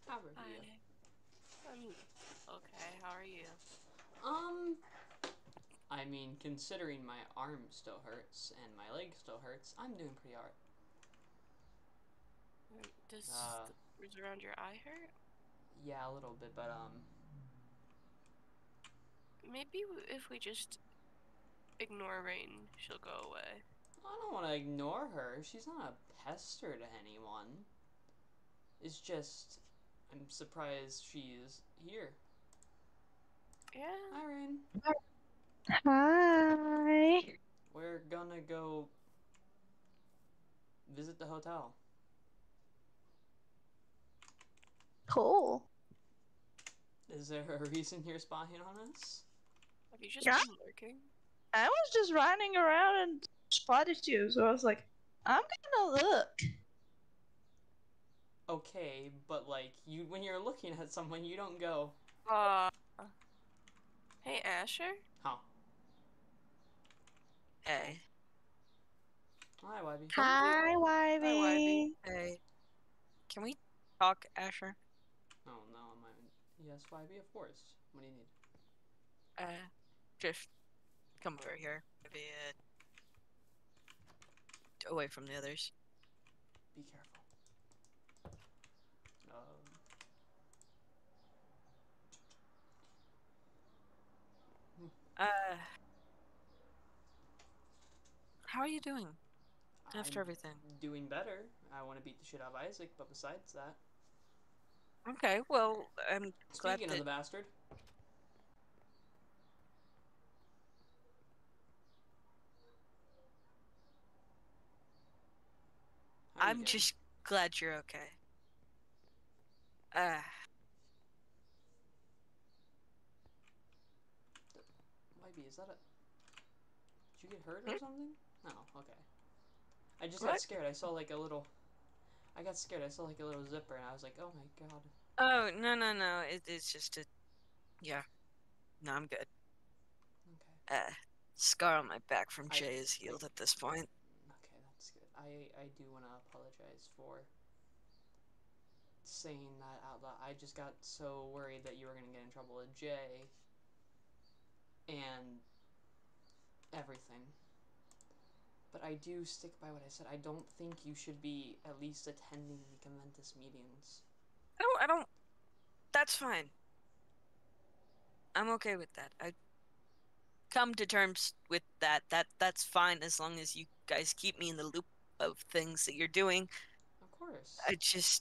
How are you? Hi. I'm okay. How are you? Um, I mean, considering my arm still hurts and my leg still hurts, I'm doing pretty alright. Does Uh, the bruise around your eye hurt? yeah, a little bit, but Maybe if we just ignore Rain, she'll go away. I don't want to ignore her. She's not a pester to anyone. It's just, I'm surprised she's here. Yeah. Hi, Rain. Hi. We're gonna go visit the hotel. Cool. Is there a reason you're spying on us? Have you just Yeah. been lurking? I was just running around and spotted you, so I was like, I'm gonna look. Okay, but like, when you're looking at someone, you don't go, Uh, hey Asher? huh? Hey. Hi, Wybie. Hi, Hi, Wybie. Wybie. Hey. Can we talk, Asher? Oh no, am I? Yes, Wybie, of course. What do you need? Just come over here. Maybe away from the others. Be careful. Um, Uh, how are you doing after I'm everything? doing better. I want to beat the shit out of Isaac, but besides that, Okay, well, I'm glad speaking of that the bastard, how are you I'm doing? just glad you're okay. Uh, Wybie, is that a? Did you get hurt hmm? or something? No, okay. I just got What? scared. I saw like a little. I got scared. I saw like a little zipper, and I was like, oh my god. Oh, no. It's just a, yeah. No, I'm good. Okay. Scar on my back from I. Jay is healed at this point. Okay, that's good. I do want to apologize for saying that out loud. I just got so worried that you were gonna get in trouble with Jay and everything. But I do stick by what I said. I don't think you should be at least attending the Conventus meetings. I don't, that's fine. I'm okay with that. I come to terms with that. That's fine as long as you guys keep me in the loop of things that you're doing. Of course. I just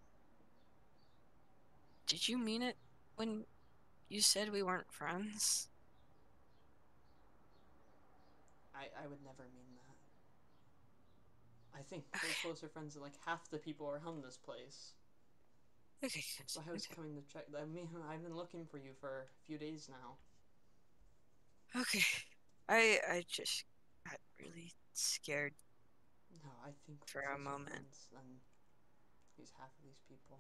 did you mean it when you said we weren't friends? I would never mean that. I think we're closer friends than like half the people around this place. Okay, So I was okay. coming to check. I mean, I've been looking for you for a few days now. Okay. I just got really scared No, I think for we're a closer moment. friends than these half of these people.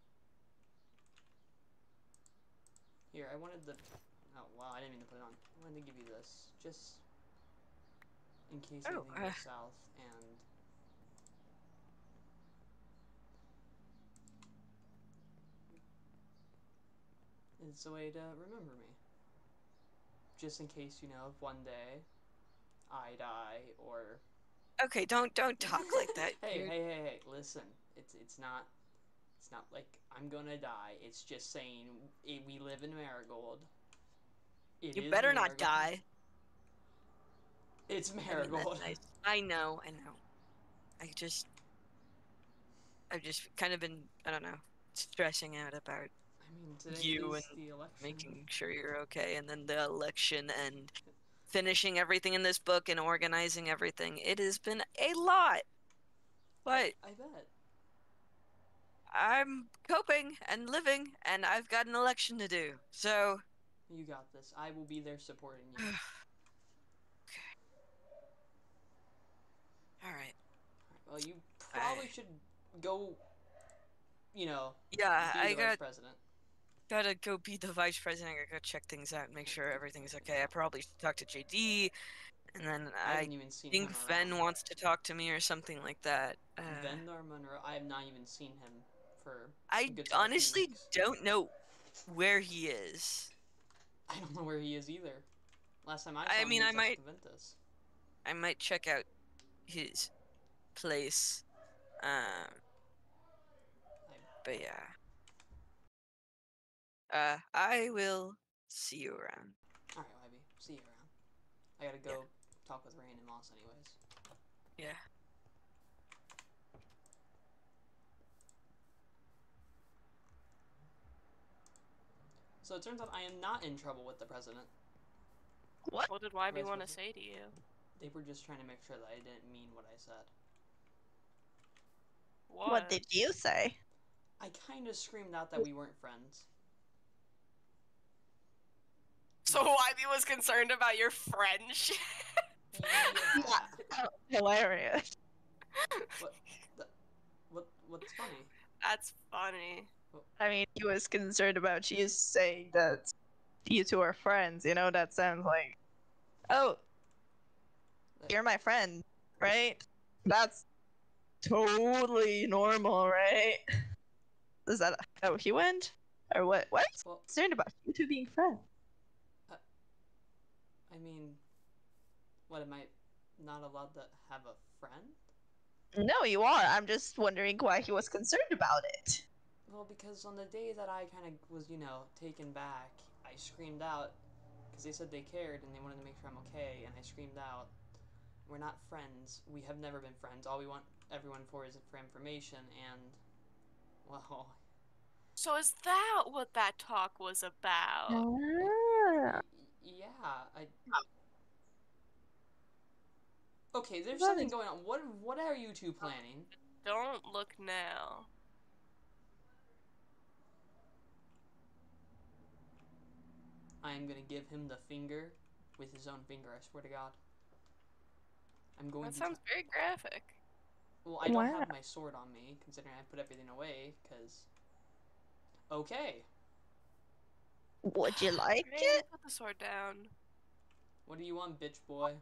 Here, I wanted the. Oh wow, I didn't mean to put it on. I wanted to give you this just in case Oh, anything goes south, and it's a way to remember me. Just in case, if one day I die or okay, don't talk like that. hey, You're hey, hey, hey, listen. It's not like I'm gonna die. It's just saying we live in Marigold. It you is better not Marigold. die. It's I mean, that's Marigold. nice. I know. I've just kind of been, I don't know, stressing out about I mean, today you and is the election. making sure you're okay, and then the election and finishing everything in this book and organizing everything. It has been a lot, but I bet. I'm coping and living, and I've got an election to do. So, You got this. I will be there supporting you. okay. All right. Well, you I probably should go, you know, yeah, be I the vice president. gotta go be the vice president. I gotta check things out and make sure everything's okay. I probably should talk to JD, and then I I haven't even seen think him Ven around. wants to talk to me or something like that. Vendar Monroe, I have not even seen him for. I a good solid 2 honestly weeks. don't know where he is. I don't know where he is either. Last time I saw I him, mean, he I was might- at Ventus. I might check out his place. But yeah. I will see you around. Alright, Ivy. See you around. I gotta go talk with Rain and Moss anyways. Yeah. So it turns out I am not in trouble with the president. What? What did YB Vice want to versa. say to you? They were just trying to make sure that I didn't mean what I said. What did you say? I kind of screamed out that we weren't friends. So YB was concerned about your friendship? Yeah. Hilarious. What's funny? That's funny. I mean, he was concerned about you saying that you two are friends. You know, that sounds like, oh, you're my friend, right? That's totally normal, right? Is that how he went? Or what? What? Well, Concerned about you two being friends? I mean, what, am I not allowed to have a friend? No, you are. I'm just wondering why he was concerned about it. Well, because on the day that I kind of was, taken back, I screamed out, because they said they cared and they wanted to make sure I'm okay, and I screamed out, we're not friends. We have never been friends. All we want everyone for is for information, and, well, So is that what that talk was about? yeah, Okay, there's That something is- going on. What are you two planning? Don't look now. I am gonna give him the finger with his own finger, I swear to God. I'm going That to sounds very graphic. Well, I don't Wow. have my sword on me, considering I put everything away, because... Okay. Would you like Rain, it? put the sword down. What do you want, bitch boy?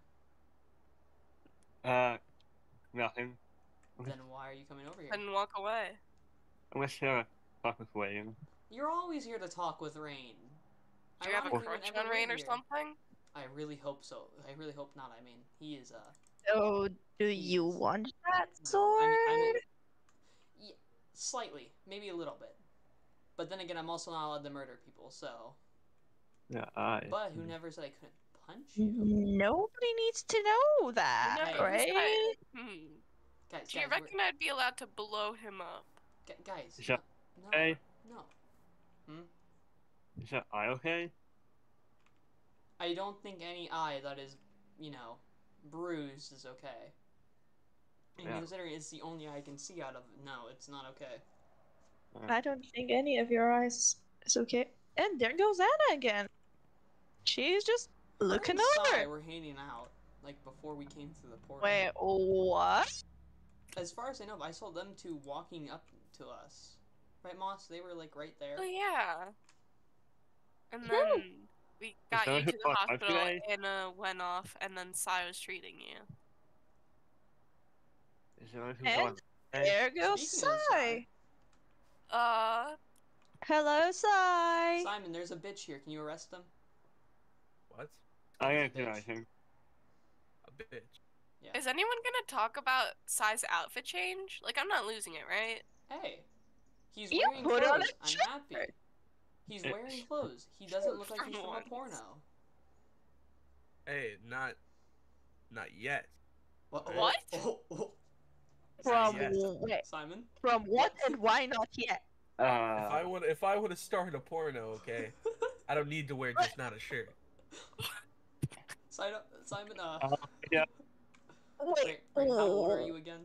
Nothing. Then why are you coming over here? And walk away. I'm just here to talk with Wayne. You're always here to talk with Rain. Do you have a Ironically, crush whenever on we're Rain or here- something? I really hope so. I really hope not. I mean, he is, So, do you Yes. want that No, sword? I mean, yeah, slightly. Maybe a little bit. But then again, I'm also not allowed to murder people, so... Yeah, But who never said I couldn't punch you? Nobody needs to know that, Hey, right? Guys, Do you we're- reckon I'd be allowed to blow him up? Guys, Is that no, okay? no. Is that I okay? I don't think any eye that is, bruised is okay. And Yeah. considering it's the only eye I can see out of, no, it's not okay. I don't think any of your eyes is okay. And there goes Anna again. She's just looking Her and Sai over. were hanging out, like, before we came through the portal. Wait, what? As far as I know, I saw them two walking up to us. Right, Moss? They were, like, right there. Oh yeah. And Hmm. then we got that you who to the bought lunch hospital, today? Anna went off, and then Sai was treating you. Is there anything And going on? there goes Speaking of Sai. Hello, Sai. Simon, there's a bitch here. Can you arrest them? What? I There's a didn't do bitch. anything. A bitch. Yeah. Is anyone gonna talk about Sai's outfit change? Like, I'm not losing it, right? Hey, he's You wearing put on clothes. a I'm happy. shirt. He's Eh. wearing clothes. He doesn't look like For he's from a once. porno. Hey, not yet. What? What? From Yes. wait, Simon? from what and why not yet? If I would have started a porno, okay, I don't need to wear just not a shirt. Simon, yeah. Wait, Wait, how old are you again?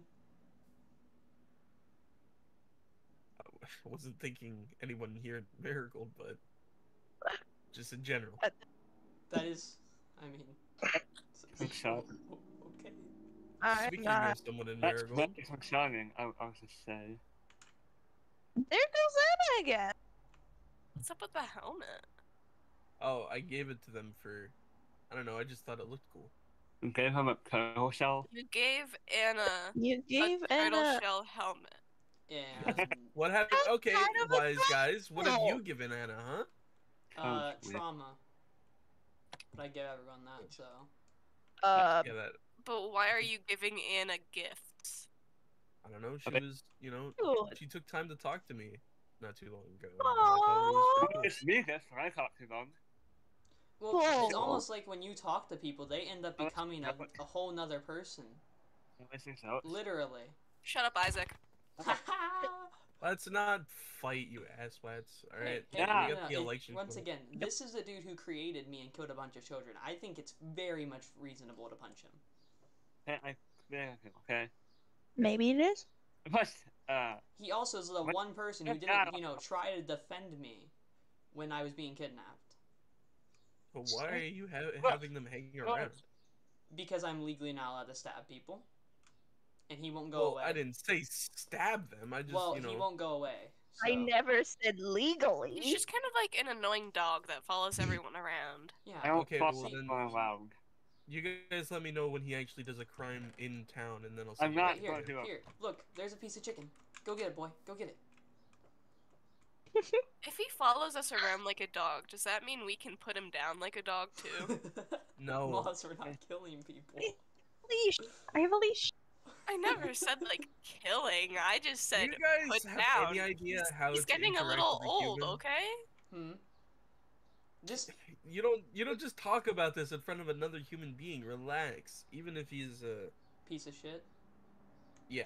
I wasn't thinking anyone here in Marigold, but just in general. That is, I mean... I'm shocked. Okay. I'm Speaking not. of someone in That's Marigold, not shining, I was just say. There goes Anna again. What's up with the helmet? oh, I gave it to them for, I don't know, I just thought it looked cool. You gave him a turtle shell? You gave Anna You gave a turtle Anna. shell helmet. And What happened? That's Okay, kind of a wise guys, what have you threat. given Anna, huh? Totally. trauma. But I gave everyone that, so. Uh, Yeah, that But why are you giving Anna gifts? I don't know. She Okay. was, you know, Good. she took time to talk to me not too long ago. And I thought it was Aww. pretty cool. It's me, that's what I talked to them. Well, it's Cool. almost like when you talk to people, they end up Oh, becoming yeah, a, but- a whole nother person. I think so. Literally. Shut up, Isaac. Let's not fight, you asswats. All right, Hey, Yeah. we got the no, election. once coming. again, this is the dude who created me and killed a bunch of children. I think it's very much reasonable to punch him. Okay. Maybe it is. But, He also is the What? one person who didn't, try to defend me when I was being kidnapped. But why are you What? having them hanging What? around? Because I'm legally not allowed to stab people. And he won't go Well, away. I didn't say stab them. I just, Well, you know. he won't go away. I so- never said legally. He's just kind of like an annoying dog that follows everyone around. I Yeah. don't Okay, follow well then- allowed. You guys let me know when he actually does a crime in town, and then I'll see. I'm you not- guys. Here, going to. here. Look, there's a piece of chicken. Go get it, boy. Go get it. If he follows us around like a dog, does that mean we can put him down like a dog too? No. Moss, we're not killing people. Leash. I have a leash. I never said like killing. I just Do said you guys put have down. any idea how he's to getting a interact little with a old, human? okay? Hmm. This You don't just talk about this in front of another human being. Relax. Even if he's piece of shit. yeah.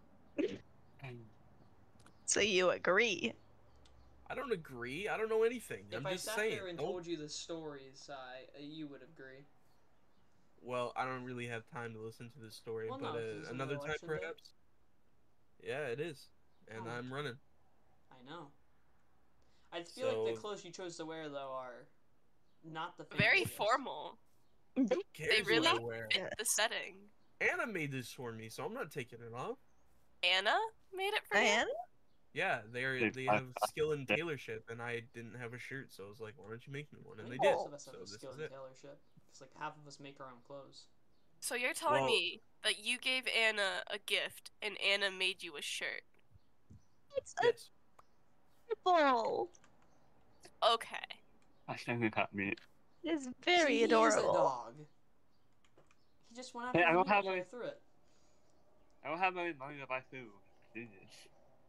So you agree? I don't agree. I don't know anything. If I'm I just sat saying. there and Don't- told you the stories, you would agree. Well, I don't really have time to listen to this story, Well, but no, 'cause it's an another time election day. perhaps. Yeah, it is, and Oh. I'm running. I know. I feel like the So- clothes you chose to wear though are not the Very fanciest. formal. Who cares really what I wear? Fit the setting. Anna made this for me, so I'm not taking it off. Anna made it for you? And Yeah, They- they have skill in tailorship, and I didn't have a shirt, so I was like, why don't you make me one? I And think they did. most of us have So a this skill is in it. tailorship. It's like half of us make our own clothes. So you're telling Well- me that you gave Anna a gift and Anna made you a shirt. it's Yes. adorable. Okay. I still got me. It's very See, he is a adorable. dog. He just went after Hey, I the don't meat have after I any- threw it. I don't have any money to buy food. Jesus.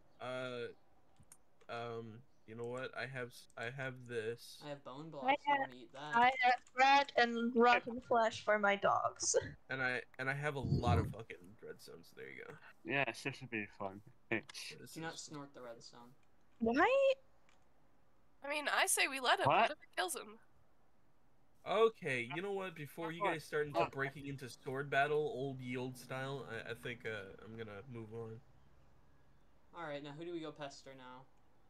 You know what? I have this. I have bone blocks. I I'm gonna eat that. I have rat and rotten flesh for my dogs. And I have a lot of fucking redstones. There you go. Yes, this would be fun. Thanks. This Do not is- snort the redstone. Why? I mean, I say we let him. What? What if it kills him? Okay, you know what? Before you What? guys start into breaking into sword battle, old ye old style, I think I'm gonna move on. Alright, now who do we go pester now?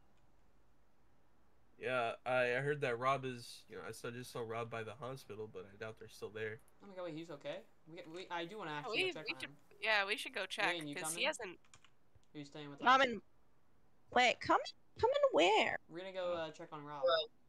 Yeah, I heard that Rob is, you know, just saw Rob by the hospital, but I doubt they're still there. Oh my god, wait, he's okay? I do want to actually We, go check we on should, him. yeah, we should go check Wayne, you because he coming? hasn't. Are you staying with us? Mom and wait, come in where? We're gonna go check on Rob.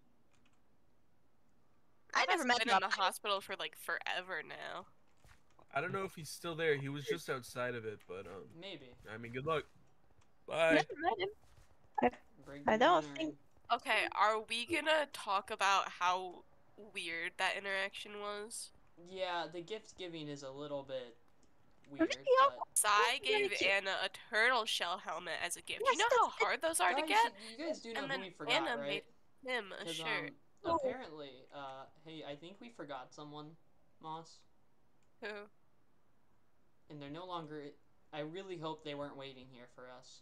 I Rob never has met been Rob. in the hospital for like forever now. I don't know if he's still there. He was just outside of it, but Maybe. I mean, good luck. Bye. Never met him. Break I the don't dinner think- in. Okay, are we gonna talk about how weird that interaction was? Yeah, the gift giving is a little bit weird, Really but... Sai very gave cute. Anna a turtle shell helmet as a gift. Yes, you know that's how hard those are to Guys, get? you guys do know And who then we forgot, Anna right? made him a 'Cause, shirt. Oh. apparently, hey, I think we forgot someone, Moss. Who? And they're no longer... I really hope they weren't waiting here for us.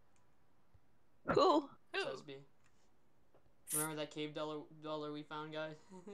Who? Who? Sesby. Remember that cave dweller we found, guy?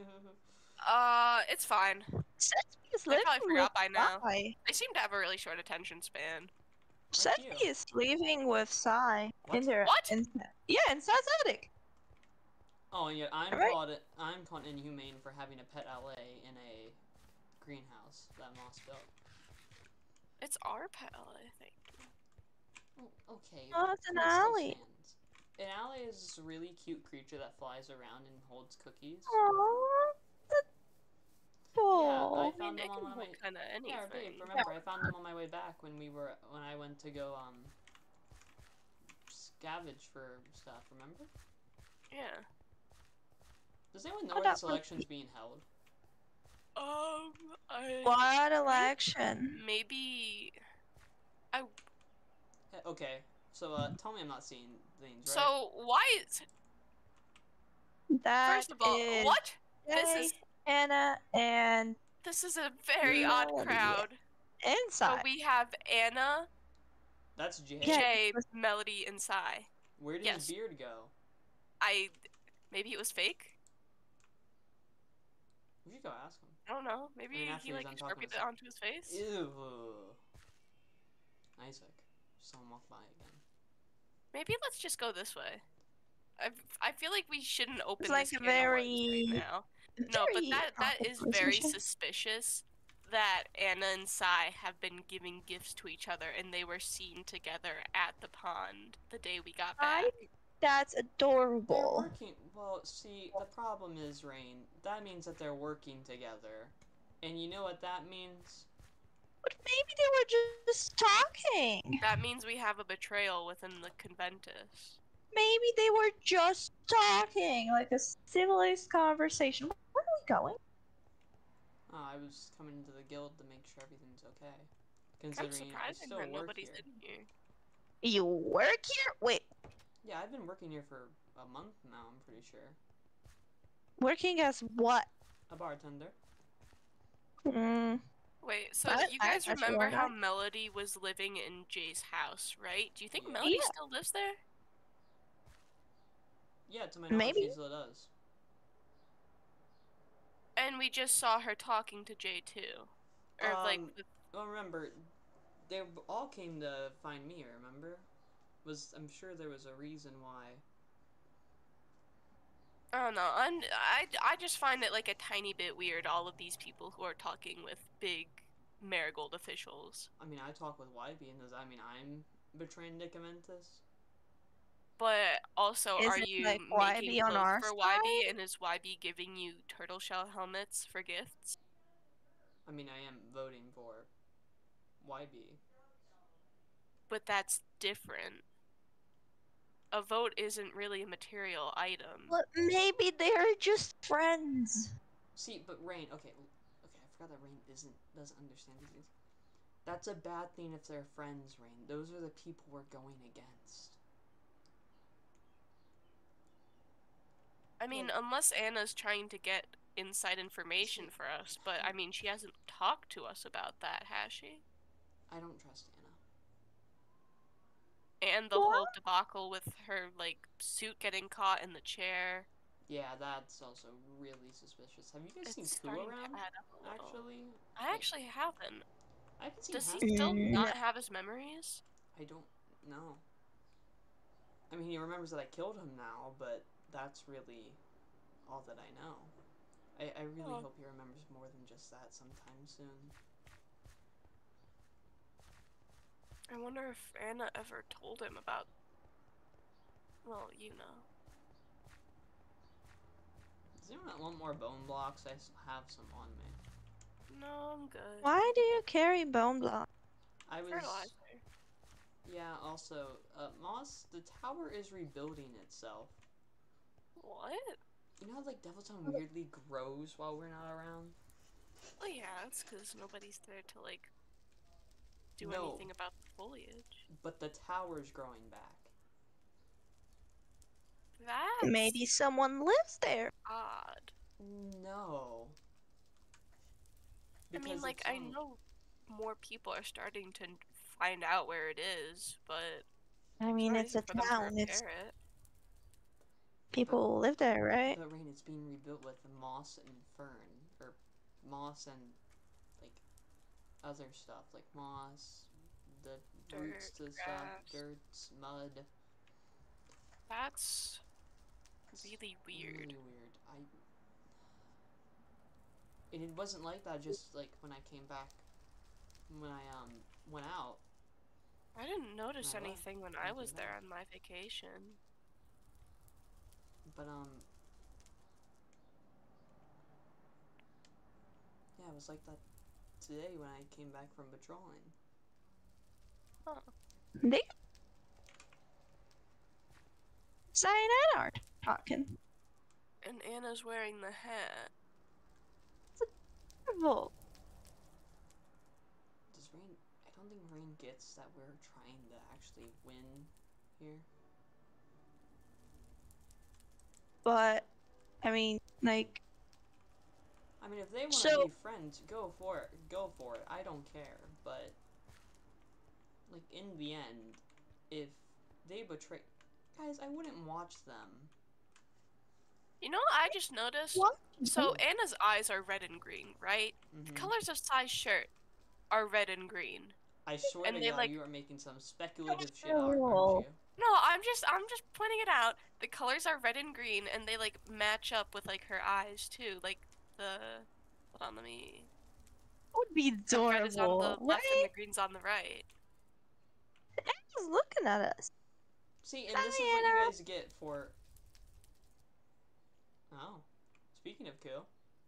It's fine. Sesame is They living probably forgot with by now. Sai. They seem to have a really short attention span. Like Sesame you. is living with Sai What? in their What? yeah, in Sai's attic. Oh, and yet I'm Alright. caught inhumane for having a pet LA in a greenhouse that Moss built. It's our pet, I think. Oh, okay. Oh, it's an it still alley. stands. An alley is this really cute creature that flies around and holds cookies. Aww, that's cool. I I mean, found it them can on my hold way. kind of anything. Yeah, babe, remember I found them on my way back when I went to go scavenge for stuff, remember? Yeah. Does anyone know Oh, where that this was- election's being held? What election? Maybe. Okay, so tell me I'm not seeing things, right? So why is That first of all is what? This Jay, is Anna, and this is a very odd Melody. crowd. So Inside. we have Anna, That's Jay. Yeah. Jay, Melody, and Sai. Where did his yes. beard go? Maybe it was fake. We should go ask him. I don't know. Maybe I mean, after he he's like done talking sharpied to it onto his face. Ew. Isaac. Saw him walk by again. Maybe let's just go this way. I feel like we shouldn't open like this a can of worms very- right now. No, but Very that is very conversation. suspicious that Anna and Sai have been giving gifts to each other and they were seen together at the pond the day we got back. That's They're adorable. working. Well, see, the problem is, Rain. That means that they're working together, and you know what that means? But maybe they were just talking. That means we have a betrayal within the Conventus. Maybe they were just talking, like a civilized conversation. Where are we going? Oh, I was coming into the guild to make sure everything's okay. Kind of Considering I surprising still that work nobody's here. in here. You work here? Wait, Yeah, I've been working here for a month now. I'm pretty sure. working as what? A bartender. Wait, so I- you I guys actually remember don't how know. Melody was living in Jay's house, right? Do you think Yeah. Melody Yeah. still lives there? Yeah, to my knowledge, Maybe. she still does. And we just saw her talking to Jay too. Or like Well, remember, they all came to find me. Remember? I'm sure there was a reason why. I don't know. I just find it like a tiny bit weird, all of these people who are talking with big Marigold officials. I mean, I talk with YB, and does that mean I'm betraying Nick Aventus? But also, Is are it you like making YB on clothes our for YB, and is YB giving you turtle shell helmets for gifts? I mean, I am voting for YB. But that's different. A vote isn't really a material item. But maybe they're just friends. See, but Rain, okay, I forgot that Rain doesn't understand these things. That's a bad thing if they're friends, Rain. Those are the people we're going against. I mean, unless Anna's trying to get inside information for us, but I mean, she hasn't talked to us about that, has she? I don't trust Anna. And the whole debacle with her, like, suit getting caught in the chair. Yeah, that's also really suspicious. Have you guys seen Kua starting to around? add up a little. Actually, I actually haven't. I haven't seen. Does half he of still them. not have his memories? I don't know. I mean, he remembers that I killed him now, but that's really all that I know. I really Oh. hope he remembers more than just that sometime soon. I wonder if Anna ever told him about. Well, you know. Does anyone want more bone blocks? I have some on me. No, I'm good. Why do you carry bone block? I was. Fertilizer. Yeah. Also, Moss, the tower is rebuilding itself. What? You know how like Deviltown weirdly grows while we're not around? Well, yeah, it's because nobody's there to, like, do No. anything about the foliage. But the tower's growing back. That's Maybe someone lives there. odd. No. I mean, Because like, it's I on- know more people are starting to find out where it is, but I mean, there's it's a no reason for them to town. It's repair it. people live there, right? The rain, it's being rebuilt with moss and fern, or moss and like other stuff, like moss, the roots Dirt, to stuff, grass. dirt, mud. That's It's really weird. Really weird. And it wasn't like that just like when I came back, when I went out. I didn't notice No, what? anything when I Anything was there else? on my vacation. But yeah, it was like that today when I came back from patrolling. They Sai and Anna are talking. And Anna's wearing the hat. Terrible. Does Rain? I don't think Rain gets that we're trying to actually win here. But, I mean, like, I mean, if they want to So- be friends, go for it. Go for it. I don't care. But, like, in the end, if they betray... Guys, I wouldn't watch them. You know what I just noticed? what? So Anna's eyes are red and green, right? The Mhm. colors of Sai's shirt are red and green. I swear and to they, God, like- you are making some speculative shit, aren't Oh. you? No, I'm just pointing it out. The colors are red and green, and they like match up with like her eyes too. Like the hold on, let me. That would be The red is on adorable, the left and right? the green's on the right. Anna's looking at us. See, and this is what you guys get for... Oh. Speaking of Koo.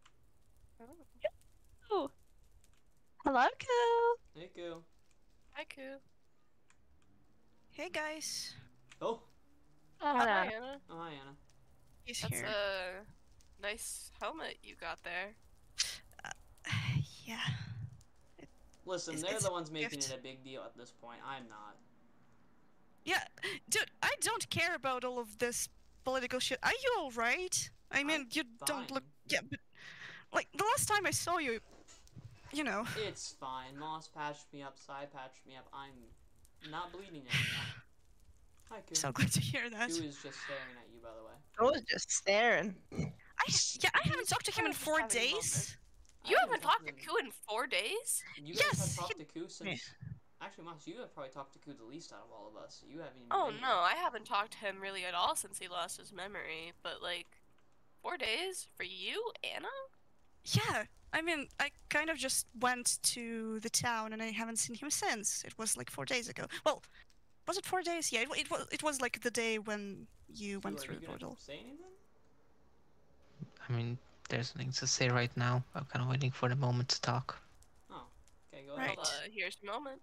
Oh. Hello, Koo. Hey, Koo. Hi, Koo. Hey guys. Oh. Hi, Anna. Oh, hi, Anna. He's That's here. a nice helmet you got there. Yeah. Listen, It's- they're it's the a ones making gift. it a big deal at this point. I'm not. Yeah, dude, I don't care about all of this political shit. Are you alright? I mean, I'm you don't look. fine. Yeah, but. Like, the last time I saw you. You know. It's fine. Moss patched me up, Psy patched me up. I'm not bleeding anymore. Hi, Koo. So glad to hear that. Koo is just staring at you, by the way. I was just staring. I haven't talked to him in Just 4 having a moment. days. You haven't talked to him- Koo in 4 days? You guys Yes, have talked to Koo since... Actually, Moss, you have probably talked to Koo the least out of all of us. You haven't even Oh been no, here. I haven't talked to him really at all since he lost his memory. But like, 4 days for you, Anna? Yeah, I mean, I kind of just went to the town and I haven't seen him since. It was like 4 days ago. Well, was it 4 days? Yeah, it was like the day when you went Are through you the gonna portal. say anything? I mean, there's nothing to say right now. I'm kind of waiting for the moment to talk. Oh, okay, go Right. ahead. Well, here's the moment.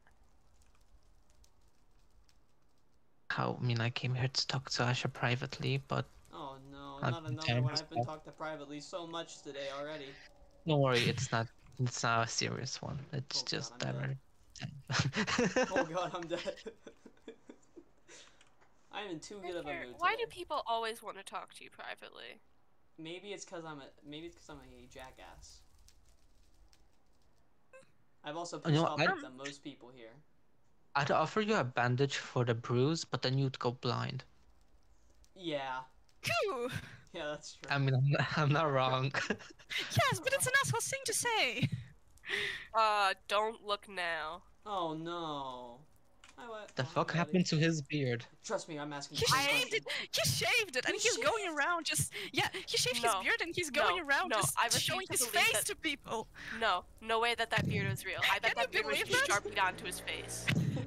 I mean, I came here to talk to Asha privately, but Oh no, I've not been another telling one. us I've been that. talked to privately so much today already. don't worry, it's not a serious one. It's Oh, just God, I'm that. Oh god, I'm dead. I'm in too good of a Here, mood why do today. people always want to talk to you privately? Maybe it's because I'm a jackass. I've also You pissed know, off I- like the most people here. I'd offer you a bandage for the bruise, but then you'd go blind. Yeah, Cool. yeah, that's true. I mean, I'm not wrong. Yes, but it's an asshole thing to say. Don't look now. Oh no. The fuck happened to his beard? Trust me, I'm asking He the same shaved it. question. He shaved it, and He he's going shaved? around just he shaved No. his beard, and he's going No. around No. just I refuse showing to his believe face that- to people. No, no way that beard was real. I bet Can you that beard was believe just that? sharpied onto his face.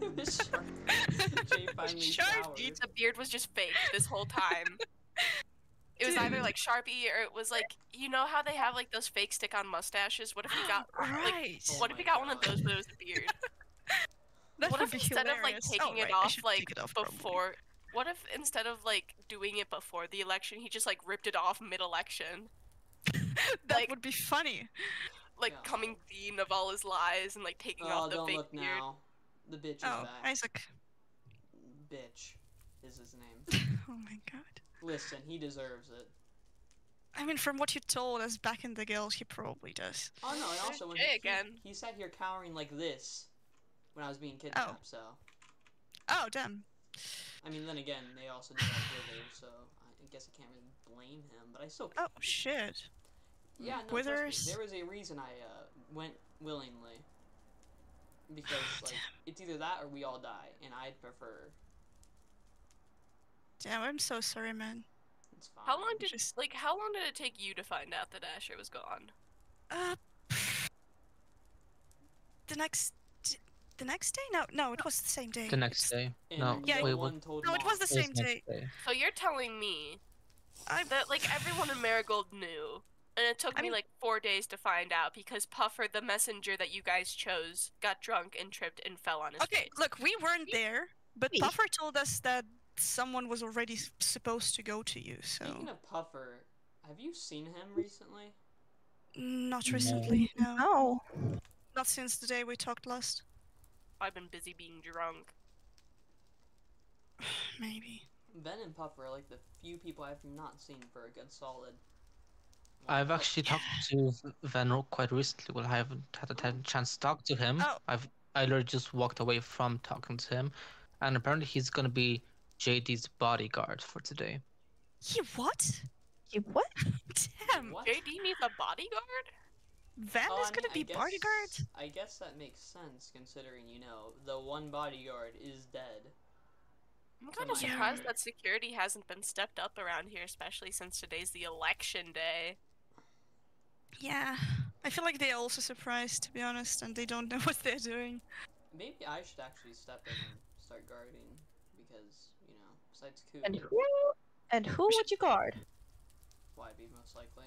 Jay finally Sharpie. showered. The beard was just fake this whole time. It was either like Sharpie or it was like, you know how they have like those fake stick-on mustaches? What if he got like, Right. Oh what if my he got one of God. those but it was a beard? That What would if be instead of like hilarious. taking Oh, it right, I off should like take it off, probably. before? What if instead of like doing it before the election, he just like ripped it off mid-election, That like- would be funny. like Yeah. coming clean of all his lies and like taking Oh, off the don't fake look beard? now. The bitch is Oh, back. Isaac. Bitch is his name. Oh my god. Listen, he deserves it. I mean, from what you told us back in the guild, he probably does. Oh no, and also when Jay he, again. he sat here cowering like this when I was being kidnapped, so Oh, damn. I mean then again, they also did that Wither, so I guess I can't really blame him, but I still Oh, shit. yeah, no, trust me, Withers. there was a reason I went willingly. Because like it's either that or we all die, and I'd prefer Damn, I'm so sorry, man. it's fine. How long did Just- how long did it take you to find out that Asher was gone? Uh, the next day? No, it was the same day. The next day. And No, Yeah, no wait, one what? told No, it was the Moss. same day. So you're telling me I that like everyone in Marigold knew, and it took I me mean- like 4 days to find out because Puffer, the messenger that you guys chose, got drunk and tripped and fell on his Okay, face. look, we weren't there, but Wait. Puffer told us that someone was already supposed to go to you, so Speaking of Puffer, have you seen him recently? not No. recently. No, Oh. not since the day we talked last. I've been busy being drunk. Maybe. Ben and Puffer are like the few people I've not seen for a good solid. I've actually talked to Van quite recently. Well, I haven't had a chance to talk to him. Oh. I literally just walked away from talking to him, and apparently he's gonna be JD's bodyguard for today. He what? You what? Damn. What? JD needs a bodyguard? Van Oh, is I gonna mean, be bodyguard. I guess that makes sense considering, you know, the one bodyguard is dead. I'm kind my of surprised memory. that security hasn't been stepped up around here, especially since today's the election day. Yeah. I feel like they're also surprised, to be honest, and they don't know what they're doing. Maybe I should actually step in and start guarding because, you know, besides Coup, And who would you guard? YB most likely.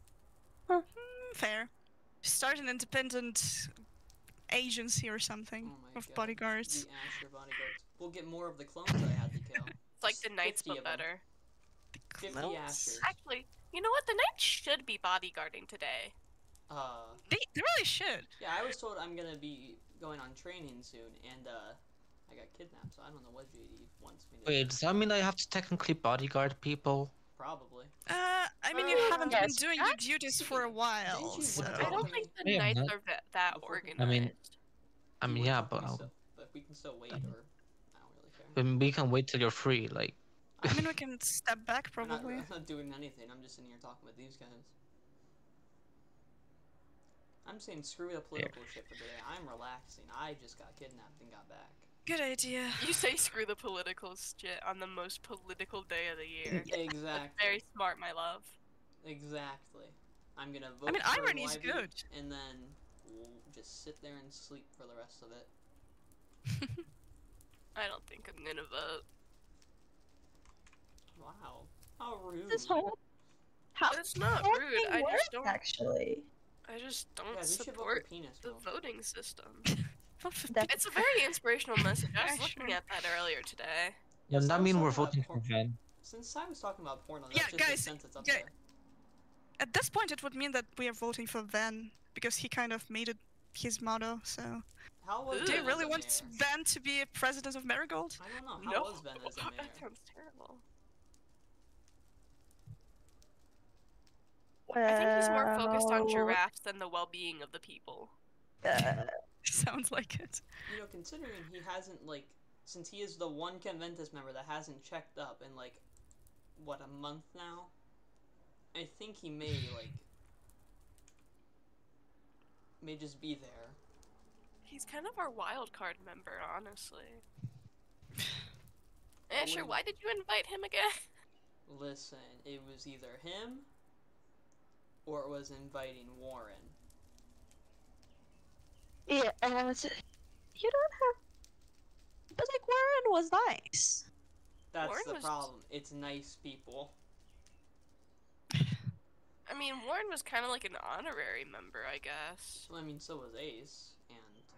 Fair. Start an independent agency or something Oh my of god. bodyguards. The Asher bodyguards. We'll get more of the clones that I had to kill. It's like Just the Knights, 50 but of them. better. 50 Clones? Ashers. Actually, you know what? The Knights should be bodyguarding today. They really should. Yeah, I was told I'm gonna be going on training soon, and I got kidnapped, so I don't know what JD wants me to Wait, do. does that mean I have to technically bodyguard people? Probably. I mean, you haven't yes. been doing your duties for a while, Didn't you so... want I to- don't think the Yeah, Knights that- are that Before- organized. I mean, Do you yeah, want to but talk to me but we can still wait, or I don't really care. then we can wait till you're free. Like, I mean, we can step back, I'm not, probably. I'm not doing anything. I'm just sitting here talking with these guys. I'm saying screw the political shit for today. I'm relaxing. I just got kidnapped and got back. Good idea. You say screw the political shit on the most political day of the year. Exactly. That's very smart, my love. Exactly. I'm gonna vote I mean, for irony's YB, good. and then we'll just sit there and sleep for the rest of it. I don't think I'm gonna vote. Wow. How rude. This whole how It's not whole rude, thing I just works, don't- actually. I just don't Yeah, we should vote for support penis the milk. voting system. That's It's a very inspirational message. I was Yeah, looking sure. at that earlier today. Yes, does I that was mean we're talking about voting for porn. Van? Since I was talking about porno, that's Yeah, just guys, a sentence up gu- there. At this point, it would mean that we are voting for Van, because he kind of made it his motto, so... How was Ugh. Do you Ben really as a want mayor? Van to be a president of Marigold? I don't know. How was Ben as a mayor? That sounds terrible. I think he's more focused on giraffes than the well-being of the people. Sounds like it. You know, considering he hasn't, like, since he is the one Conventus member that hasn't checked up in, like, what, a month now? I think he may, like, may just be there. He's kind of our wild card member, honestly. Asher, wouldn't- why did you invite him again? Listen, it was either him or it was inviting Warren. Yeah, you don't have. But like Warren was nice. That's Warren the was- problem. It's nice people. I mean, Warren was kind of like an honorary member, I guess. Well, I mean, so was Ace, and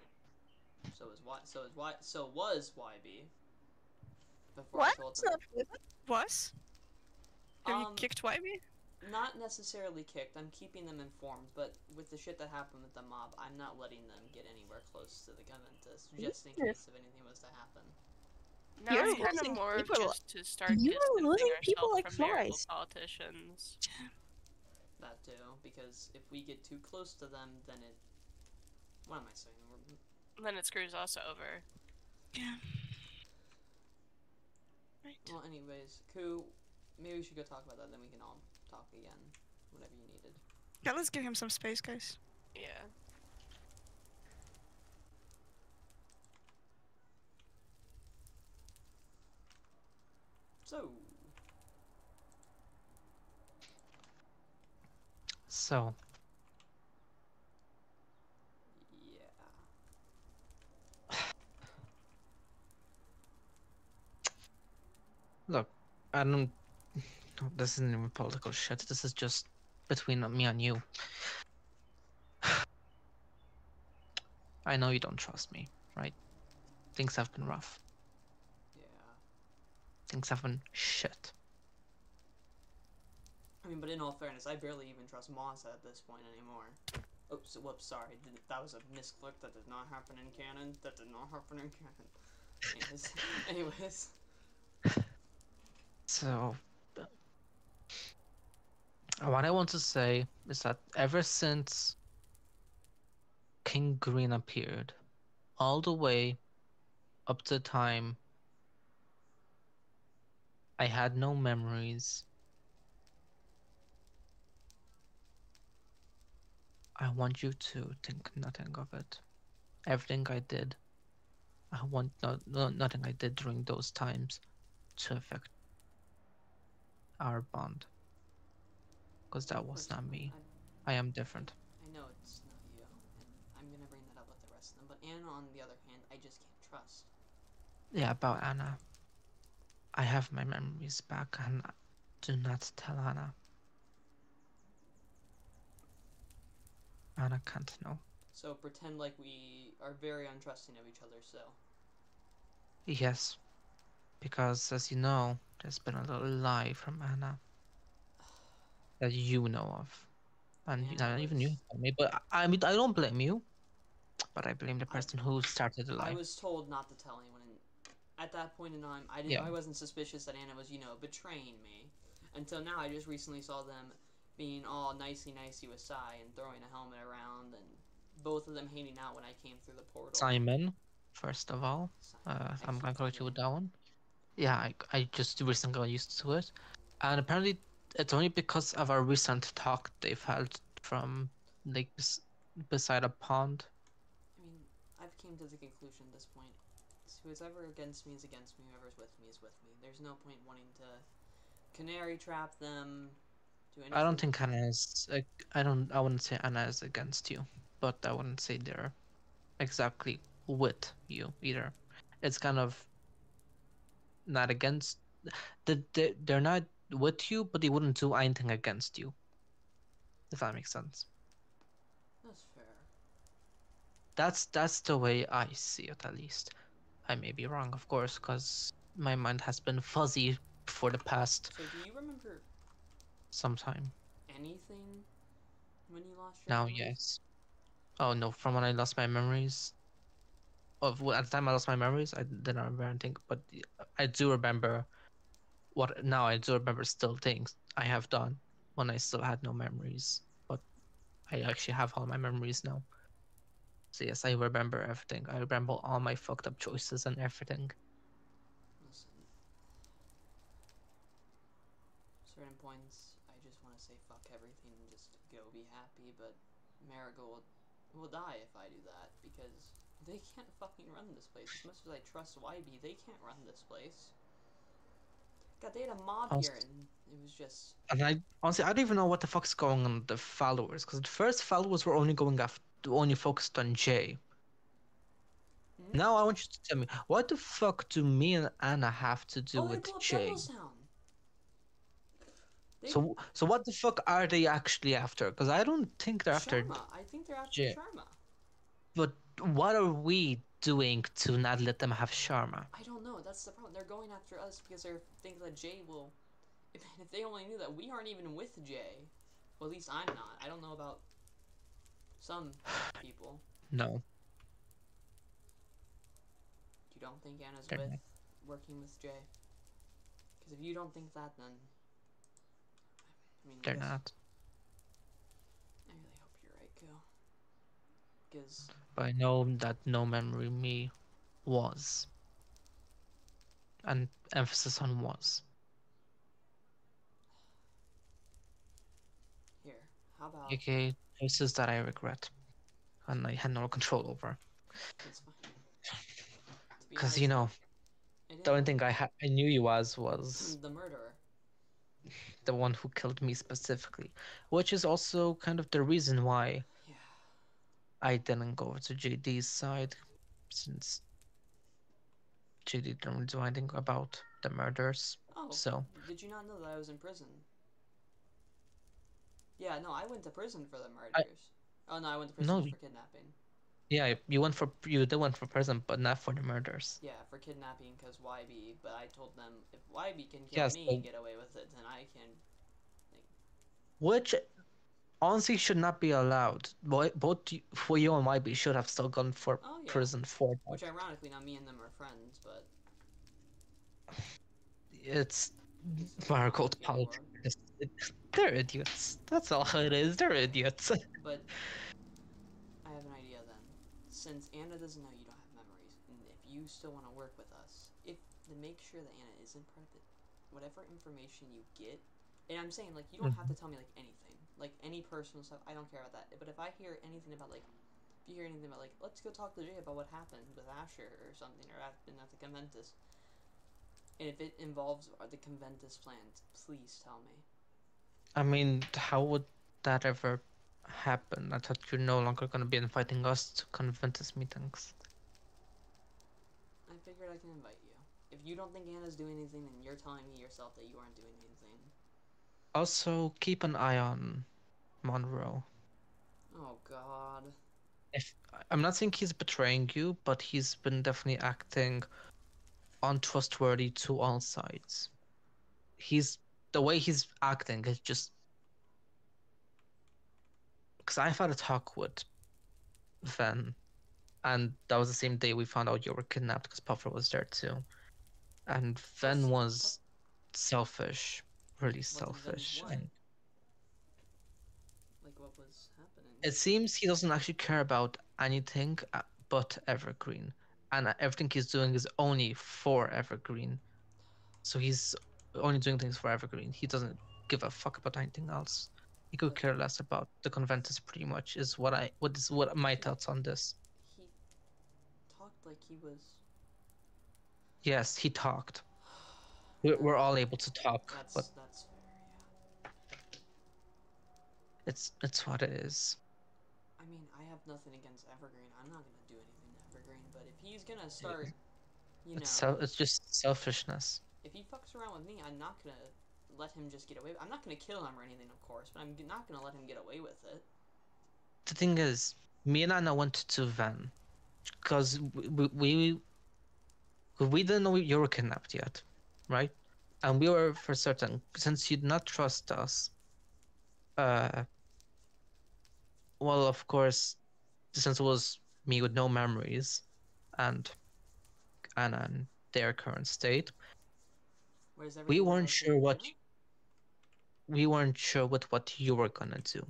so was YB. Before I What? told It's him. not Was? Have you Um, kicked YB? Not necessarily kicked. I'm keeping them informed, but with the shit that happened with the mob, I'm not letting them get anywhere close to the Conventus, just in case if anything was to happen. Now You're it's kind of losing more of people- just to start you are distancing losing people ourselves like from marital flies. politicians. That too, because if we get too close to them, then it. What am I saying? Then it screws us over. Yeah. Right. Well, anyways, Coup, maybe we should go talk about that, then we can all talk again, whatever you needed. Yeah, let's give him some space, guys. Yeah. So, Yeah. look, I don't. This isn't even political shit. This is just between me and you. I know you don't trust me, right? Things have been rough. Yeah. 7 shit. I mean, but in all fairness, I barely even trust Moss at this point anymore. Oops, whoops, sorry. That was a misclick. That did not happen in canon. That did not happen in canon. Anyways. So, what I want to say is that ever since King Green appeared, all the way up to the time I had no memories, I want you to think nothing of it. Everything I did, I want nothing I did during those times to affect our bond. Because that was not me. I am different. I know it's not you, and I'm gonna bring that up with the rest of them. But Anna, on the other hand, I just can't trust. Yeah, about Anna. I have my memories back, and do not tell Anna. Anna can't know. So pretend like we are very untrusting of each other still. Yes, because as you know, there's been a little lie from Anna that you know of, and Anna even you was- told me. But I mean, I don't blame you, but I blame the person who started the lie. I was told not to tell anyone. And at that point in time, I didn't. Yeah. I wasn't suspicious that Anna was, betraying me. Until now, I just recently saw them being all nicey with Sai and throwing a helmet around, and both of them hanging out when I came through the portal. Simon, first of all, Simon. I'm gonna correct you with that one. Yeah, I just recently got used to it, and apparently it's only because of our recent talk they've had from like beside a pond. I mean, I've came to the conclusion at this point. Who's ever against me is against me. Whoever's with me is with me. There's no point wanting to canary trap them. Do anything. I don't think Anna is. I wouldn't say Anna is against you, but I wouldn't say they're exactly with you either. It's kind of not against. They're not with you, but they wouldn't do anything against you. If that makes sense. That's fair. That's the way I see it, at least. I may be wrong, of course, because my mind has been fuzzy for the past So, do you remember some time. anything when you lost your Now, memories? yes. Oh no, from when I lost my memories. At the time I lost my memories, I did not remember anything, but I do remember now I do remember still things I have done when I still had no memories. But I actually have all my memories now. So yes, I remember everything. I remember all my fucked up choices and everything. Listen. Certain points, I just want to say fuck everything and just go be happy, but Marigold will die if I do that, because they can't fucking run this place. As much as I trust YB, they can't run this place. God, they had a mob here, and it was just... And I honestly, I don't even know what the fuck's going on with the followers, because the first followers were only only focused on Jay. Hmm? Now I want you to tell me, what the fuck do me and Anna have to do Oh, they with blew up Jay? Devilstown! They... So what the fuck are they actually after? Because I don't think they're after. Sharma. I think they're after Jay. Sharma. But what are we doing to not let them have Sharma? I don't know. That's the problem. They're going after us because they think that Jay will... If they only knew that we aren't even with Jay. Well, at least I'm not. I don't know about some people. No. You don't think Anna's They're with not. working with Jay? Because if you don't think that, then... I mean, I They're guess- not. I really hope you're right, Gil. Because... But I know that no memory me was. And emphasis on was. Here, how about... AKA choices that I regret. And I had no control over. It's fine. To be Because, honest, the it only is thing I knew you as was the murderer. the one who killed me specifically. Which is also kind of the reason why Yeah. I didn't go to JD's side, since JD didn't really do anything about the murders. Oh, So, did you not know that I was in prison? Yeah, no, I went to prison for the murders. Oh no, I went to prison No, just for kidnapping. Yeah, you did went for prison, but not for the murders. Yeah, for kidnapping because YB. But I told them if YB can kill Yes, me but- and get away with it, then I can. Which honestly should not be allowed. For you and YB should have still gone for Oh yeah. prison for that. Which ironically, now me and them are friends, but It's this is marigold not gonna work. politics. They're idiots. That's all it is. They're idiots. But I have an idea then. Since Anna doesn't know you don't have memories, and if you still want to work with us, to make sure that Anna isn't part of it, whatever information you get, and I'm saying like you don't have to tell me like anything, like any personal stuff. I don't care about that. But if I hear anything about like, if you hear anything about like, let's go talk to Jay about what happened with Asher or something, or at the Conventus, and if it involves the Conventus plant, please tell me. I mean, how would that ever happen? I thought you're no longer going to be inviting us to Conventus meetings. I figured I can invite you. If you don't think Anna's doing anything, then you're telling me yourself that you aren't doing anything. Also, keep an eye on Monroe. Oh God. I'm not saying he's betraying you, but he's been definitely acting untrustworthy to all sides. The way he's acting is just because I've had a talk with Ven, and that was the same day we found out you were kidnapped because Puffer was there too. And Ven was selfish, really selfish. what? And Like what was happening? it seems he doesn't actually care about anything but Evergreen, and everything he's doing is only for Evergreen. So he's only doing things for Evergreen. He doesn't give a fuck about anything else. He could care less about the Conventus. Pretty much is what my thoughts on this. He talked like he was. Yes, he talked. We're all able to talk, but That's fair. Yeah. it's what it is. I mean, I have nothing against Evergreen. I'm not gonna do anything to Evergreen, but if he's gonna start, you know, It's just selfishness. if he fucks around with me, I'm not gonna let him just get away. I'm not gonna kill him or anything, of course, but I'm not gonna let him get away with it. The thing is, me and Anna went to Van because we didn't know you were kidnapped yet, right? And we were for certain, since you did not trust us. Well, of course, since it was me with no memories, and Anna in their current state, Whereas we everything weren't else sure is what different. we weren't sure what you were gonna do.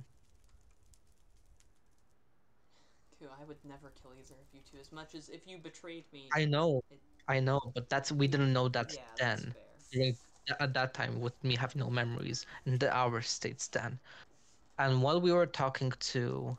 Cool, I would never kill either of you two. As much as if you betrayed me. I know, it- but we didn't know that Yeah, then. that's fair. Like, at that time, with me having no memories in our states then. And while we were talking to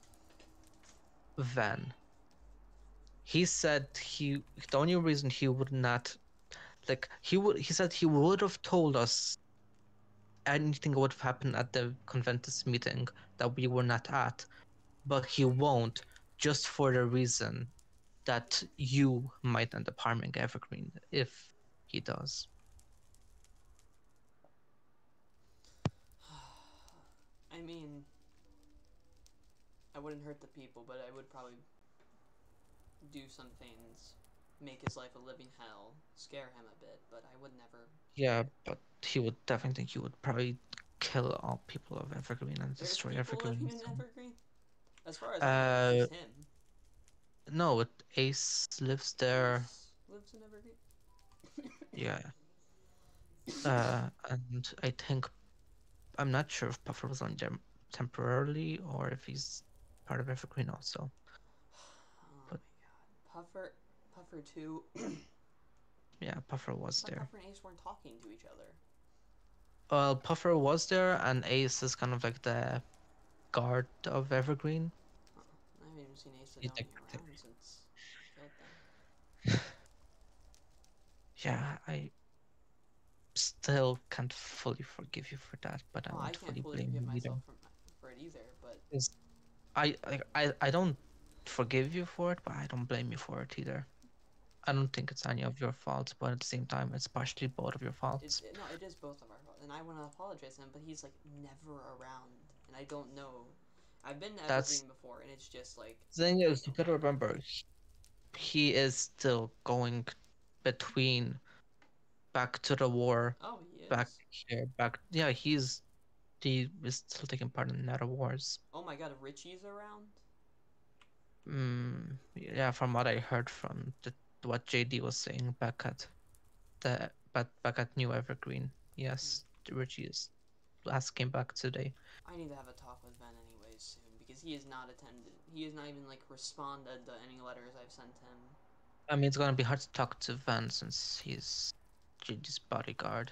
Van, he said the only reason he would not, he said he would have told us anything would have happened at the Conventus meeting that we were not at, but he won't, just for the reason that you might end up harming Evergreen if he does. I mean, I wouldn't hurt the people, but I would probably do some things, make his life a living hell, scare him a bit, but I would never. Yeah, but he would definitely think you would probably kill all people of Evergreen and There's destroy people Evergreen. living in Evergreen? As far as I know, it's just him. No, Ace lives there. Ace lives in Evergreen? Yeah. And I think I'm not sure if Puffer was on there temporarily or if he's part of Evergreen also. Oh But- my god. Puffer 2. Yeah, Puffer was But there. Puffer and Ace weren't talking to each other. Well, Puffer was there, and Ace is kind of like the guard of Evergreen. I haven't even seen Ace You Adoni think- around since I killed them. Yeah, I still can't fully forgive you for that, but I Well, I won't can't fully fully blame forgive you either. myself for it either, but I don't forgive you for it, but I don't blame you for it either. I don't think it's any of your faults, but at the same time, it's partially both of your faults. no, it is both of our fault, and I want to apologize to him, but he's like never around, and I don't know. I've been to That's- Evergreen before, and it's just like The thing is, you gotta remember, he is still going between back to the war, oh he is. back here, back. Yeah, he is still taking part in Nether Wars. Oh my god, Richie's around. Yeah, from what I heard from what JD was saying back at New Evergreen. Yes, Richie came back today. I need to have a talk with Ben anyways soon because he has not attended. He has not even like responded to any letters I've sent him. I mean, it's gonna be hard to talk to Van since he's JD's bodyguard.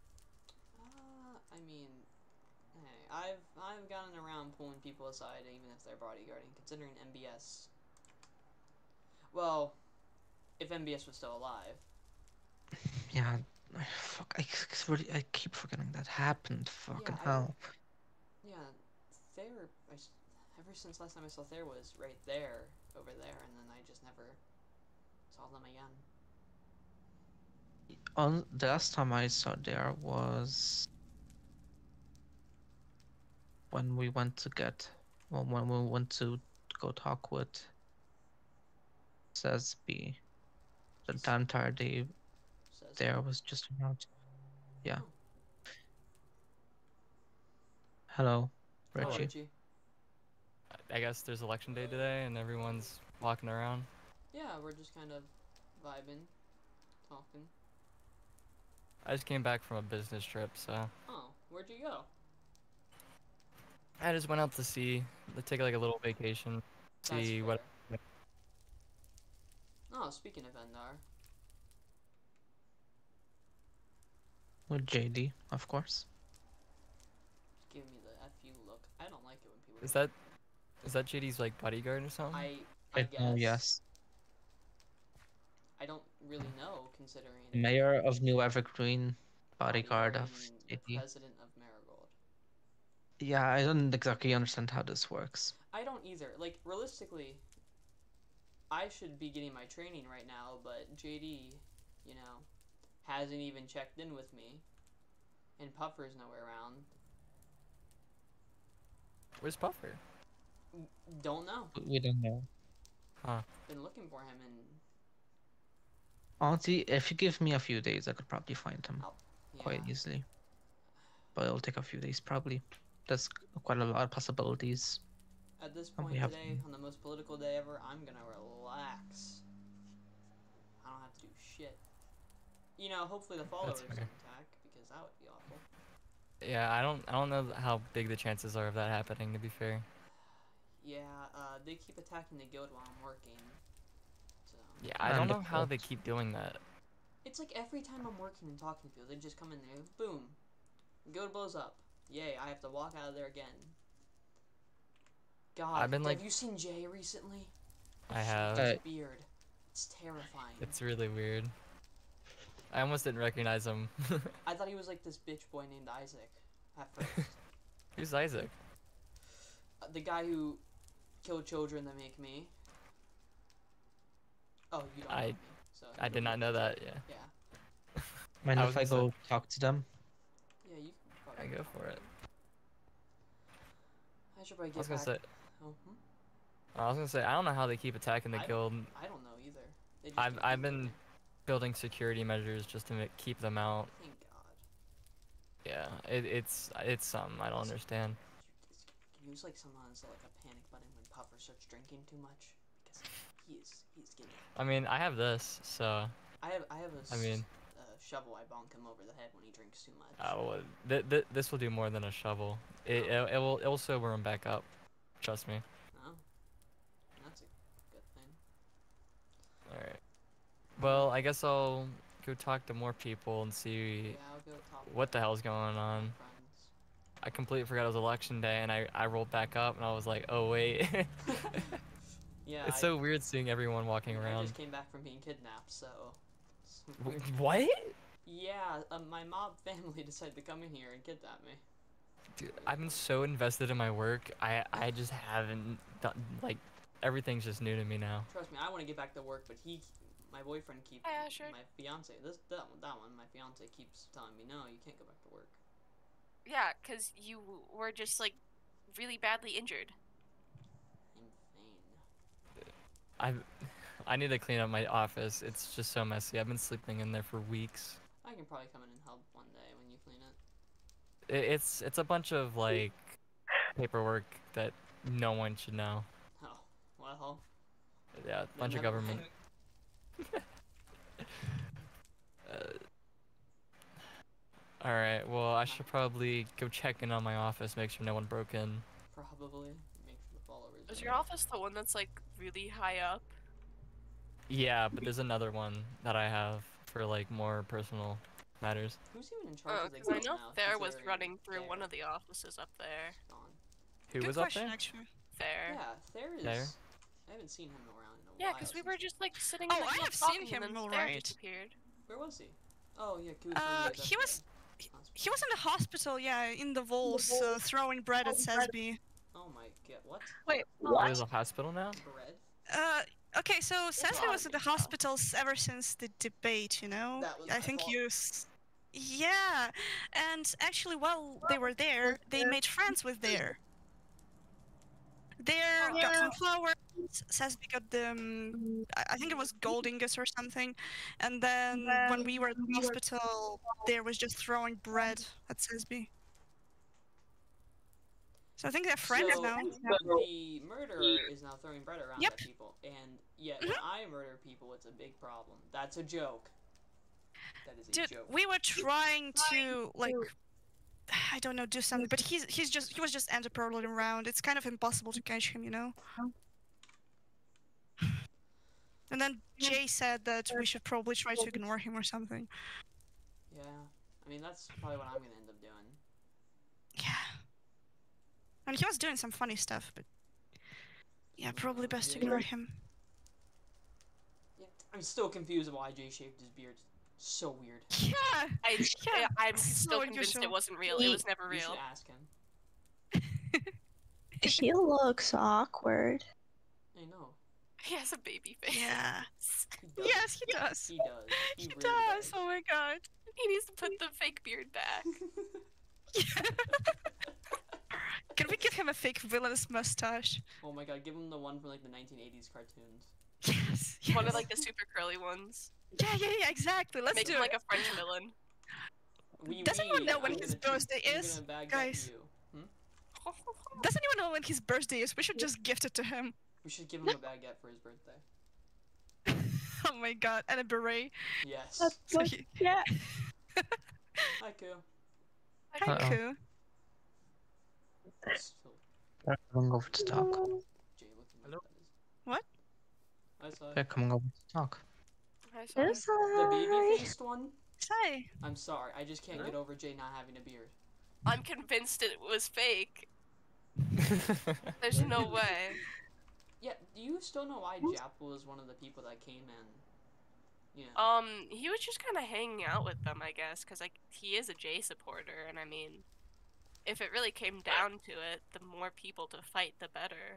I mean, hey, I've gotten around pulling people aside even if they're bodyguarding, considering MBS. Well, if MBS was still alive. Yeah, fuck. I keep forgetting that happened. Fucking Yeah, hell. Yeah, Thayer. Ever since last time I saw Thayer was right there, over there, and then I just never saw them again. On the last time I saw there was when we went to when we went to go talk with Sesby. The entire day Says there was just around. Yeah. Oh. Hello, Hello, Richie. Richie. I guess there's election day today and everyone's walking around. Yeah, we're just kind of vibing, talking. I just came back from a business trip, so Oh, where'd you go? I just went out to take like a little vacation, That's see what. fair. Oh, speaking of Endar. With JD, of course. Give me the FU look. I don't like it when people. Is that JD's like bodyguard or something? I guess. know, yes. I don't really know, considering. Mayor of New Evergreen, bodyguard of the JD. president of Marigold. Yeah, I don't exactly understand how this works. I don't either. Like, realistically, I should be getting my training right now, but JD, you know, hasn't even checked in with me. And Puffer's nowhere around. Where's Puffer? Don't know. We don't know. Been looking for him, and Honestly, if you give me a few days, I could probably find him yeah. quite easily. But it'll take a few days, probably. There's quite a lot of possibilities. At this Oh, point we have- today, on the most political day ever, I'm gonna relax. I don't have to do shit. You know, hopefully the followers don't fair. attack, because that would be awful. Yeah, I don't know how big the chances are of that happening. To be fair. Yeah, they keep attacking the guild while I'm working. So Yeah, I And don't the know how cult. they keep doing that. it's like every time I'm working and talking to people, they just come in there, boom, guild blows up. Yay, I have to walk out of there again. God, I've been, like- have you seen Jay recently? I have. His beard. It's terrifying. It's really weird. I almost didn't recognize him. I thought he was like this bitch boy named Isaac at first. Who's Isaac? The guy who killed children that make me. Oh, you don't know me, so I did not know that. Yeah. Yeah, Mind I if was I gonna go talk to them? yeah, you. Can I probably go for it. I should probably I was get gonna back. say. Oh, I was gonna say I don't know how they keep attacking the guild. I don't know either. They just I've keep I've doing been it. building security measures just to keep them out. Thank God. Yeah, it's something I don't understand. Use like sometimes like a panic button when Puffer starts drinking too much because he's getting. I mean, I have this, so I have a I mean- shovel. I bonk him over the head when he drinks too much. well, this will do more than a shovel. It will sober him back up. Trust me. Oh, that's a good thing. All right. Well, I guess I'll go talk to more people and see Yeah, I'll go talk. what the hell's going on. Friends. I completely forgot it was election day, and I rolled back up, and I was like, oh wait. Yeah. It's so weird seeing everyone walking I around. just came back from being kidnapped, so. What? Yeah, my mob family decided to come in here and kidnap me. Dude, I've been so invested in my work. I just haven't done, like, everything's just new to me now. Trust me, I want to get back to work, but my boyfriend keeps Yeah, sure. my fiance. That one, my fiance keeps telling me, no, you can't go back to work. Yeah, because you were just like really badly injured. I need to clean up my office. It's just so messy. I've been sleeping in there for weeks. I can probably come in and help one day when you clean it. It's a bunch of like paperwork that no one should know. Oh, well. Yeah, a bunch of never government. Alright, well, I should probably go check in on my office, make sure no one broke in. Probably. Make sure the followers. Is your office the one that's like really high up? Yeah, but there's another one that I have for like more personal matters. Who's even in charge Oh, of the because I gate know now? Thayer Is was there running through Thayer? one of the offices up there. Gone. Who Good was up question, there? actually. There. Yeah, Thayer is. Thayer? I haven't seen him around in a Yeah, while. because we since- were just like sitting Oh, in the I group have seen talking, him, and then alright. Thayer disappeared. Where was he? Oh yeah, he was. He was in the hospital, yeah, in the walls, throwing bread at Sesby. Oh my god, what? Wait, Oh, what? there's a hospital now? Bread? Okay, so Sesby was in the obvious, though. hospitals ever since the debate, you know? That was I my think fault. you. Yeah, and actually, while they were there, they made friends with Dare. Dare got some flowers, Sesby got them, I think it was gold ingots or something, and then when we were at the hospital, Dare was just throwing bread at Sesby. So I think they're friends So, now. the murderer is now throwing bread around Yep. at people, and yet when I murder people, it's a big problem. That's a joke. That is a Dude, joke. we were trying to like, I don't know, do something, but he was just interpolating around. It's kind of impossible to catch him, you know. And then Jay said that we should probably try to ignore him or something. Yeah, I mean that's probably what I'm gonna end up doing. Yeah. And he was doing some funny stuff, but yeah, probably best to ignore him. Yeah, I'm still confused why Jay shaved his beard. So weird. Yeah. Yeah, I'm still so convinced unusual. it wasn't real. It was never You real. should ask him. He looks awkward. I know. He has a baby face. Yeah. He does. Yes, he does. He does. He really does. Oh my god. He needs to put the fake beard back. Can we give him a fake villainous mustache? Oh my god, give him the one from like the 1980s cartoons. Yes. One of yes. like the super curly ones. Yeah, exactly. Let's Make do him like it. a French villain. Does anyone know when I'm his gonna birthday I'm is? gonna bag Guys. that you. Does anyone know when his birthday is? We should just gift it to him. We should give him a baguette for his birthday. Oh my god, and a beret. Yes. That's So good. he... Yeah. Hi, Koo. Hi, Uh-oh. Koo. Still, They're coming over to talk. Jay looking Hello? like that is. What? I saw They're coming over to talk. I saw There's the a- baby-faced one. Hi. I'm sorry, I just can't get over Jay not having a beard. I'm convinced it was fake. There's no way. Yeah, do you still know why Jap was one of the people that came in? You know. He was just kind of hanging out with them, I guess, because like he is a J supporter, and I mean, if it really came down to it, the more people to fight, the better.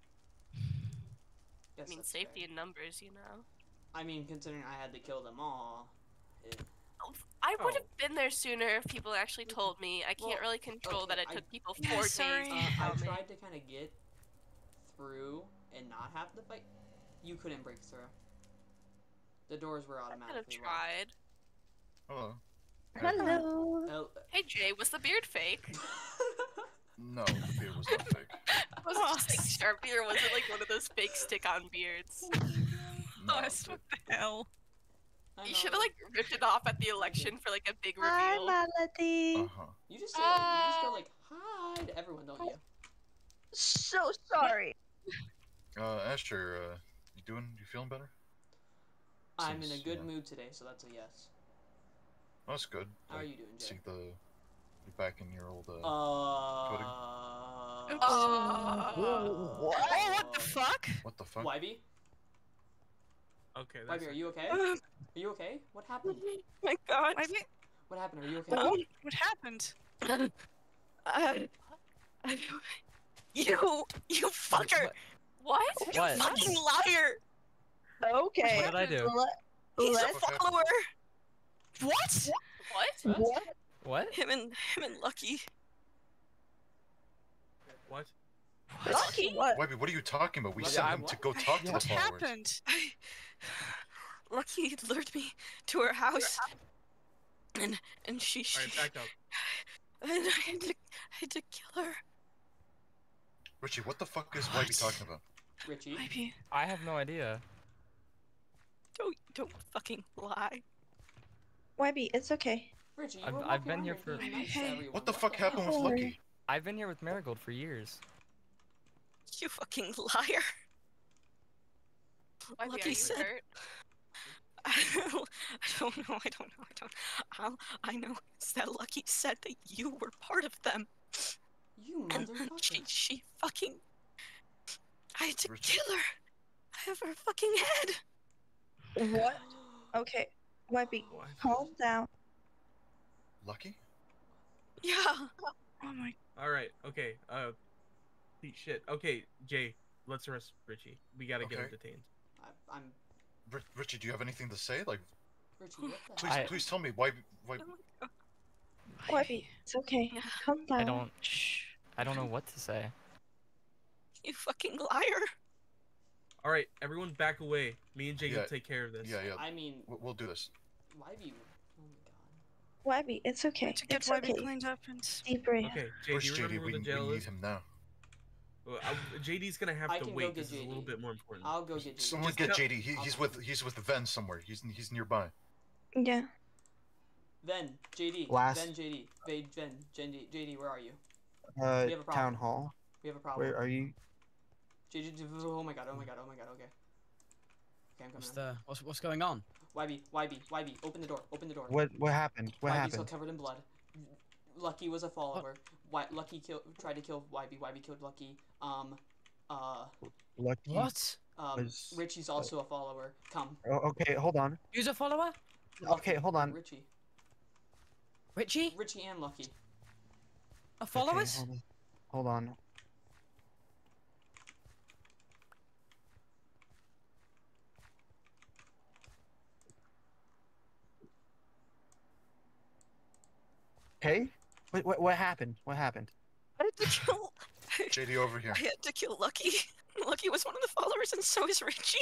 Guess I mean, that's safety fair. in numbers, you know. I mean, considering I had to kill them all. I would have Oh. been there sooner if people actually told me. I can't Well, really control okay, that it I- took people Yeah, 4 sorry. days to I tell me. tried to kind of get through and not have to fight. You couldn't break through. The doors were I could have automatically locked. tried. Hello. Hello. Oh. Hey Jay, was the beard fake? No, the beard was not fake. Was it just like Sharpie, or was it like one of those fake stick-on beards? No, Us, what the hell? I You know. should have like ripped it off at the election for like a big Hi, reveal. Melody. uh-huh. You just say like, you just go like hi to everyone, don't you? So sorry. Asher, you feeling better? I'm in a Seems, good yeah. mood today, so that's a yes. Oh, that's good. How are Like, you doing, Jay? See you're back in your old, Oops. Oh. Oh, what the fuck? what the fuck? Wybie? Okay, Wybie, that's are you okay? Are you okay? What happened? My God. I mean, What happened? Are you okay? what happened? You fucker! What? What? Fucking liar! Okay. What did I do? He's What a happened? follower. What? What? What? Him and Lucky. What? Lucky what? Webby, what are you talking about? We What? sent Yeah, him to what? go talk to the What followers. happened? Lucky lured me to her house, and she. Alright, back up. And I had to kill her. Richie, what the fuck is Webby talking about? Richie. Maybe. I have no idea. Don't fucking lie. Webby, it's okay. Richie, you I've- were I've walking been around here here for- being nice to Hey. everyone. What the fuck hell? happened with Don't Lucky? worry. I've been here with Marigold for years. You fucking liar. Why Lucky are you said- hurt? I don't know. I know is that Lucky said that you were part of them. You And then motherfucker. she fucking. I had to Richard. kill her. I have her fucking head. What? Okay, Webby, What? calm down. Lucky? Yeah. Oh my. Alright, okay. Shit. Okay, Jay, let's arrest Richie. We gotta get him Okay. detained. I'm Richie, do you have anything to say? Like, Richie. What the please, hell? please tell me why. Webby, it's okay. Calm down. I don't know what to say. You fucking liar. Alright, everyone back away. Me and Jay Yeah. will take care of this. Yeah, yeah. I mean, We'll do this. why be? Oh my god. Webby, it's okay. To get It's Webby okay. cleaned up and. Deep breath. Okay, Jay, do Push you JD, remember we where the jail need is? him now. Well, JD's gonna have I to can go wait get because it's a little JD. bit more important. I'll go get you. Someone Just get tell- JD. He's with Ven somewhere. He's nearby. Yeah. Ven, JD. Last- Ven, JD. Ven, JD, where are you? Uh, We have a problem. town hall. We have a problem. Where are you? JD. Oh my god. Okay. Okay, I'm coming. What's going on? YB, open the door. Open the door. What happened? What YB's still happened? covered in blood. Lucky was a follower. Lucky tried to kill YB. YB killed Lucky. Lucky. What? was- Richie's also a follower. Come. Oh, okay, hold on. Who's a follower? Okay, hold on. Richie. Richie? Richie and Lucky. A Okay, followers? hold on. Okay. What happened? What happened? I had to kill. JD over here. I had to kill Lucky. Lucky was one of the followers, and so is Richie.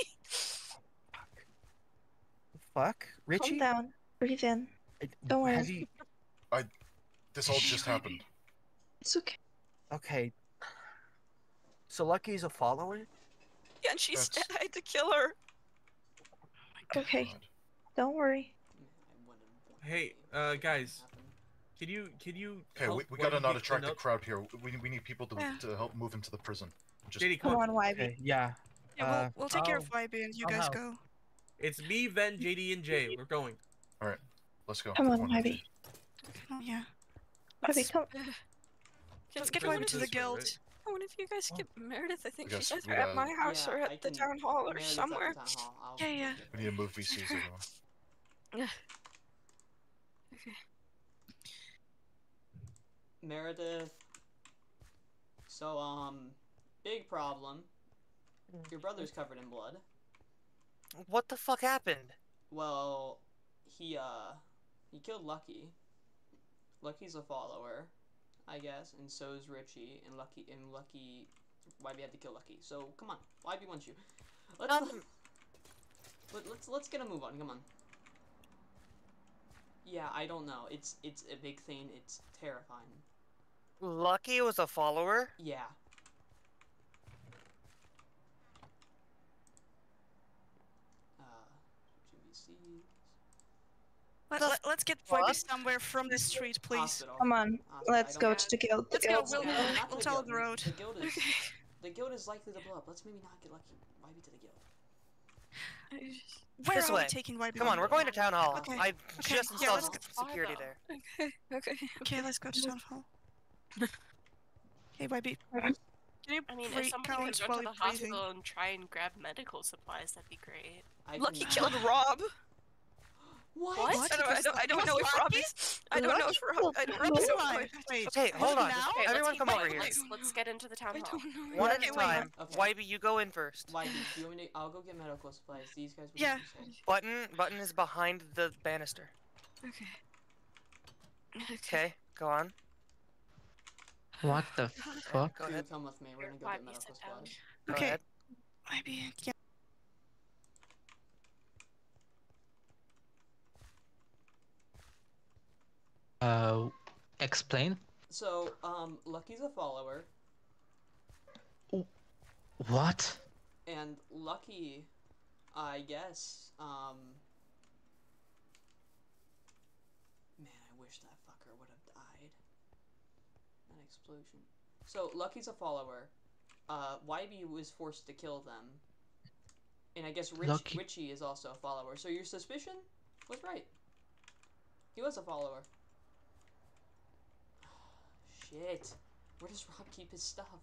Fuck, Richie. Calm down. Breathe in. Don't Has worry. he? This all just happened. It's okay. Okay. So Lucky's a follower? Yeah, and she's That's- dead. I had to kill her. Okay. God. Don't worry. Hey, guys, can you Okay, help we gotta Webby not get attract cleaned a up? crowd here. We need people Yeah. to help move into the prison. Just JD, Come come on, Wybie. Okay, yeah. Yeah, we'll take care of I'll- YB and you I'll guys help. go. It's me, Ven, JD, and Jay. We're going. let's go. Come on, One, Wybie. Oh, yeah. Wybie, come. Let's get Prison Wybie to the this way, guild. right? I wonder if you guys get Meredith. I think Yes, she's we either at gotta- my house or Yeah, I at the can- town hall or Meredith's at the somewhere. town hall. I'll Yeah, yeah. get- We need to move VCs, everyone. Okay. Meredith. So, big problem. Your brother's covered in blood. What the fuck happened? Well, he killed Lucky. Lucky's a follower, I guess, and so is Richie, and Lucky, YB had to kill Lucky. So, come on, YB wants you. Let's get a move on, come on. Yeah, I don't know, it's a big thing, it's terrifying. Lucky was a follower? Yeah. GBC. Let's get YB somewhere from the street, please. Hospital. Come on. Hospital. Let's I go don't- to the guild. The Let's go, guild's we'll- there. not to we'll the tell guild. the road. The guild is the guild is likely to blow up. Let's maybe not get Lucky. YB to the guild. Where This are way. we taking YB? Come on, we're going to town hall. Okay. I Okay, just yeah, installed let's security there. Okay. Okay, let's go to town hall. Hey, YB. Can you I mean, if breathe- somebody count could go while to the you're breathing? hospital and try and grab medical supplies, that'd be great. Lucky killed Rob. What? What? I don't know if Rob is. I don't know if Rob. I don't know if Rob is. Wait. Okay, hold on. Now? Okay, Everyone let's come keep over going. here. Let's get into the town hall. One at a Okay, wait. time. Okay. Wybie, you go in first. YB, do you want me to? I'll go get medical supplies. These guys. What Yeah. did you say? Button is behind the banister. Okay. Okay, go on. What the fuck? Go Dude, ahead. come with me. We're gonna go Why get be medical sit down? supplies. Go Okay. ahead. Maybe. Yeah. Explain. So, Lucky's a follower, What? and Lucky, I guess, man, I wish that fucker would have died. That explosion. So, Lucky's a follower. YB was forced to kill them. And I guess Lucky- Richie is also a follower. So your suspicion was right. He was a follower. Shit. Where does Rob keep his stuff?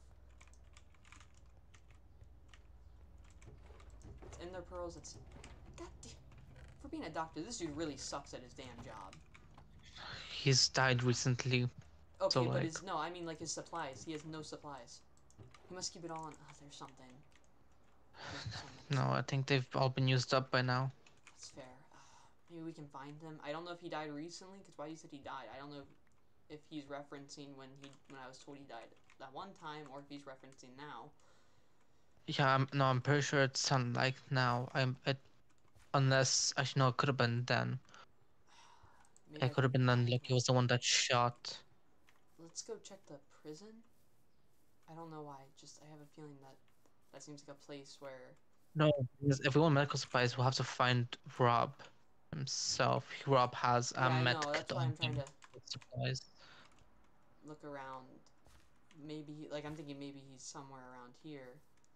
It's in their pearls. It's... God damn. For being a doctor, this dude really sucks at his damn job. He's died recently. Okay, So, but like- his... No, I mean like his supplies. He has no supplies. He must keep it all on... Oh, there's something. No, I think they've all been used up by now. That's fair. Maybe we can find him. I don't know if he died recently, because why you said he died. I don't know if he's referencing when I was told he died that one time, or if he's referencing now. Yeah, I'm pretty sure it's like now. Unless actually no, it could have been then. Maybe It could have been then. Lucky was the one that shot. Let's go check the prison. I don't know why. Just I have a feeling that seems like a place where. No, because if we want medical supplies, we'll have to find Rob himself. Rob has a Yeah, I med know. kit That's why on I'm trying him. to Supplies. look around. Maybe I'm thinking maybe he's somewhere around here.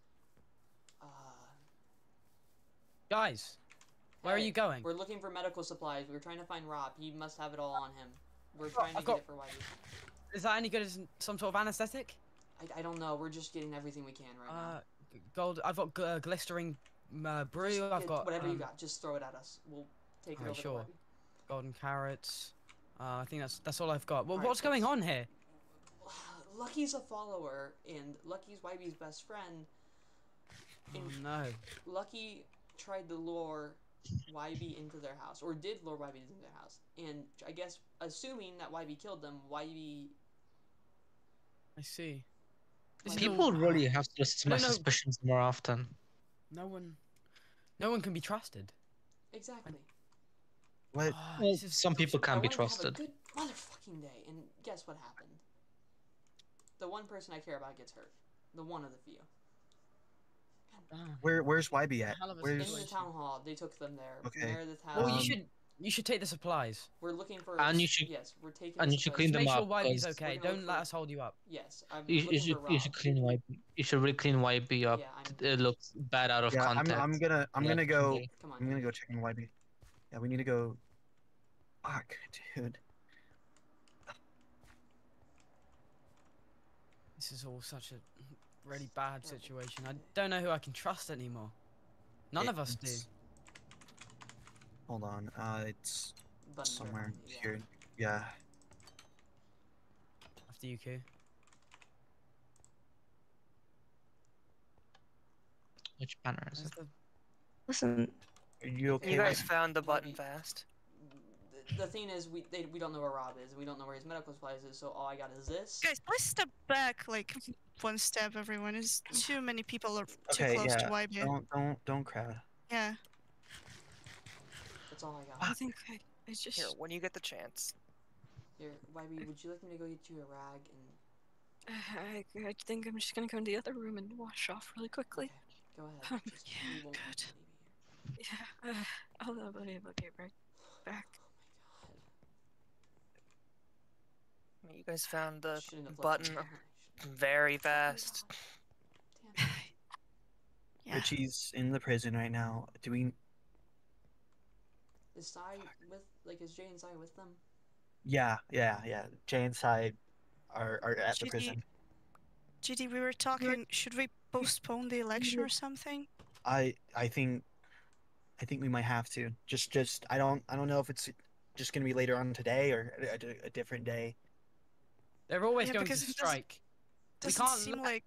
Guys, where are Hey, you going? We're looking for medical supplies. We're trying to find Rob. He must have it all on him. We're trying to I've get got- it for YB. Is that any good as some sort of anesthetic? I don't know. We're just getting everything we can right now. Gold. I've got glistering brew. Just I've get got whatever you got. Just throw it at us. We'll take it Alright, over sure. to YB. golden carrots. I think that's all I've got. Well, Alright, what's going let's- on here? Lucky's a follower, and Lucky's YB's best friend. Oh And no. Lucky tried to lure YB into their house, or did lure YB into their house. And I guess, assuming that YB killed them, YB... I see. People really have to listen to my No, no. suspicions more often. No one can be trusted. Exactly. What? Well, some people I can be wanted to have a trusted. good motherfucking day, and guess what happened? The one person I care about gets hurt. The one of the few. Where's YB at? Hell of a Where's In the town hall, they took them there. Okay. Mayor of the town. Well, you should take the supplies. We're looking for. And you should- Yes, we're taking. and the you should supplies. clean them Make sure up, YB's 'cause- okay. We're gonna Don't look let for- us hold you up. Yes, I'm You looking should for you should Rob. clean YB. You should really clean YB up. It looks bad out of Yeah, context. I'm gonna go. Come on. I'm gonna go check on YB. Yeah, we need to go. Fuck, dude. This is all such a really bad situation. I don't know who I can trust anymore. None of us do. It's- Hold on. It's Button somewhere drive, yeah. here. Yeah. After you, Q. Which banner is it? Listen, Are you okay? You guys with- found the button fast. The thing is, we don't know where Rob is. We don't know where his medical supplies is. So all I got is this. Guys, please step back like one step, everyone. Is too many people are too Okay, close to yeah. YB. Don't crowd. Yeah. That's all I got. I think I just. Here, when you get the chance. Here, YB, would you like me to go get you a rag and? I think I'm just gonna go in the other room and wash off really quickly. Go ahead. Just, Yeah, we won't good. leave you here. Yeah, I'll get right back. You guys found the Shouldn't have left button you there. very fast. Damn. Yeah. Richie's in the prison right now. Do we? Is Sai is Jay and Sai with them? Yeah. Jay and Sai are at the GD. prison. GD, we were talking. Should we postpone the election or something? I think we might have to. Just I don't know if it's just gonna be later on today or a different day. They're always Yeah, going to because it strike. We Doesn't can't seem let- like.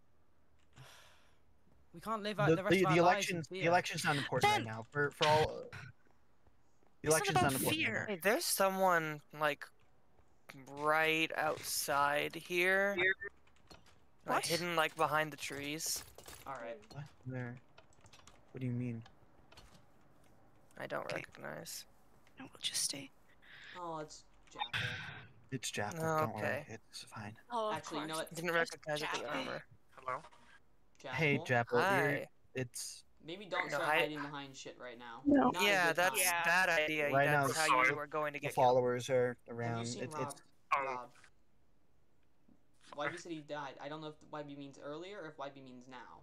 We can't live out the rest of our The lives election in the fear. election's not important right Then- now for all. The It's not election's about not important. fear. right Hey, there's someone like right outside here. Like, What? hidden like behind the trees. Alright. What? Where? What do you mean? I don't Okay. recognize. No, we'll just stay. Oh, it's Jackal. It's Jackal. Oh, Don't worry. okay. It's fine. Oh, of Actually, you know course. what? Didn't Just recognize the Jackal. armor. Hello? Jackal. Hey, Jackal. Hi. It's Maybe don't No, start hi- hiding behind shit right now. No. Not a Yeah, good that's time. bad idea. Right now, That's how it's- you are going to the get killed. followers are Have you around. seen It's Rob? YB said he died. I don't know if YB means earlier or if YB means now.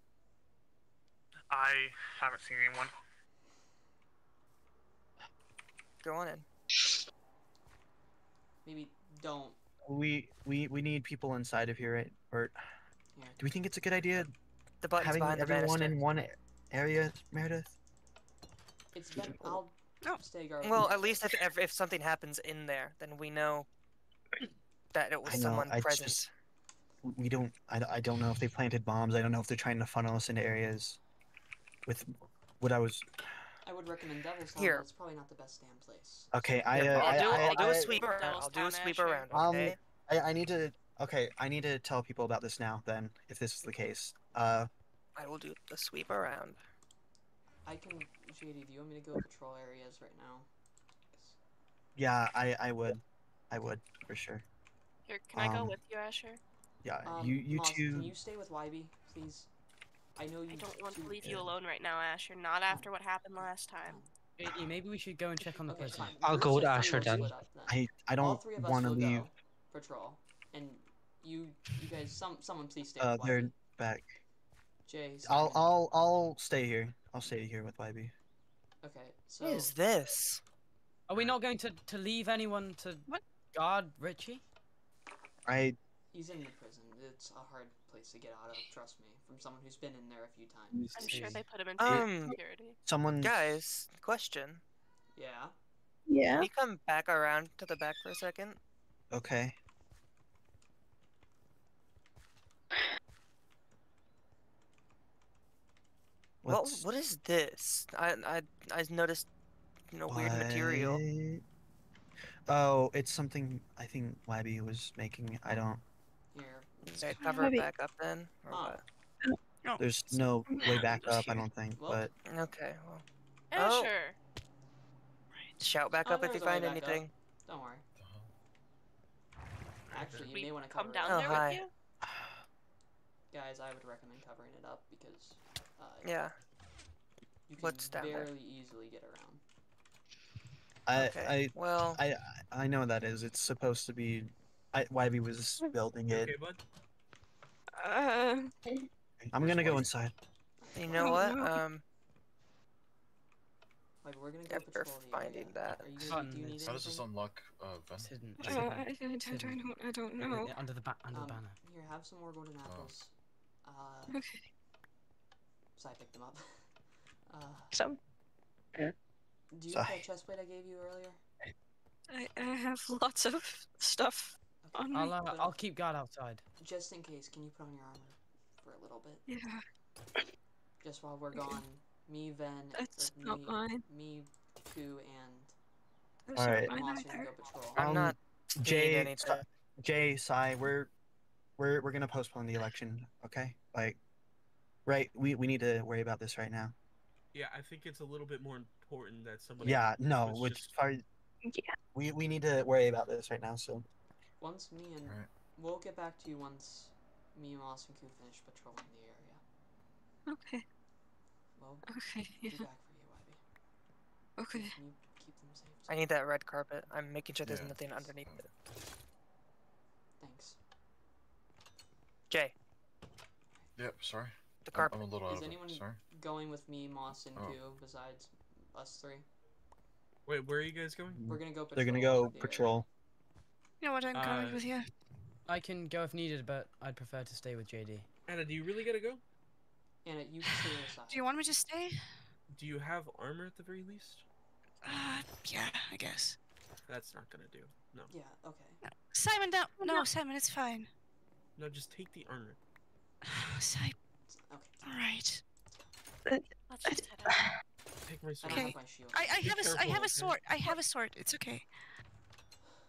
I haven't seen anyone. Go on in. Maybe don't. we need people inside of here, right? Or Yeah. do we think it's a good idea The button's having behind the everyone banister. in one area, Meredith? It's been. I'll stay guard. Well, at least if something happens in there, then we know that it was I know. someone I present. just we don't. I don't know if they planted bombs. I don't know if they're trying to funnel us into areas. With what I was. I would recommend Devil's Town, Here. but it's probably not the best damn place. Okay, I'll do a sweep around. I'll do a sweep around. Okay. I need to. Okay, I need to tell people about this now. Then, if this is the case, I will do the sweep around. I can. JD, do you want me to go patrol areas right now? yeah, I would for sure. Here, can I go Um, with you, Asher? Yeah, Um, you Moss, two. Can you stay with YB, please? I know you. I don't want to two- leave you alone right now, Asher. Not after what happened last time. JD, maybe we should go and check on the Okay, prison. fine. I'll go Groups with of Asher three will then. split up I All don't three of us want to will leave. go patrol, and you guys, someone please stay. with They're YB. back. Jay. I'll Simon. I'll stay here. I'll stay here with YB. Okay, so. What is this? Are we not going to leave anyone to guard Richie? He's in the prison. It's a hard place to get out of. Trust me, from someone who's been in there a few times. I'm sure they put him into security. Someone. Guys, question. Yeah. Yeah. Can you come back around to the back for a second? Okay. What is this? I noticed, weird material. What? Oh, it's something I think YB was making. I don't. Here. Okay, cover it back up then, or what? There's no way back up. I don't think. But Okay, well. Asher. Shout back Oh, up if you there's a way find back up. anything. Don't worry. Actually, you We may want to come cover down it up. there hi. with you? Guys, I would recommend covering it up because. Yeah. You can What's down there? barely easily get around. Okay, well. I know what that is. It's supposed to be. YB was building it. Okay, bud. I'm gonna go inside. You know what? Like, we're gonna go After patrol the finding area. that. Are you gonna, do you need How does this anything? unlock It's hidden. Vent? I don't know. Under the banner. Here, have some more golden apples. Okay. So I picked them up. Some. Do you have Sorry. that chest plate I gave you earlier? I have lots of stuff on me. I'll keep guard outside. Just in case, can you put on your armor for a little bit? Yeah. Just while we're gone, me, Ven, That's me, not mine. me, Ku, and Those All aren't right. mine Moss are gonna either. go patrol. I'm not seeing Jay, anything. Jay, Sai, we're gonna postpone the election. Okay, like, right? We need to worry about this right now. Yeah, I think it's a little bit more important that somebody. Yeah, no, was which just- sorry. We need to worry about this right now. So. Once me and we'll get back to you once me, Moss, and Ku finish patrolling the area. Okay. Well, Okay, be yeah. back for you, YB. Okay. Can you keep them safe? I need that red carpet. I'm making sure there's Yeah. nothing underneath it. Thanks. Jay, Yep, sorry. the carpet. I'm a little out Is of anyone it. Sorry. going with me, Moss, and Oh. Ku besides us three? Wait, where are you guys going? We're gonna go patrol. They're gonna go the area. patrol. You know what? I'm coming Uh, with you. I can go if needed, but I'd prefer to stay with JD. Anna, do you really gotta go? Anna, you stay aside. Do you want me to stay? Do you have armor at the very least? Yeah, I guess. That's not gonna do. No. Yeah. Okay. Simon, no, Simon, it's fine. No, just take the armor. Simon. Okay. All right. Let's just head out. Take my sword. I don't Okay. have my shield. I have Be a careful, I have a okay? sword. I have a sword. It's okay.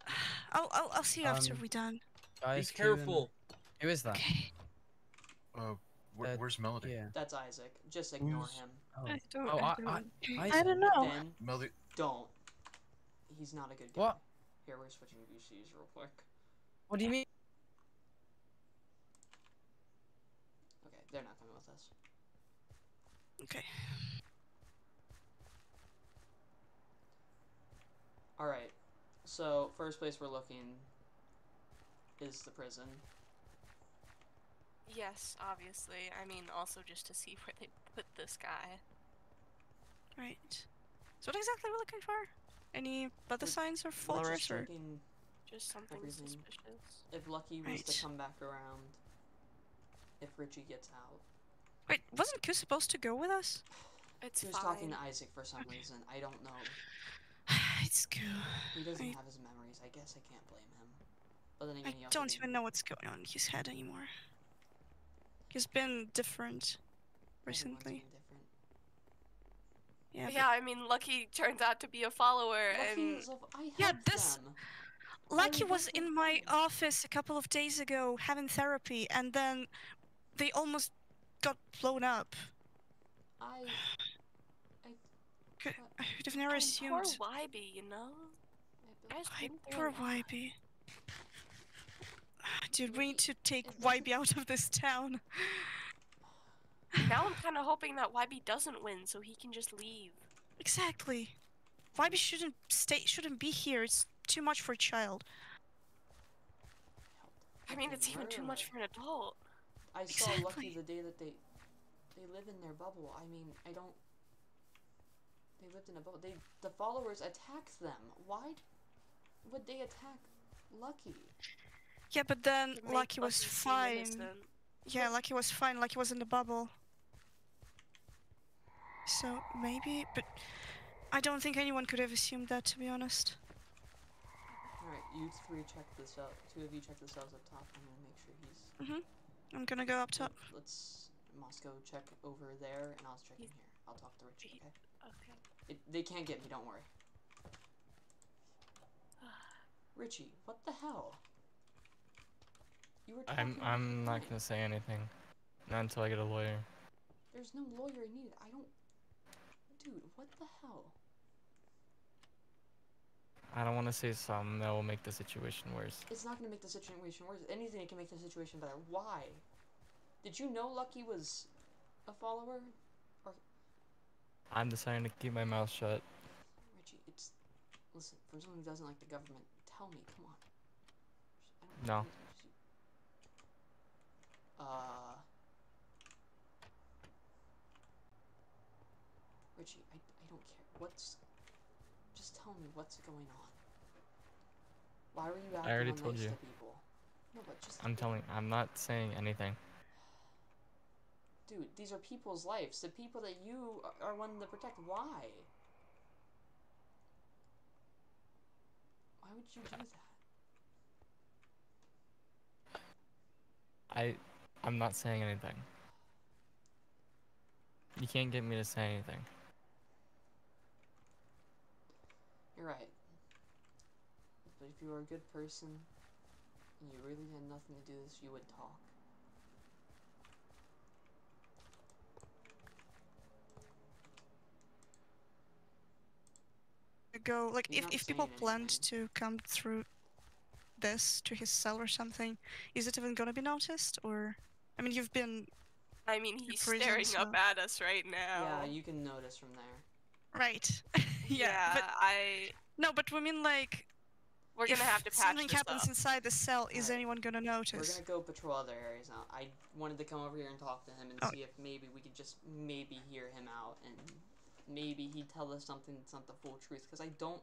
I'll see you after Um, we're done. Guys, Be careful. Who is that? Okay. Where's Melody? Yeah. That's Isaac. Just ignore Who's- him. Oh. I don't. Oh, I don't know. Ben, Melody. don't. He's not a good guy. What? Here, we're switching VCs real quick. What do you mean? Okay, they're not coming with us. Okay. Alright, so first place we're looking is the prison. Yes, obviously. I mean, also just to see where they put this guy. Right. So what exactly are we looking for? Any other signs or We're followers just or? looking Just something everything. suspicious. If Lucky was Right. to come back around, if Richie gets out. Wait, wasn't Q supposed to go with us? It's He was fine. talking to Isaac for some reason. I don't know. It's Q. He doesn't I have his memories. I guess I can't blame him. But then I again, he also don't didn't- even know what's going on in his head anymore. He's been different everyone's recently. been different. Yeah. Yeah, I mean, Lucky turns out to be a follower, Lucky and is I Yeah, helped this- them. Lucky I was helped in them my fine. office a couple of days ago having therapy, and then they almost got blown up. I I would have never poor assumed. YB, you know? Guys Ay, been through a poor lot. YB. Dude, we need to take YB out of this town. Now I'm kind of hoping that YB doesn't win, so he can just leave. Exactly. YB shouldn't be here. It's too much for a child. I mean, it's even too much for an adult. I saw Lucky Exactly. the day that they live in their bubble. I mean, I don't. They lived in a bubble. The followers attacked them. Why would they attack Lucky? Yeah, but then To make Lucky was Lucky seem fine. innocent. Yeah, Lucky was fine. Lucky was in the bubble. So maybe, but I don't think anyone could have assumed that, to be honest. Alright, you three check this out. Two of you check this out up top. I'm gonna make sure he's. I'm gonna go up top. Let's Moscow check over there, and I'll check in here. I'll talk to Richie. Okay. Okay. They can't get me. Don't worry. Richie, what the hell? You were talking to I'm my not friend. gonna say anything. Not until I get a lawyer. There's no lawyer needed. I don't. Dude, what the hell? I don't want to say something that will make the situation worse. It's not gonna make the situation worse. Anything that can make the situation better. Why? Did you know Lucky was a follower? Or I'm deciding to keep my mouth shut. Richie, it's. Listen, for someone who doesn't like the government, tell me, come on. No. Richie, I don't care. Just tell me what's going on. Why were you acting I already unnice told you. to people? No, but just. I'm not saying anything. Dude, these are people's lives. The people that you are wanting to protect. Why? Why would you do that? I'm not saying anything. You can't get me to say anything. You're right. But if you were a good person, and you really had nothing to do with this, you would talk. Go like You're not if people saying planned to come through this to his cell or something, is it even gonna be noticed? Or, I mean, you've been. I mean, he's prison, staring so- up at us right now. Yeah, you can notice from there. Right. yeah, but no, but we mean like. We're gonna if have to patch something this happens up. inside the cell, is Alright. anyone gonna We're notice? gonna go patrol other areas now. I wanted to come over here and talk to him and Oh. see if maybe we could just maybe hear him out and maybe he'd tell us something that's not the full truth. Because I don't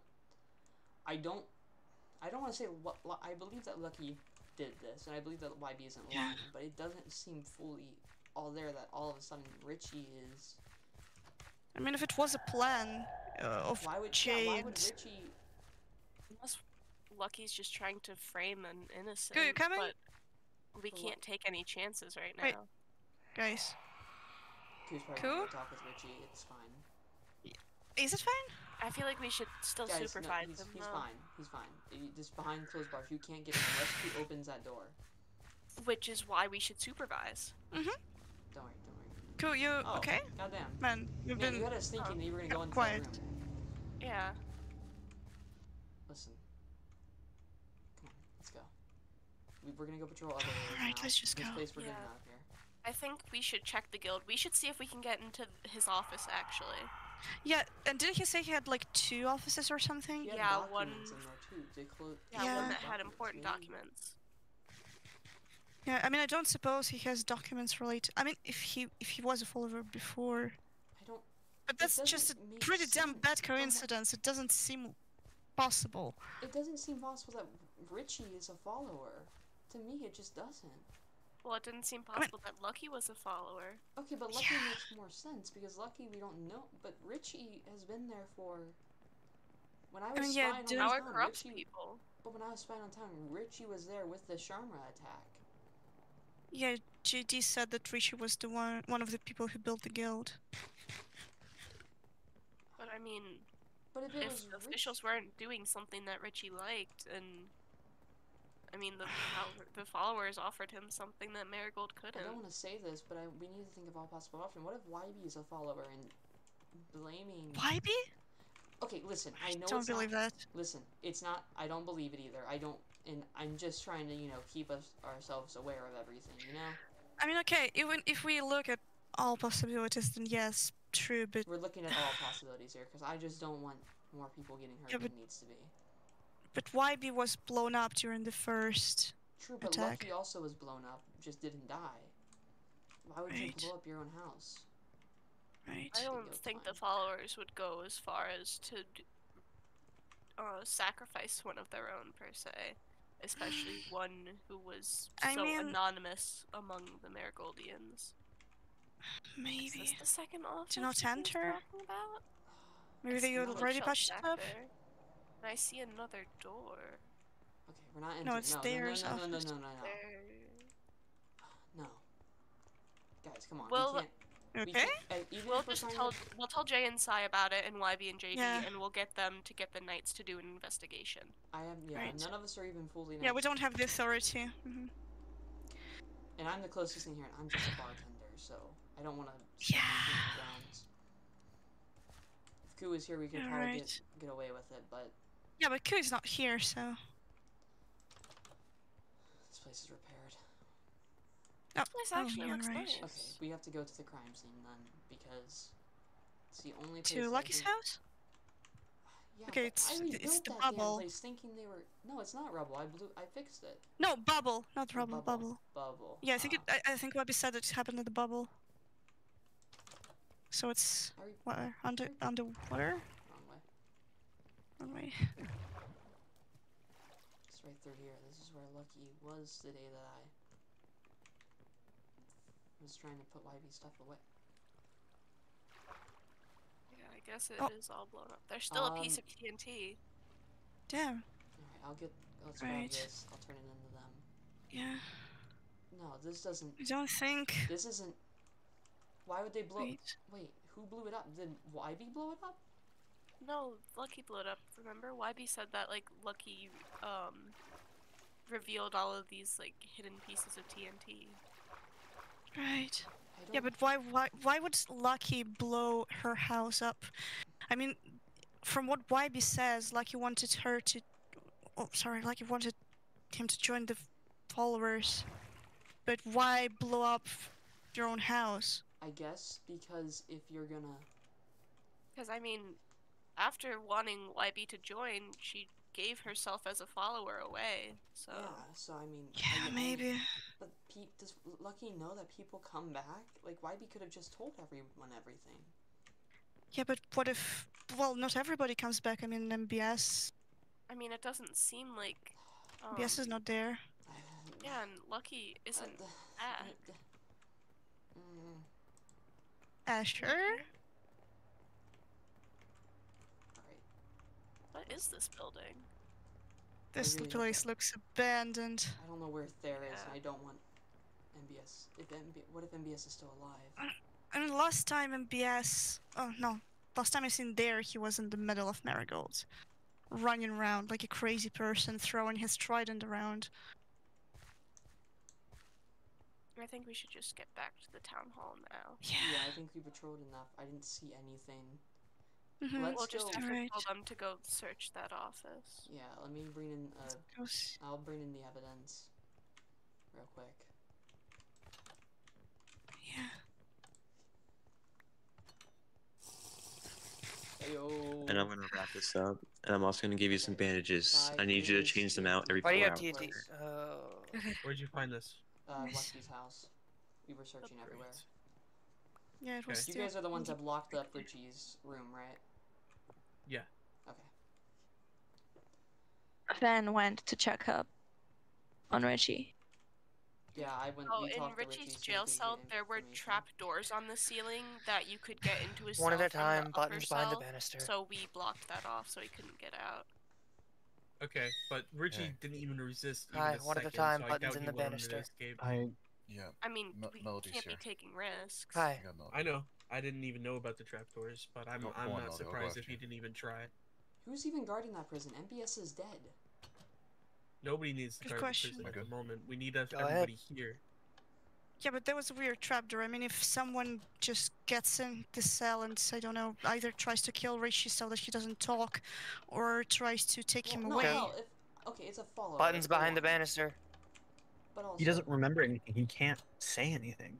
want to say what I believe that Lucky did this, and I believe that YB isn't Yeah. lying, but it doesn't seem fully all there that all of a sudden Richie is. I mean, if it was a plan of Why would Jade. Richie? Unless Lucky's just trying to frame an innocent. you coming? But we For can't take any chances right now. Wait. Guys, Who's probably Cool. gonna talk with Richie? It's fine. is it fine? I feel like we should still Guys, no, supervise he's him. he's though. fine. He's fine. Just behind closed bars. You can't get in unless he opens that door. Which is why we should supervise. Mm-hmm. Don't worry. Don't worry. Cool, you Oh, okay? goddamn. Man, you've Man, been you had us thinking that you were gonna go into quiet. that room. Yeah. Listen. Come on, let's go. We're gonna go patrol other areas Alright, now. let's just This go. place we're Yeah. getting out of here. I think we should check the guild. We should see if we can get into his office, actually. Yeah, and didn't he say he had like 2 offices or something? He had Yeah, one- documents in there too. They Yeah, Yeah. one that had important Maybe. documents. Yeah, I mean, I don't suppose he has documents related. I mean, if he was a follower before, I don't. but It that's just a doesn't make pretty damn sense. bad Come on. coincidence. It doesn't seem possible. It doesn't seem possible that Richie is a follower. To me, it just doesn't. Well, it didn't seem possible that Lucky was a follower. Okay, but Lucky Yeah. makes more sense because Lucky we don't know, but Richie has been there for. When I was mean, yeah, spying dude- on Power town, corrupts Richie. people. But when I was spying on town, Richie was there with the Sharma attack. Yeah, JD said that Richie was the one of the people who built the guild. But I mean, But if it if was the officials weren't doing something that Richie liked, and I mean, the followers offered him something that Marigold I don't couldn't. want to say this, but we need to think of all possible options. What if YB is a follower and blaming? YB? Okay, listen. I know Don't it's believe not, that. Listen, it's not. I don't believe it either. I don't, and I'm just trying to, keep ourselves aware of everything. I mean, okay, even if we look at all possibilities, then yes, true, but We're looking at all possibilities here because I just don't want more people getting hurt Yeah, than but- needs to be. YB was blown up during the first True, but attack. Lucky also was blown up, just didn't die. Why would you Right. blow up your own house? Right. I don't think the followers would go as far as to sacrifice one of their own per se, especially one who was I so mean- anonymous among the Marigoldians. Is Maybe. this the second office Do not that he's enter? talking about? Maybe I they see already bookshelves patched back stuff? there, and I see another door. Okay, we're not entering. No, it's theirs no, office. no. There. No. Guys, come on. Well, we can't. Okay. Even We'll if we're just trying tell to- we'll tell Jay and Sai about it, and YB and JD, Yeah. and we'll get them to get the knights to do an investigation. Right. none of us are even fully. Yeah, we nice. don't have the authority. Mhm. And I'm the closest thing here, and I'm just a bartender, so I don't want to. Yeah. If Ku was here, we could Yeah, probably right. get away with it, but Yeah, but Ku's not here, so. this place is repaired. Oh, This oh, actually yeah, looks right. nice. Okay, we have to go to the crime scene then, because it's the only place. To I Lucky's think- house? Yeah, Okay, but it's- I it's rebuilt the that damn bubble. place thinking they were. No, it's not rubble. I fixed it. No, bubble, not Oh, rubble, bubble. Bubble. Yeah, I think Ah. I think YB said it happened at the bubble. So it's Are we- water, underwater. Wrong way. Wrong way. It's right through here. This is where Lucky was the day that I was trying to put YB stuff away. Yeah, I guess it Oh. is all blown up. There's still a piece Um, of TNT. Damn. Alright, let's grab Right. this. I'll turn it into them. Yeah. No, this doesn't. I don't think. This isn't. Why would they blow? Wait. Wait, who blew it up? Did YB blow it up? No, Lucky blew it up. Remember, YB said that like Lucky revealed all of these like hidden pieces of TNT. Right. I don't. Yeah, but why would Lucky blow her house up? I mean, from what YB says, Lucky wanted her to. Oh, sorry, Lucky wanted him to join the followers. But why blow up your own house? I guess because if you're gonna. Because I mean, after wanting YB to join, she gave herself as a follower away. So Yeah, so I mean. Yeah, maybe. But does Lucky know that people come back? Like, YB could have just told everyone everything. Yeah, but what if? Well, not everybody comes back. I mean, MBS. I mean, it doesn't seem like. MBS is not there. Yeah, and Lucky isn't at. Sure. What is this building? This really place looks abandoned. I don't know where there is, and Yeah. I don't want MBS. What if MBS is still alive? I mean, last time MBS. Oh no, last time I seen there, he was in the middle of Marigold, running around like a crazy person, throwing his trident around. I think we should just get back to the town hall now. Yeah, I think we patrolled enough. I didn't see anything. Mhm. Let's We'll just go. have to Alright. tell them to go search that office. Yeah, let me bring in. Goes- I'll bring in the evidence, real quick. Yeah. Heyo. And I'm gonna wrap this up, and I'm also gonna give you some bandages. I need you to change them out every Why do 4 you have hours. TNT? Oh. Where'd you find this? Westy's house. We were searching everywhere. Yeah, it was You still- guys are the ones that blocked up Richie's room, right? Yeah. Okay. Van went to check up on Richie. Yeah, I went. Oh, we in talked to Richie's Richie, jail so cell, we there were trap doors on the ceiling that you could get into his One cell at a from time, the buttons upper behind the cell, banister. So we blocked that off so he couldn't get out. Okay, but Richie Yeah. didn't even resist. Even Hi, a one at a second, time, so I buttons doubt in he the wanted to banister. escape. Yeah. I mean, we Melody's can't here. be taking risks. Hi. Yeah, Melody. I know. I didn't even know about the trapdoors, but I'm Go I'm on, not Melody, I'll go surprised after if he you. didn't even try. Who's even guarding that prison? MBS is dead. Nobody needs to Good guard question. the prison at Okay. the moment. We need Go ahead. everybody here. Yeah, but there was a weird trapdoor. I mean, if someone just gets in the cell and, I don't know, either tries to kill Richie so that he doesn't talk, or tries to take him Well, no, away. hell, if, okay, it's a follow. Buttons behind the banister. But also, He doesn't remember anything. He can't say anything.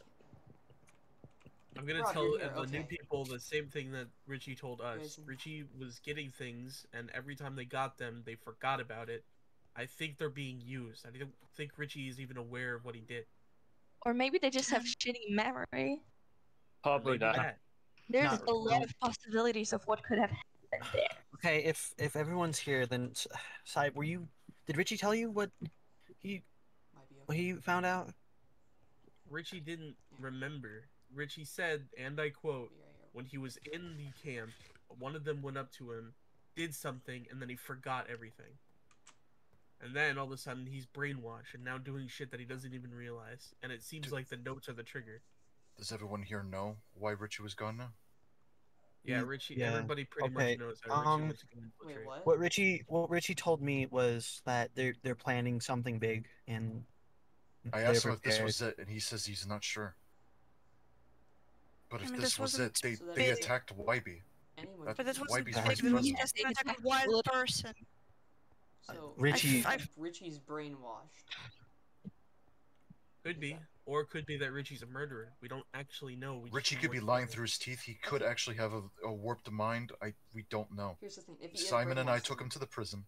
I'm gonna Rob, tell you're here, the new okay. people the same thing that Richie told us. Grayson. Richie was getting things, and every time they got them, they forgot about it. I think they're being used. I don't think Richie is even aware of what he did. Or maybe they just have shitty memory. Probably Maybe not. that. There's Not- a lot of possibilities of what could have happened there. Okay, if everyone's here, then Sai, were you? Did Richie tell you what he might be what he found out? Richie didn't Yeah. remember. Richie said, and I quote, Be right here. when he was in the camp, one of them went up to him, did something, and then he forgot everything. And then all of a sudden he's brainwashed and now doing shit that he doesn't even realize. And it seems like the notes are the trigger. Does everyone here know why Richie was gone now? Yeah, Richie. Yeah, Everybody pretty okay, much knows how Richie wants to go Wait, infiltrate. what? What Richie told me was that they're planning something big, and I they're asked him if this prepared. was it, and he says he's not sure. But I if mean, this this was wasn't it, So they that's- attacked Wybie. Anyone. That- But that wasn't Wybie's big. vice big. He president. just Maybe like a attack wild little- person. So Richie- Richie's brainwashed. Could be. Or it could be that Richie's a murderer. We don't actually know. We just Richie know could be what's lying going through his teeth. He could actually have a warped mind. We don't know. Here's the thing: if he is Simon and I brainwashed, took then- him to the prison.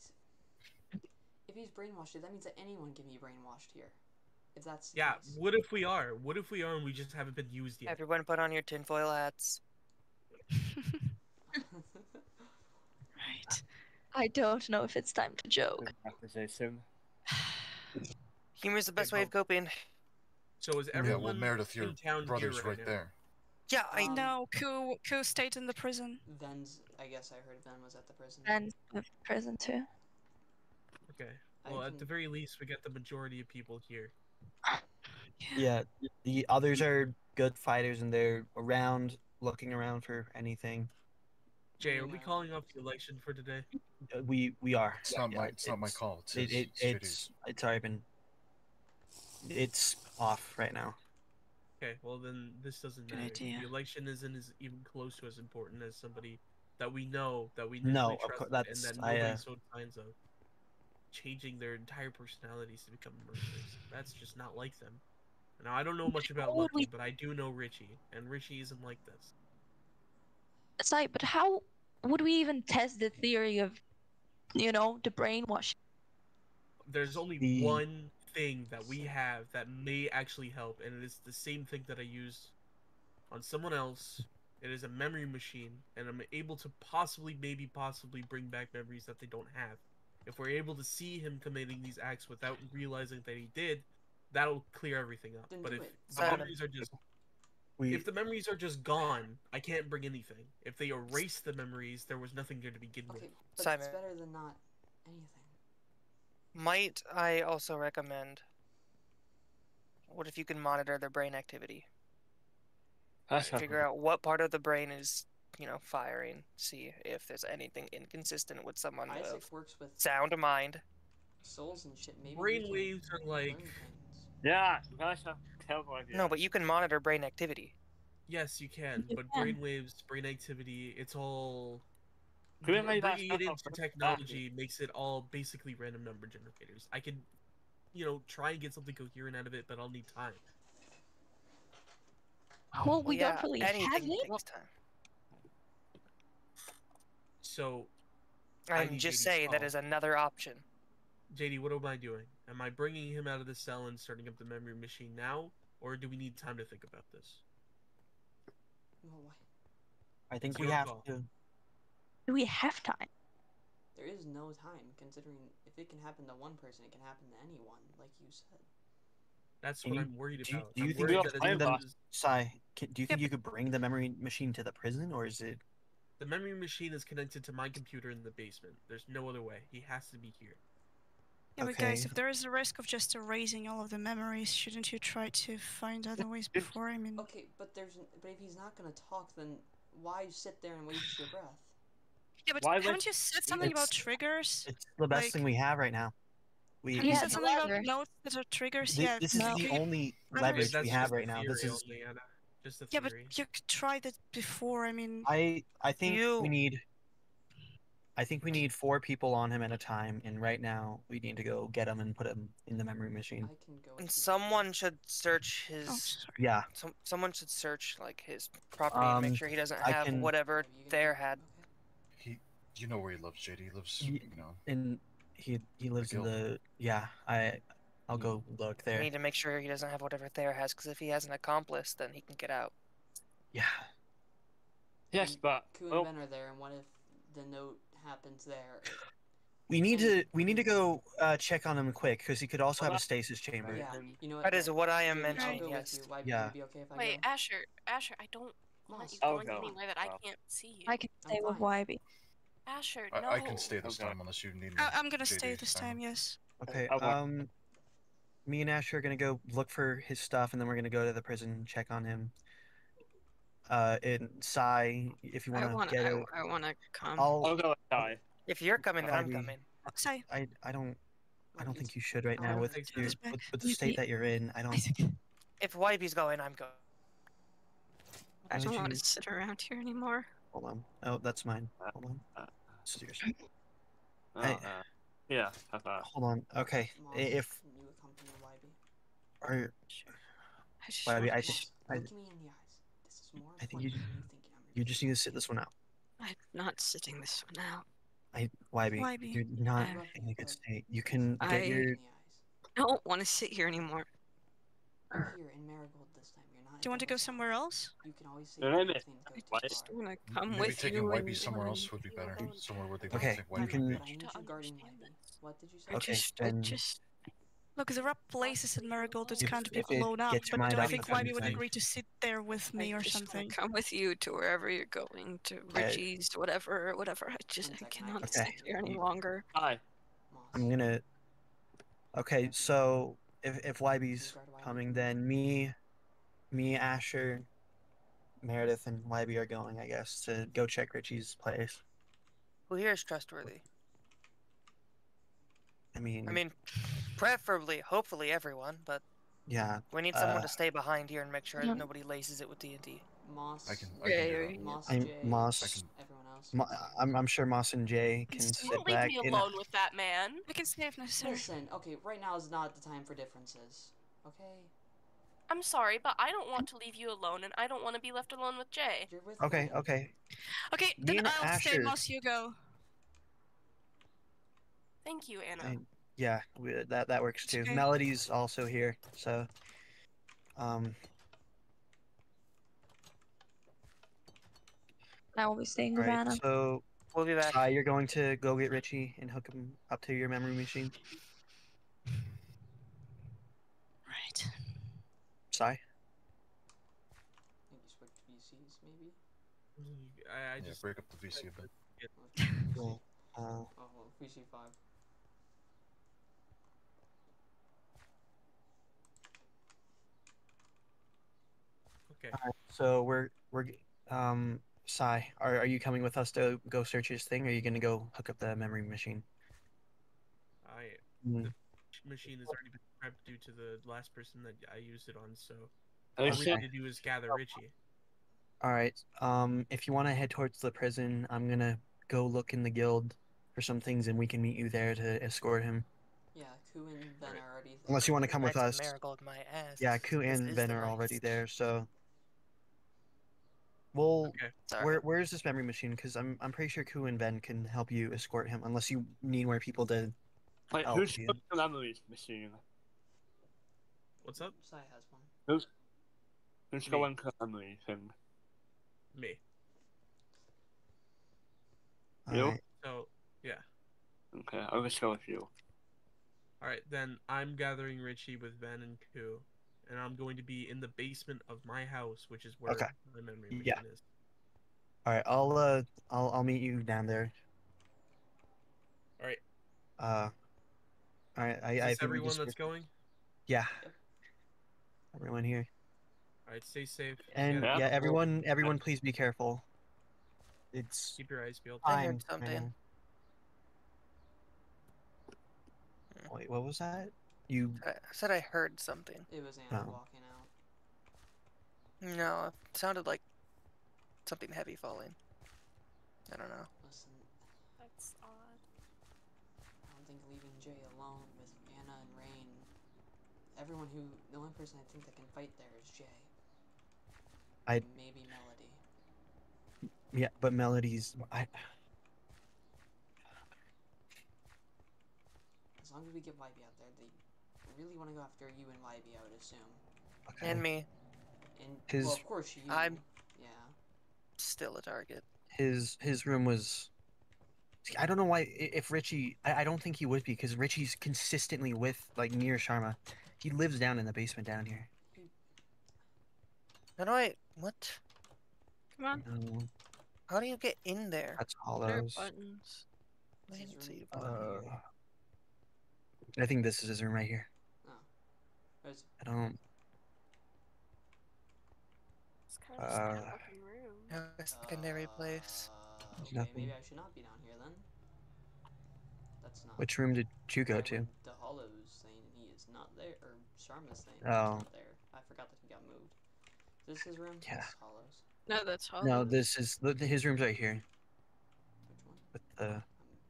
If he's brainwashed, that means that anyone can be brainwashed here. If that's the Yeah, case. what if we are? What if we are and we just haven't been used yet? Everyone put on your tinfoil hats. Right. I don't know if it's time to joke. Accusation. Humor's the best way of coping. So is Yeah, everyone well, Meredith, your in town brother's here right now? there. Yeah, I Um, No, Ku stayed in the prison. Ven's. I guess I heard Ven was at the prison. And with prison too. Okay. I Well, at can- the very least, we got the majority of people here. Yeah, the others are good fighters, and they're around, looking around for anything. Jay, are we calling off the election for today? We are. It's not my call. It's his. It's already been. It's off right now. Okay, well then this doesn't Good matter. idea. The election isn't as even close to as important as somebody that we know that we No, really of trust course, and that's- that I, nobody showed signs of changing their entire personalities to become murderers. That's just not like them. Now I don't know much about How would Lucky, we- but I do know Richie, and Richie isn't like this. Sai, but how would we even test the theory of, the brainwash? There's only The- one thing that we have that may actually help, and it is the same thing that I used on someone else. It is a memory machine, and I'm able to possibly bring back memories that they don't have. If we're able to see him committing these acts without realizing that he did, that'll clear everything up. Then But do if it. the Simon. memories are just We if the memories are just gone, I can't bring anything. If they erase the memories, there was nothing there to begin with. Okay, but Simon. it's better than not anything. Might I also recommend? What if you can monitor their brain activity? That's Figure out what part of the brain is, firing, see if there's anything inconsistent with someone Isaac of works with sound mind. souls and shit. Maybe Brain he can waves are like. learn things. Yeah, that's a terrible idea. No, but you can monitor brain activity. Yes, you can, You but can. brainwaves, brain activity, it's all. Couldn't make that Bringing it stuff into up technology makes it all basically random number generators. I can, try and get something coherent out of it, but I'll need time. Well, we yeah, don't really have anything it. takes time. So, I I'm need just JD's saying that call. is another option. JD, what am I doing? Am I bringing him out of the cell and starting up the memory machine now, or do we need time to think about this? No, why? I think It's we your have call. to. Do we have time? There is no time, considering if it can happen to one person, it can happen to anyone, like you said. That's Can what you- I'm worried do you, about. do you I'm think worried you that could bring as them, much as Sai, do you think you could bring the memory machine to the prison, or is it? the memory machine is connected to my computer in the basement. There's no other way. He has to be here. Yeah, but guys, Okay. if there is a risk of just erasing all of the memories, shouldn't you try to find other ways before? I mean, Okay, but if he's not gonna talk, then why sit there and waste your breath? yeah, but Why haven't would- you said something about triggers? It's the best Like- thing we have right now. We. Have you Yeah, said the something about lever. notes that are triggers? thi- Yeah. this is No. the could you- only Leverage- leverage That's we just have a right now. This theory is. only, Anna. Just a Yeah, but theory. you tried it before. I mean, I think You- we need. I think we need 4 people on him at a time, and right now we need to go get him and put him in the memory machine. I can go. And someone should search his. oh, sorry. Yeah. Someone should search like his property and make sure he doesn't I have can- whatever Thayer had. You know where he lives, JD. He lives, Ye- you know. And he lives in Guild. the. Yeah. I'll go look We there. need to make sure he doesn't have whatever Thayer has, because if he has an accomplice, then he can get out. Yeah. Yes, but Ku and well, Ben are there, and what if the note happens there? We need to go check on him quick because he could also have a stasis chamber. Yeah, you know what? That is what I am Jamie, mentioning, I'll go yes. with you. Why Yeah. would it be okay if I Wait, go? Asher, I don't want you I'll going go. anywhere that I Well. can't see you. I can I'm stay with fine. YB. Asher, no. I can stay this Okay. time unless you need me. I'm gonna stay JD, this time. Yes. Okay. I'll go. Me and Ash are gonna go look for his stuff, and then we're gonna go to the prison and check on him. And Sai, if you wanna get a, I wanna come. I'll I'll. go and die. If you're coming, then I'm YB. coming. Say. I don't Wait, think you should right now with think your, so. with the state that you're in. I don't. If YB's going, I'm going. I Why don't don't want you- to sit around here anymore. Hold on. Oh, that's mine. Hold on. This is yours. Oh, yeah. Hold on. Okay. Moss, If can you accompany YB? or I just YB, want- I think Look me in the eyes. This is more I think important you than you thinking I'm you just need to sit this one out. I'm not sitting this one out. YB, YB. you're not I- in a good state. You can I- get your. in the eyes. I don't want to sit here anymore. You're here in Marigold this time. You're not. Do you want to go somewhere else? You can always say No, no, no. everything goes too What? far. Just want to come Maybe with taking you. YB and- somewhere else would be better. Somewhere where they don't Okay, think you YB can- would But I be. need to you guarding understand YB. this. What did you say? I Okay, just, then- Look, there are places in Marigold that If- can't be if it blown up, gets your but mind I off think the YB would thing. agree to sit there with me I or just wanna something. come with you to wherever you're going, to Richie's, whatever. I just, One I second, I cannot can- sit Okay. here any longer. Hi. Moss. I'm gonna. Okay, so if YB's Guard YB. coming, then me, Asher, Meredith, and YB are going, I guess, to go check Richie's place. Who here is trustworthy? I mean, Preferably, hopefully everyone, but yeah. we need someone Uh, to stay behind here and make sure Yeah. nobody laces it with TNT. Moss. I can Yeah, do yeah, that. yeah. Moss. I'm Jay, Moss. Everyone else. I'm sure Moss and Jay can Don't sit Don't leave back me in. alone with that man. I can stay if necessary. Listen, okay, right now is not the time for differences. Okay? I'm sorry, but I don't want to leave you alone, and I don't want to be left alone with Jay. You're with Okay, me. okay. Okay, Me then and I'll stay. Asher- Moss, you go. Thank you, Anna. Yeah, that works too. okay. Melody's also here, so. I will be staying with Alright, Anna. so We'll be back. you're going to go get Richie and hook him up to your memory machine. Right. Sai? I think you switched VCs, maybe? I Yeah, just break up the VC a bit. Cool. Oh, well, VC5. okay. Alright, so we're Sai, are you coming with us to go search his thing, or are you gonna go hook up the memory machine? The machine has already been prepped due to the last person that I used it on, so Oh, all we Okay. need to do is gather Richie. All right. If you want to head towards the prison, I'm gonna go look in the guild for some things, and we can meet you there to escort him. Yeah, Ku and Ben are already there. Unless you want to come with Knights of us. Marigold, my ass. Yeah, Ku This and is Ben the are already Knights. there, so. Well, Sorry. where's this memory machine? Because I'm pretty sure Ku and Ben can help you escort him, unless you need more people to Wait, help who's you. got the memory machine? What's up? Sai has one. Who's Me. going to the memory thing? Me. You? Alright. So, yeah. Okay, I'll just go with you. Alright, then I'm gathering Richie with Ben and Ku, and I'm going to be in the basement of my house, which is where Okay. my memory machine Yeah. is. All right, I'll meet you down there. Alright. All right. Is I this think we everyone just that's going? Yeah. Everyone here. Alright, stay safe. And Yeah. yeah, everyone, please be careful. It's Keep your eyes peeled. I heard fine. something. Wait, what was that? You? I said I heard something. It was Anna Oh. walking out. No, it sounded like something heavy falling. I don't know. Listen, That's odd. I don't think leaving Jay alone with Anna and Rain. The only person I think that can fight there is Jay. Maybe Melody. Yeah, but Melody's. As long as we get Wybie out there, they really want to go after you and Wybie, I would assume. Okay. And me. And well, of course you. I'm Yeah. still a target. His room was. See, I don't know why. If Richie, I don't think he would be, because Richie's consistently with near Sharma. He lives down in the basement down here. How do I? What? Come on. No, How do you get in there? that's What are Hollows. buttons? I didn't see a button here. I think this is his room right here. Oh. There's I don't. It's kind of a looking room. A secondary place. okay, Nothing. maybe I should not be down here then. That's not. Which room did you go to? The Hollows thing, and he is not there. Or Sharma's thing, Oh. he's not there. I forgot that he got moved. Is this his room? Yeah. This is Hollows. No, that's Hollow. No, this is his room's right here. Which one? With the I'm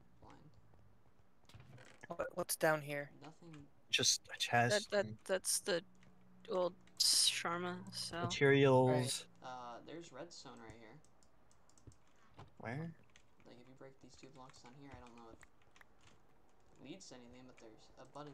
blind. What's down here? Nothing. just a chest, That's the old Sharma cell. materials. There's redstone right here. Where? Like if you break these 2 blocks down here, I don't know if it leads to anything, but there's a button.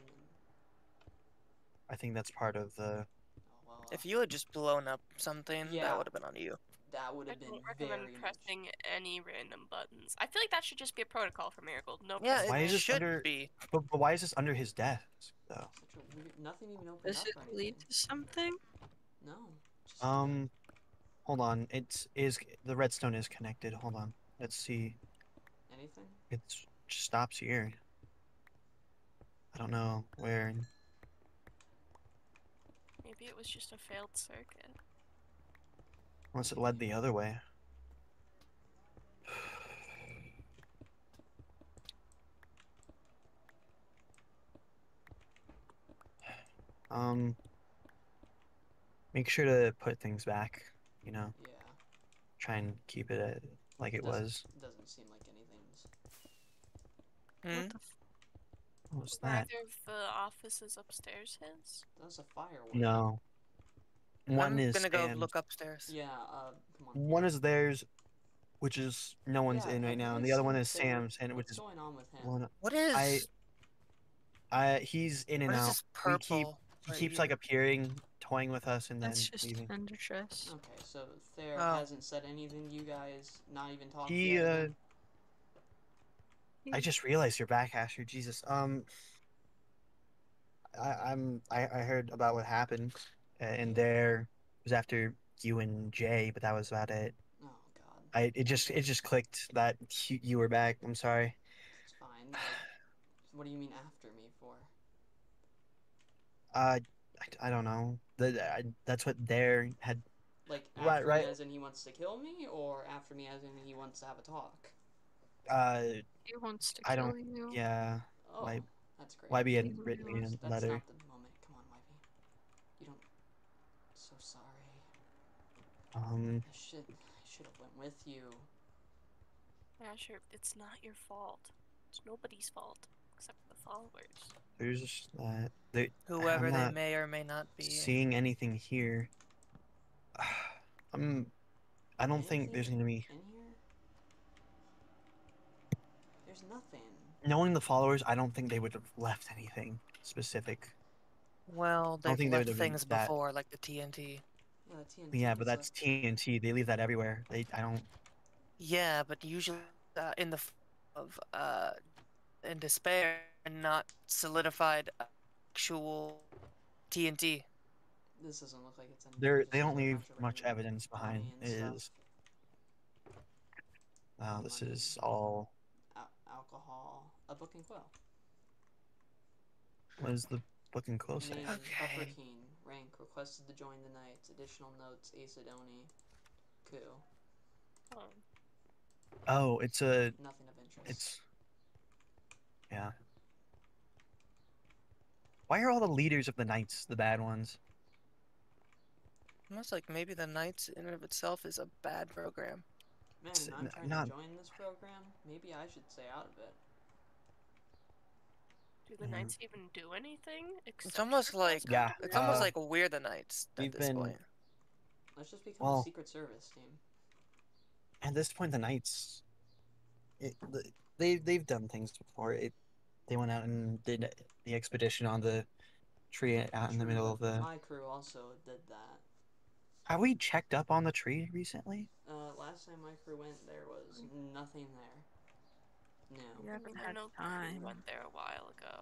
I think that's part of the. If you had just blown up something, Yeah. that would have been on you. That would I have been don't very recommend much. pressing any random buttons. I feel like that should just be a protocol for Miracle. No. Yeah, pressing Why is this should under? be. But why is this under his desk though? Such a weird. Nothing even opened Does up. it or lead anything. to something? No. Just Hold on. Is the redstone is connected? Hold on. Let's see. anything. It just stops here. I don't know where. Maybe it was just a failed circuit. Unless it led the other way. Make sure to put things back. You know. Yeah. Try and keep it like it was. Doesn't seem like anything's. What the What was Are that? either of the offices upstairs his? That's a firework. No. One I'm is gonna go Stan's. look upstairs. Yeah. Come on. One is theirs, which is no one's Yeah, in right have now, you and the other one seen is Sarah? Sam's, and which What's is going on with him? one. What is? He's in and What is out. this We keep purple he right keeps here? appearing, toying with us, and then That's just leaving. under stress. Okay, so Thayer Oh. hasn't said anything to you guys. Not even talked. He yet again? I just realized you're back, Asher. Jesus. I heard about what happened, and there was after you and Jay, but that was about it. Oh God. It just clicked that you were back. I'm sorry. It's fine. Like, what do you mean after me for? I don't know. That's what Dare had Like, Right, after right. me as in he wants to kill me, or after me as in he wants to have a talk? He wants to I kill don't. you. Yeah. Oh, Why? that's great. YB had He written me really a That's letter. not the moment. Come on, YB. You don't... So sorry. I should have went with you. Asher, it's not your fault. It's nobody's fault except the followers. There's just that. They, Whoever I'm they not may or may not be. seeing anything here. I don't think there's gonna be. In here? There's nothing. Knowing the followers, I don't think they would have left anything specific. Well, I don't they've think they left would have been things that. before, like the TNT. Yeah, TNT. Yeah, but that's TNT. They leave that everywhere. I don't. Yeah, but usually in the in despair and not solidified actual TNT. This doesn't look like it's any. They don't leave much evidence behind. It is. Wow, this is all. Alcohol. A book and quill. What is the book and quill say? Name, Upper Keen. Rank. Requested to join the Knights. Additional notes. Acidoni. Coup. Oh, it's a. Nothing of interest. It's. Yeah. Why are all the leaders of the Knights the bad ones? Almost like maybe the Knights in and of itself is a bad program. Man, I'm trying to join this program. Maybe I should stay out of it. Do the Knights even do anything? It's almost like it's almost like we're the Knights at this point. Let's just become a Secret Service team. At this point, the Knights, they've done things before. They went out and did the expedition on the tree out in the middle of the. My crew also did that. Have we checked up on the tree recently? Last time my crew went, there was nothing there. No. You haven't had time. Went there a while ago.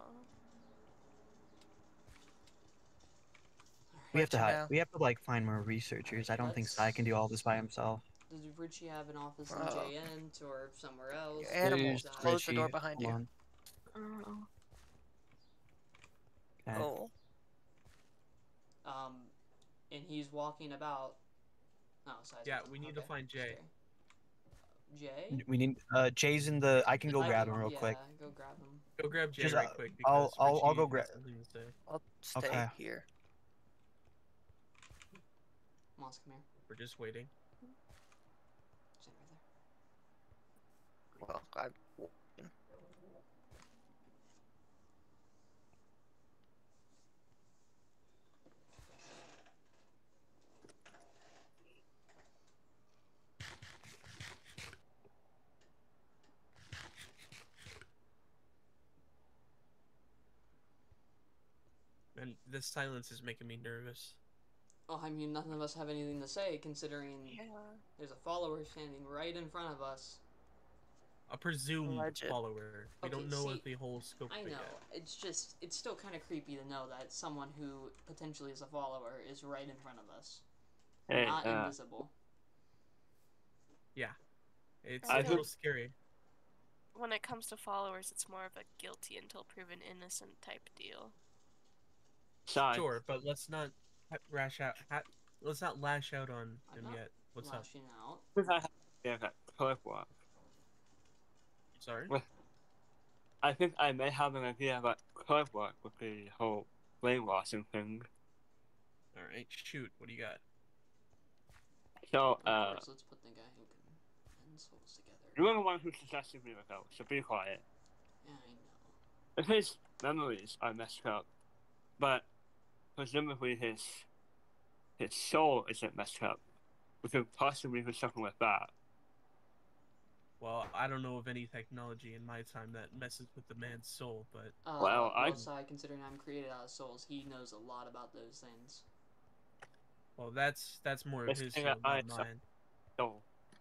We have to we have to like find more researchers. I don't think Sai can do all this by himself. Does Richie have an office in JN or somewhere else? Animals, close the door behind you. Okay. Oh. And he's walking about. Oh, Sai's yeah, we need to find Jay. Jay? We need Jay's in the. I can go grab him real quick. Go grab him. Go grab Jay Just, right quick. I'll go grab. I'll stay here. Moss, come here. We're just waiting. Stand right there. Well, And this silence is making me nervous. Oh, I mean, none of us have anything to say, considering there's a follower standing right in front of us. A presumed follower. We don't know what the whole scope I of it know. yet. It's still kind of creepy to know that someone who potentially is a follower is right in front of us. Hey, not invisible. Yeah. It's a little scary. When it comes to followers, it's more of a guilty until proven innocent type deal. Sure, but let's not lash out on him yet. What's up? Out. Yeah, work. Sorry? I think I may have an idea about work with the whole brainwashing thing. Alright, shoot. What do you got? So, let's put the guy who can end souls together. You're the one who suggested me without, so be quiet. Yeah, I know. If his memories are messed up, but presumably his soul isn't messed up, we could possibly do something with that. Well, I don't know of any technology in my time that messes with the man's soul, but... considering I'm created out of souls, he knows a lot about those things. Well, that's more of his soul, not mine. Soul.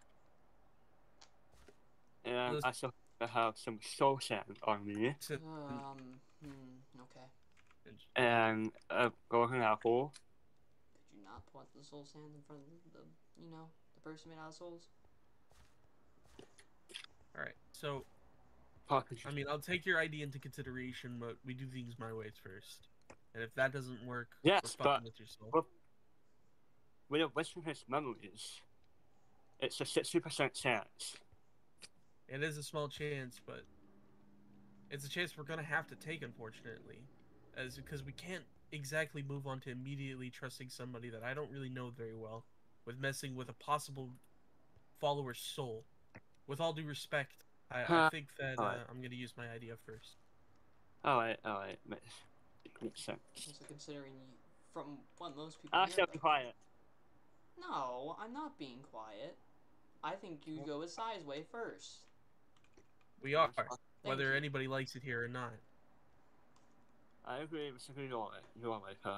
And I still have some soul sand on me. Okay. And a golden apple. Could you not put the soul sand in front of the person made out of souls? Alright, so... I mean, I'll take your idea into consideration, but we do things my ways first. And if that doesn't work, yes, we're fucking with your soul. when you're wishing his memories, it's a 60% chance. It is a small chance, but it's a chance we're gonna have to take, unfortunately, because we can't exactly move on to immediately trusting somebody that I don't really know very well, with messing with a possible follower's soul. With all due respect, I think that I'm gonna use my idea first. Alright. Makes sense. Also considering from what most people I'll hear still about be quiet. No, I'm not being quiet. I think you go with Sizeway first. We are, whether anybody likes it here or not. I agree with you on it. You are my car.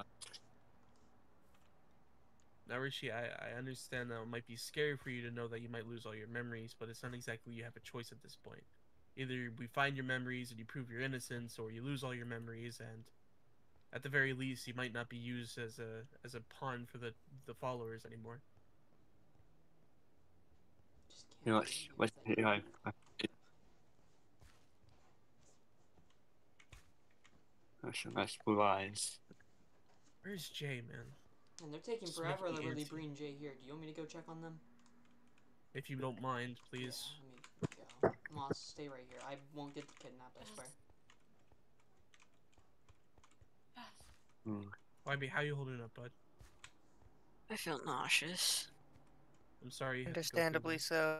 Now, Richie, I understand that it might be scary for you to know that you might lose all your memories, but it's not exactly you have a choice at this point. Either we find your memories and you prove your innocence, or you lose all your memories, and at the very least, you might not be used as a pawn for the followers anymore. You know what? That's some nice blue eyes. Where's Jay, man? And they're taking Just forever making to really antsy. bring Jay here. Do you want me to go check on them? If you don't mind, please. Yeah, let me go. Moss, stay right here. I won't get kidnapped, I swear. YB, how you holding up, bud? I feel nauseous. I'm sorry. You had to go through Understandably that. so.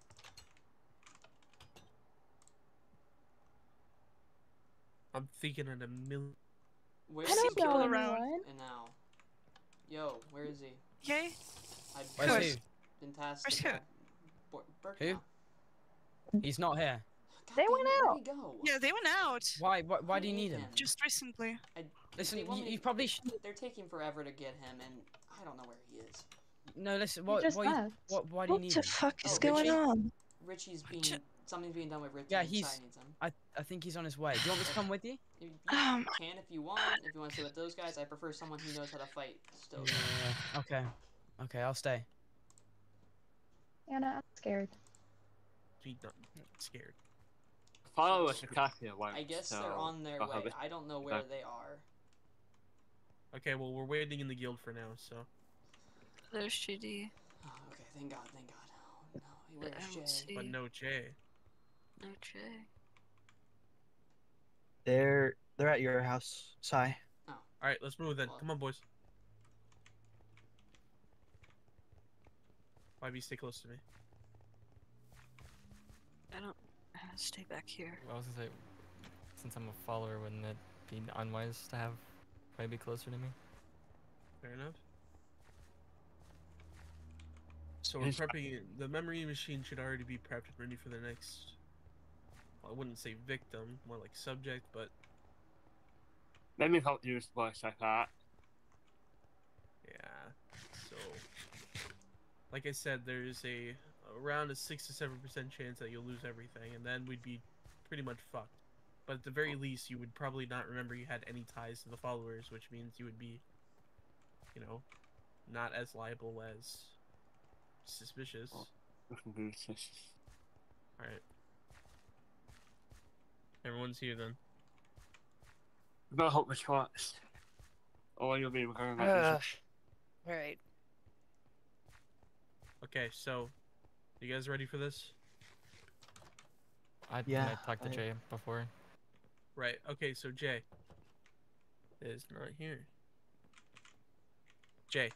I'm thinking at a million. Where's I don't he? know around. And now. Yo, where is he? Yay? I've Where's he? been tasked Where's to who? Who? He's not here. They went Where'd out. he go? Yeah, they went out. Why do you need him? Just recently. Listen, They want me- you probably should. They're taking forever to get him, and I don't know where he is. No, listen. He Why just left. do you What need the him? fuck is Oh, going Richie? on? Richie's being something's being done with Richie. Yeah, and he's. Sai needs him. I think he's on his way. Do you want me to come with you? You Oh my- can if you want. If you want to stay with those guys, I prefer someone who knows how to fight. Still. Yeah. Okay. Okay, I'll stay. Anna, I'm scared. She's not scared. Follow us to Katia once. I guess so they're on their I'll have way. it. I don't know where they are. Okay, well, we're waiting in the guild for now, so. There's GD. Oh, okay, thank God, thank God. Oh no, I where's don't Jay? see. But no Jay. No Jay. They're at your house, Sai. Alright, let's move then. Come on, boys. YB, stay close to me. I don't. Stay back here. I was gonna say, since I'm a follower, wouldn't it be unwise to have maybe closer to me? Fair enough. So we're prepping. The memory machine should already be prepped and ready for the next. Well, I wouldn't say victim, more like subject, but Let me help you works like that. yeah. So, like I said, there's around a 6 to 7% chance that you'll lose everything, and then we'd be pretty much fucked. But at the very least, you would probably not remember you had any ties to the followers, which means you would be, you know, not as liable as suspicious. Alright. Everyone's here then. I'm gonna hope this works. Or you'll be recovering like this. Alright. Okay, so, you guys ready for this? I talked to Jay before. Right, okay, so Jay is not here. Jay.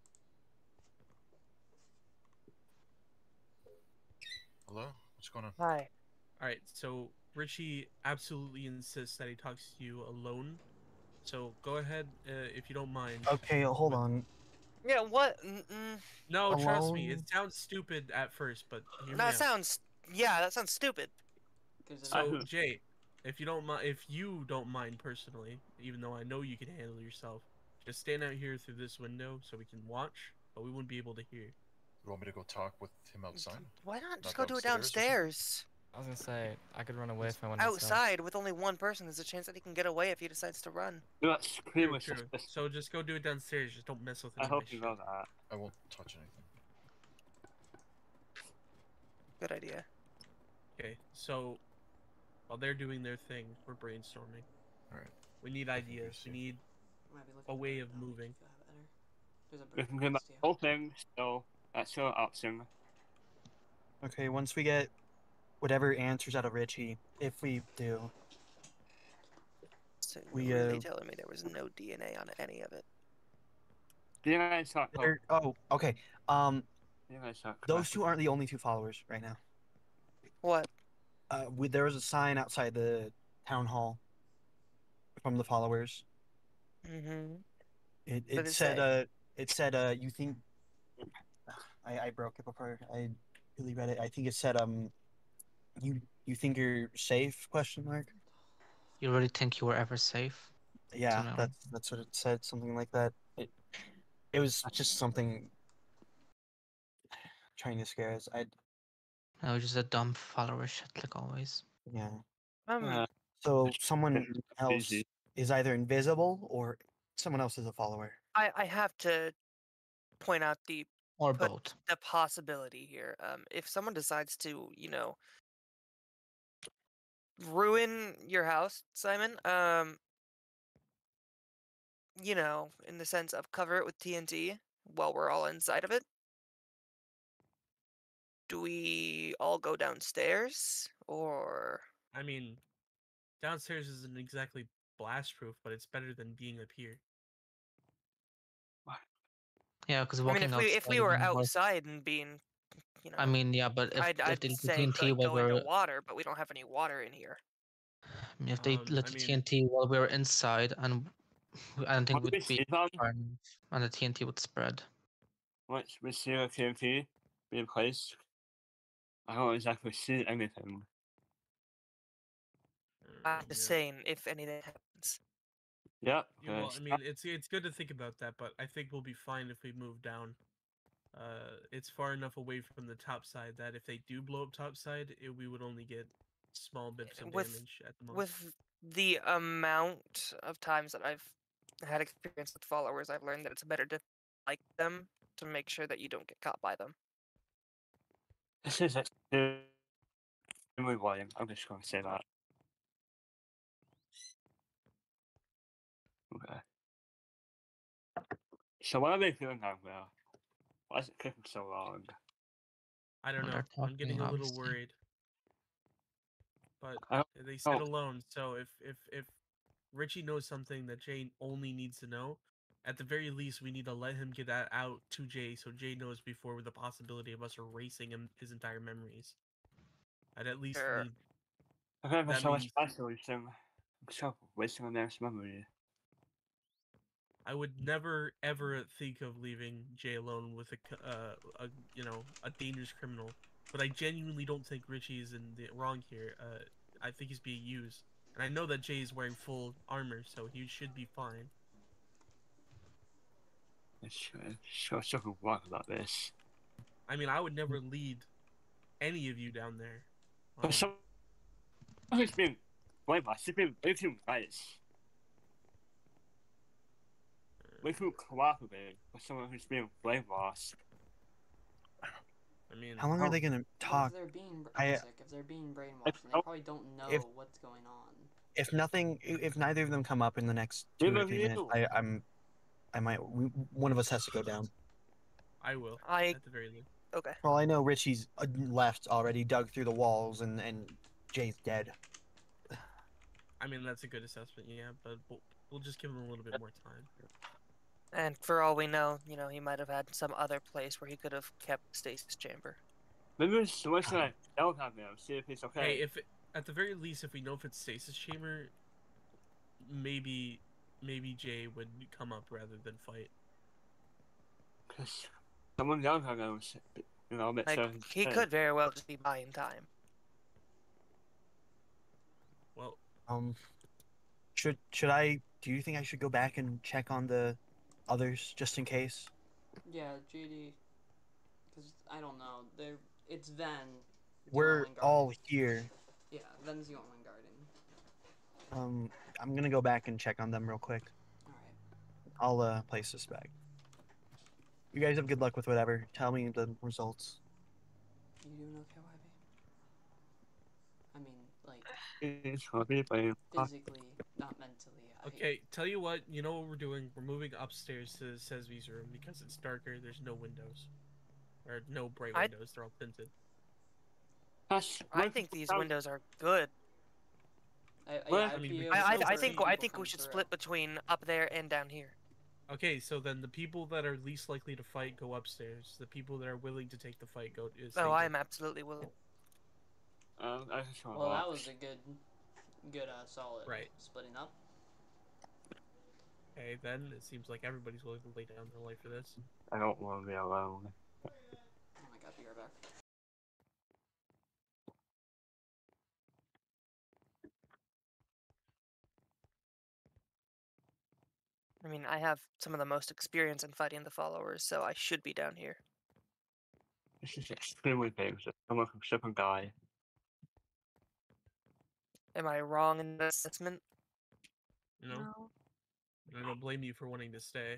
Hello? What's going on? Hi. Alright, so Richie absolutely insists that he talks to you alone. So go ahead, if you don't mind. Okay, hold on. Yeah, what? No, trust me, Alone? it sounds stupid at first, but hear me That out. sounds. Yeah, that sounds stupid. So Jay, if you don't mind personally, even though I know you can handle yourself, just stand out here through this window so we can watch, but we wouldn't be able to hear. You want me to go talk with him outside? Why not just Not go do it downstairs or something? downstairs? I was gonna say I could run away if I went Outside with only one person, there's a chance that he can get away if he decides to run. True. So just go do it downstairs. Just don't mess with I any of hope my you shit. know that. I won't touch anything. Good idea. Okay, so while they're doing their thing, we're brainstorming. Alright. We need ideas. We need a way of moving. There's a We bird can do the nest, yeah. whole thing, so that's your option. Okay, once we get whatever answers out of Richie, if we do, So we you're really telling me there was no DNA on any of it? DNA is not oh, okay. DNA is not Those two aren't the only two followers right now. What? There was a sign outside the town hall from the followers. Mm-hmm. It What did it said say? you think I broke it before I really read it. I think it said you think you're safe, question mark. You really think you were ever safe? Yeah, Something like- that's what it said, something like that. It was just something trying to scare us. No, just a dumb follower shit like always. Yeah. Um, So someone else easy. is either invisible or someone else is a follower. I have to point out Or both. the possibility here. If someone decides to, ruin your house, Simon, in the sense of cover it with TNT while we're all inside of it, do we all go downstairs or? I mean, downstairs isn't exactly blast proof, but it's better than being up here. Yeah, because I mean, walking if we outside were isn't worth- outside and being, I mean, yeah, but if I'd they let the say TNT like, while go into we're water, but we don't have any water in here. I mean, if they let I the mean- TNT while we were inside, and I don't think What we'd is be it, Ivan? fine, and the TNT would spread. Once we see a TNT being placed, I don't exactly see anything. I'm just saying, if anything happens. Yep. Yeah, well, I mean, it's good to think about that, but I think we'll be fine if we move down. It's far enough away from the top side that if they do blow up top side, we would only get small bits of With- damage at the most. With the amount of times that I've had experience with followers, I've learned that it's better to like them to make sure that you don't get caught by them. This is extremely worrying. I'm just going to say that. Okay. So what are they doing now, there? Why is it taking so long? I don't Well, know. they're I'm getting talking, a little obviously. worried. But I don't they said know. alone, so if Richie knows something that Jane only needs to know, at the very least we need to let him get that out to Jay so Jay knows before the possibility of us erasing his entire memories. I'd at least Sure. need Okay, that so much means isolation. So wasting on their memory. I would never ever think of leaving Jay alone with a dangerous criminal. But I genuinely don't think Richie is in the wrong here. I think he's being used, and I know that Jay is wearing full armor, so he should be fine. Sure, something wrong about this. I mean, I would never lead any of you down there. But someone who's been brainwashed, they've been way too nice. Way too cooperative for someone who's being brainwashed. I mean, How long are they gonna talk? If they're being I- sick, if they're being brainwashed, then they probably don't know if- what's going on. If neither of them come up in the next 2 or 3 minutes, one of us has to go down. I will. I- At the very least. Okay. Well, I know Richie's left already, dug through the walls, and Jay's dead. I mean, that's a good assessment, yeah, but we'll just give him a little bit more time. And for all we know, he might have had some other place where he could have kept stasis chamber. Maybe it's someone should tell him now, see if he's okay. Hey, at the very least, if we know if it's stasis chamber, maybe Jay would come up rather than fight. Because someone young knows, Like, he could very well just be buying time. Well, should I? Do you think I should go back and check on the others just in case? Yeah, JD. Because I don't know. It's Ven. the We're only guard. all here. Yeah, Ven's the only one guarding. I'm gonna go back and check on them real quick. Alright. I'll place this back. You guys have good luck with whatever. Tell me the results. You doing okay, YB? I mean, like, It's gonna be fine. physically, not mentally. Okay, tell you what, you know what we're doing? We're moving upstairs to Sesvi's room because it's darker, there's no windows. Or no bright windows, they're all tinted. I think these windows are good. I mean, I think we should split between up there and down here. Okay, so then the people that are least likely to fight go upstairs. The people that are willing to take the fight go. Oh, I am absolutely willing. I just want Well, that was a good, solid splitting up. Okay, then it seems like everybody's willing to lay down their life for this. I don't want to be alone. Oh my god, be right back. I mean, I have some of the most experience in fighting the followers, so I should be down here. This is extremely dangerous. I'm a different guy. Am I wrong in the assessment? No. I don't blame you for wanting to stay.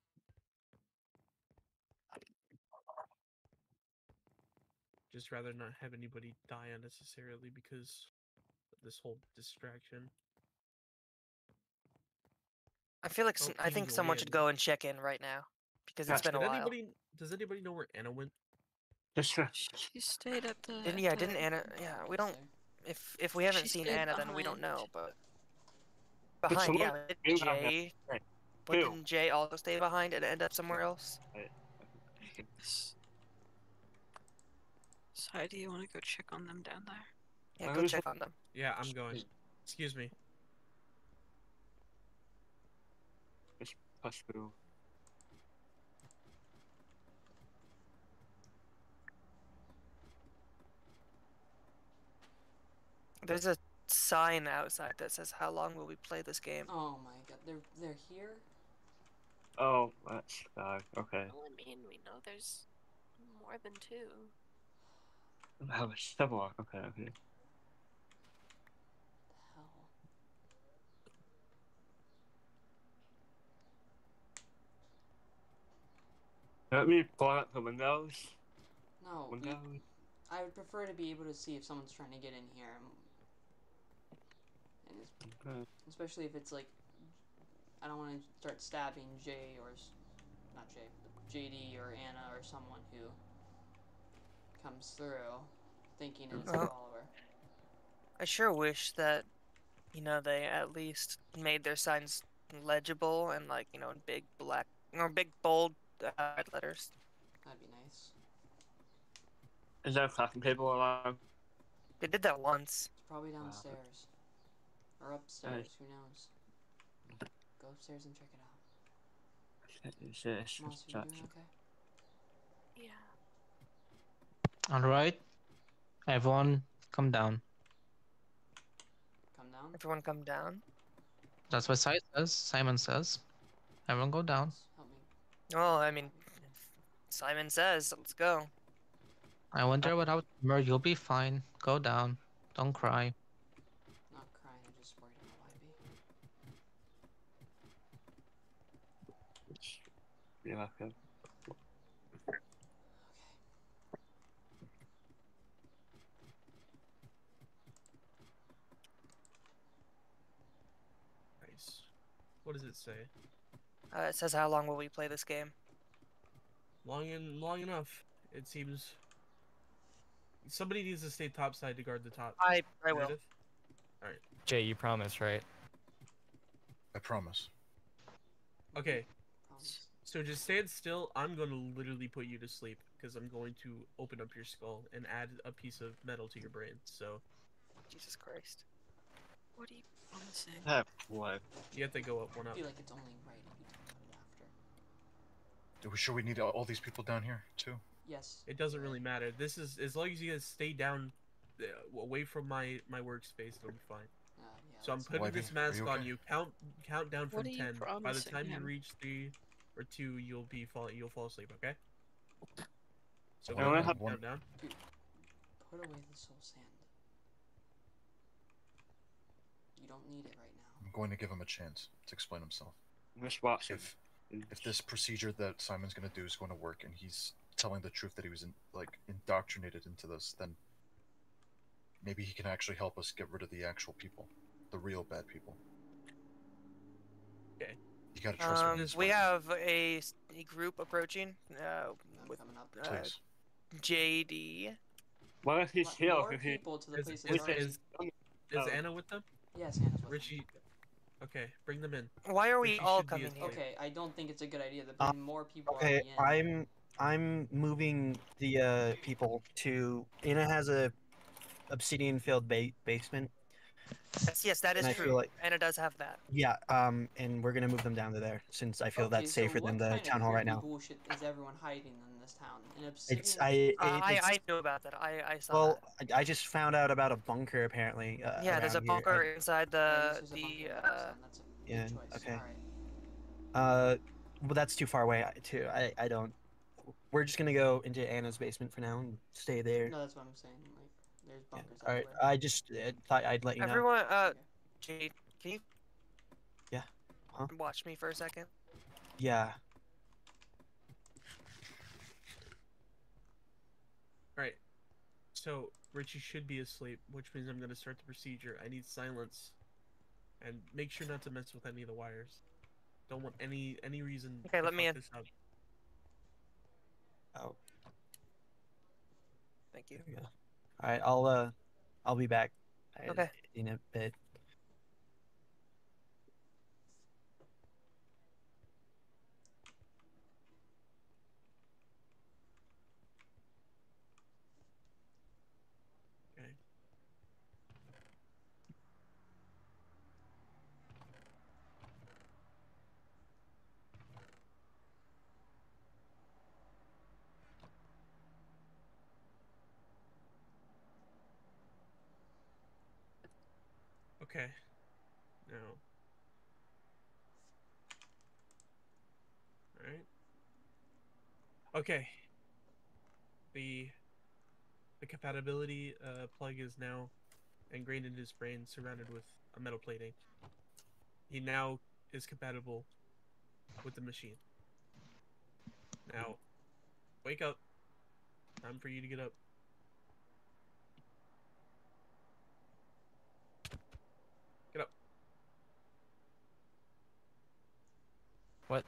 Just rather not have anybody die unnecessarily because of this whole distraction. I feel like I think someone should go and check in right now because it's been a while. Does anybody know where Anna went? She stayed at the. Didn't Anna? Yeah, we don't. If we haven't seen Anna, then we don't know. But behind, yeah, Jay. But didn't Jay also stay behind and end up somewhere else? So, do you want to go check on them down there? Yeah, go check on them. Yeah, I'm going. Excuse me. Hospital. There's a sign outside that says, "How long will we play this game?" Oh my god, they're here. Oh, that's bad. Okay. Well, I mean, we know there's more than two. Have a similar. Okay. Let me blow out the windows. No. I would prefer to be able to see if someone's trying to get in here. And especially if it's like, I don't want to start stabbing Jay or, not Jay, JD or Anna or someone who comes through thinking it's a follower. I sure wish that, they at least made their signs legible and like, in big black or big bold red letters. That'd be nice. Is there a crafting table around? They did that once. It's probably downstairs. Or upstairs, who knows? Go upstairs and check it out. Moss, are you doing okay? Yeah. Alright. Everyone, come down. Come down? Everyone come down? That's what Simon says. Everyone go down. Help me. Oh, I mean, Simon says, let's go. I wonder without Mer, you'll be fine. Go down. Don't cry. Not crying, I'm just worried about YB. Yeah, okay. Nice. What does it say? It says, how long will we play this game? Long enough. It seems. Somebody needs to stay topside to guard the top. I will. Alright. Jay, you promise, right? I promise. Okay. So just stand still. I'm going to literally put you to sleep because I'm going to open up your skull and add a piece of metal to your brain. So. Jesus Christ. What are you promising? What? You have to go up one I up. feel like it's only right if you talk about it after. Are we sure we need all these people down here too? Yes. It doesn't really matter. This is as long as you guys stay down, away from my workspace, it'll be fine. Yeah, So I'm putting this mask on you. Count down from What are you 10. By the promising time you him? reach 3 or 2, you'll fall asleep. Okay. So Well, I count have down. Dude, put away the soul sand. You don't need it right now. I'm going to give him a chance to explain himself. Just watch him. If this procedure that Simon's going to do is going to work, and he's telling the truth that he was indoctrinated into this, then maybe he can actually help us get rid of the actual people, the real bad people. Okay. You gotta trust me. We have a group approaching. With Please. JD. Well, if he's here, More if he... people to the Is, place is, of is, is Anna with them? Yes, Anna's with Richie. Okay, bring them in. Why are we Richie all should be coming asleep. here? Okay, I don't think it's a good idea to bring more people Okay, already in. I'm moving the people to. Anna has a obsidian-filled basement. Yes, that is And I true. feel like- Anna does have that. Yeah, and we're gonna move them down to there since I feel that's safer than the town hall right now. Bullshit is everyone hiding in this town? An It's obsidian. I knew about that. I saw well, I just found out about a bunker apparently. yeah, there's a around here. bunker inside the Yeah. Okay. Well, that's too far away. Too. I don't. We're just gonna go into Anna's basement for now and stay there. No, that's what I'm saying. Like, there's bunkers All right. everywhere. I just thought I'd let you know. Everyone, Jade, can you? Yeah. Huh? Watch me for a second. Yeah. Alright. So, Richie should be asleep, which means I'm gonna start the procedure. I need silence. And make sure not to mess with any of the wires. Don't want any reason Okay, to let me fuck in. this up. Oh. Thank you. There we go. All right. I'll be back. Okay. In a bit. Okay. Okay. Now. Alright. Okay. The compatibility plug is now ingrained in his brain, surrounded with a metal plating. He now is compatible with the machine. Now, wake up. Time for you to get up. Get up. What?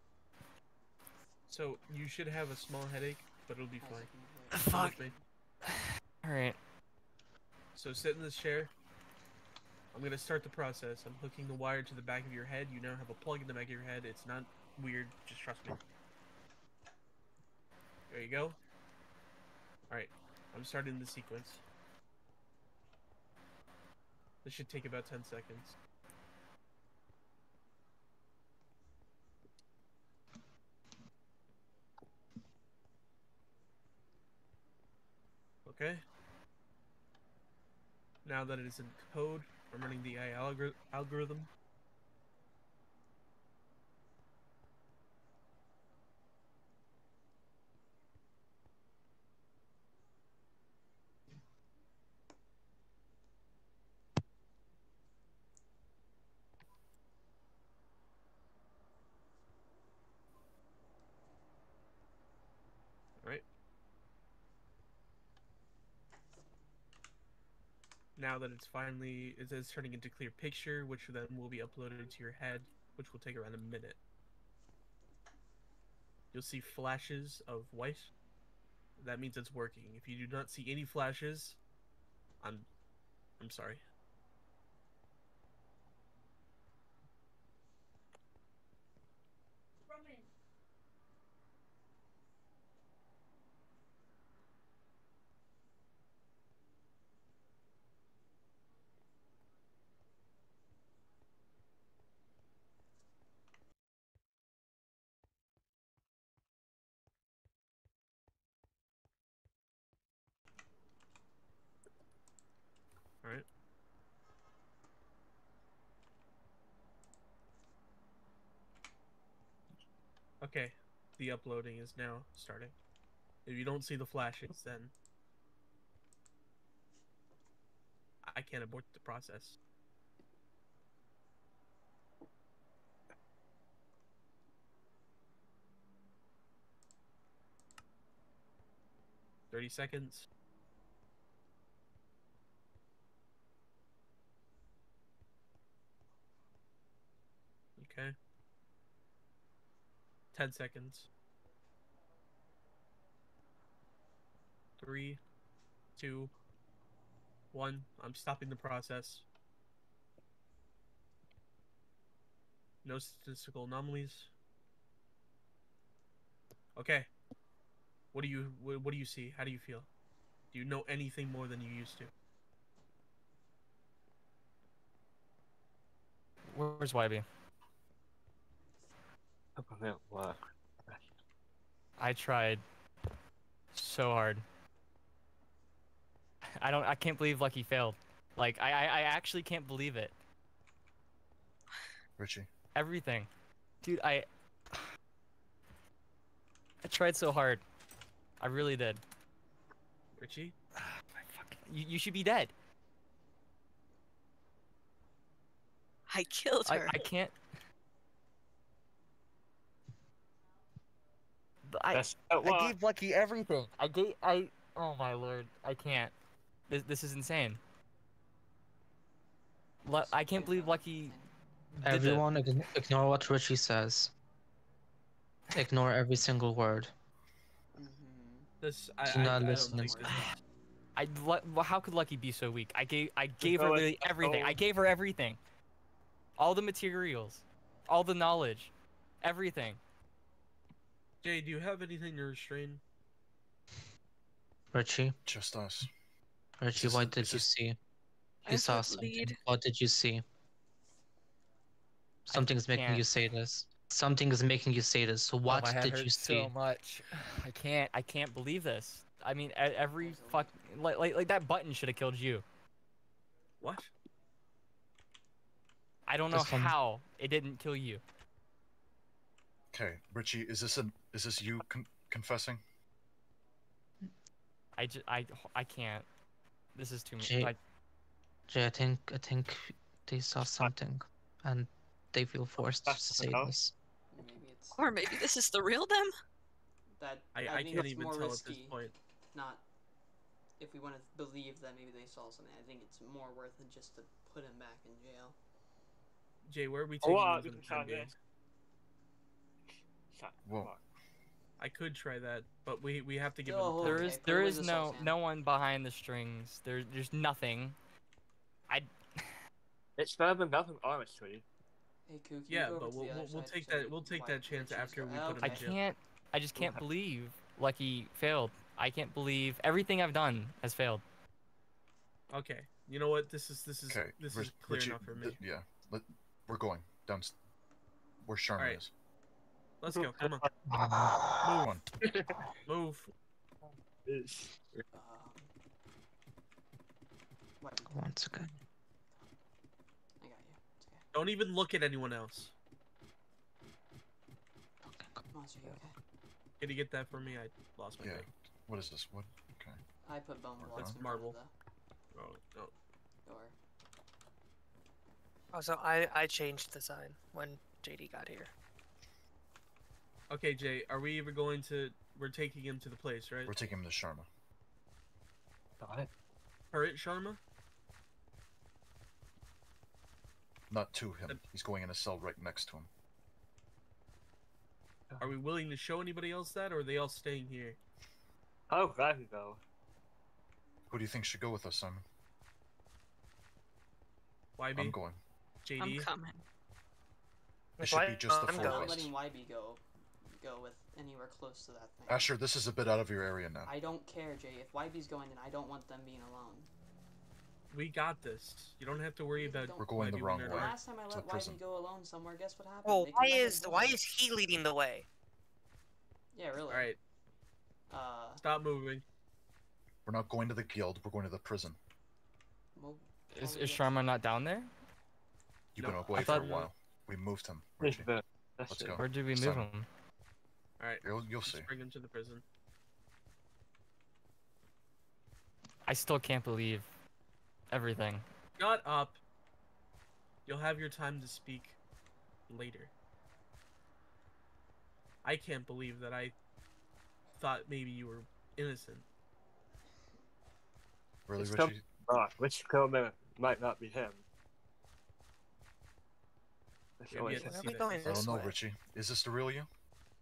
So, you should have a small headache, but it'll be fine. Fuck. Alright. So sit in this chair. I'm gonna start the process. I'm hooking the wire to the back of your head. You now have a plug in the back of your head. It's not weird. Just trust me. There you go. Alright. I'm starting the sequence. This should take about 10 seconds. Okay. Now that it is in code, I'm running the AI algorithm. Alright. Now that it's turning into clear picture, which then will be uploaded to your head, which will take around a minute. You'll see flashes of white. That means it's working. If you do not see any flashes, I'm sorry. Alright. Okay, the uploading is now starting. If you don't see the flashes, then I can't abort the process. "30 seconds. Okay. 10 seconds. 3, 2, 1. I'm stopping the process. No statistical anomalies. Okay. What do you see? How do you feel? Do you know anything more than you used to? Where's YB? I tried so hard. I can't believe Lucky failed. Like, I actually can't believe it. Richie. Everything. Dude, I tried so hard. I really did. Richie? You should be dead. I killed her. I can't. I gave Lucky everything. Oh my lord, I can't. This is insane. I can't believe Lucky did Everyone ignore what Richie says. Ignore every single word. This Do not don't listen. think this- How could Lucky be so weak? I gave her literally everything. I gave her everything. All the materials, all the knowledge, everything. Jay, do you have anything to restrain? Richie? Just us. Richie, what did you see? You saw something. What did you see? Something's making you say this. Something is making you say this. So what My head did you hurts see? so much. I can't believe this. I mean, every fuck like that button should have killed you. What? I don't know how it didn't kill you. Okay, Richie, is this you confessing? I can't. This is too much. Jay, I think they saw something, and they feel forced to say this. Or maybe this is the real them? That I think can't it's even more tell risky. at this point. Not if we want to believe that maybe they saw something. I think it's more worth it just to put him back in jail. Jay, where are we taking him for the time being? Whoa. I could try that, but we have to give him Oh, time. There is no one behind the strings. There's nothing. It's better than nothing, honestly. Hey, Koo, Yeah, but we'll take that chance after we put him in jail. I just can't believe Lucky failed. I can't believe everything I've done has failed. Okay, you know what? This is Okay, clear Richie, enough for me. yeah, we're going down. Where Sharma Alright. is. Let's go. Come on. Move on. Move. Once again. Don't even look at anyone else. Monster, you okay? Can you get that for me? I lost my Yeah. thing. What is this? What? Okay. I put bone blocks. That's marble. Oh, no. Door. Oh, so I changed the sign when JD got here. Okay, Jay, are we ever going to... We're taking him to the place, right? We're taking him to Sharma. Got it. Harit Sharma? Not to him. He's going in a cell right next to him. Are we willing to show anybody else that, or are they all staying here? I'll gladly go. Who do you think should go with us, Simon? YB? I'm going. JD? I'm coming. It should be just the I'm four not of us. letting YB go with anywhere close to that thing. Asher, this is a bit out of your area now. I don't care, Jay. If YB's going, then I don't want them being alone. We got this. You don't have to worry about... We're going the YB wrong when way. they're- Last time I to let prison. YB go alone somewhere, guess what happened? Well, They come back why and is he leading the way? Yeah, really. Alright, stop moving. We're not going to the guild, we're going to the prison. Well, Is Sharma not down there? You've No, been I away for thought- a while. We moved him. That's Richie. it. Let's go. Where did we move Simon. him? Alright, You'll let's see. bring him to the prison. I still can't believe everything. Shut up. You'll have your time to speak later. I can't believe that I thought maybe you were innocent. Really, It's Richie? Which Kilman might not be him. That's We have always yet to like- see that. I don't know, Richie. Is this the real you?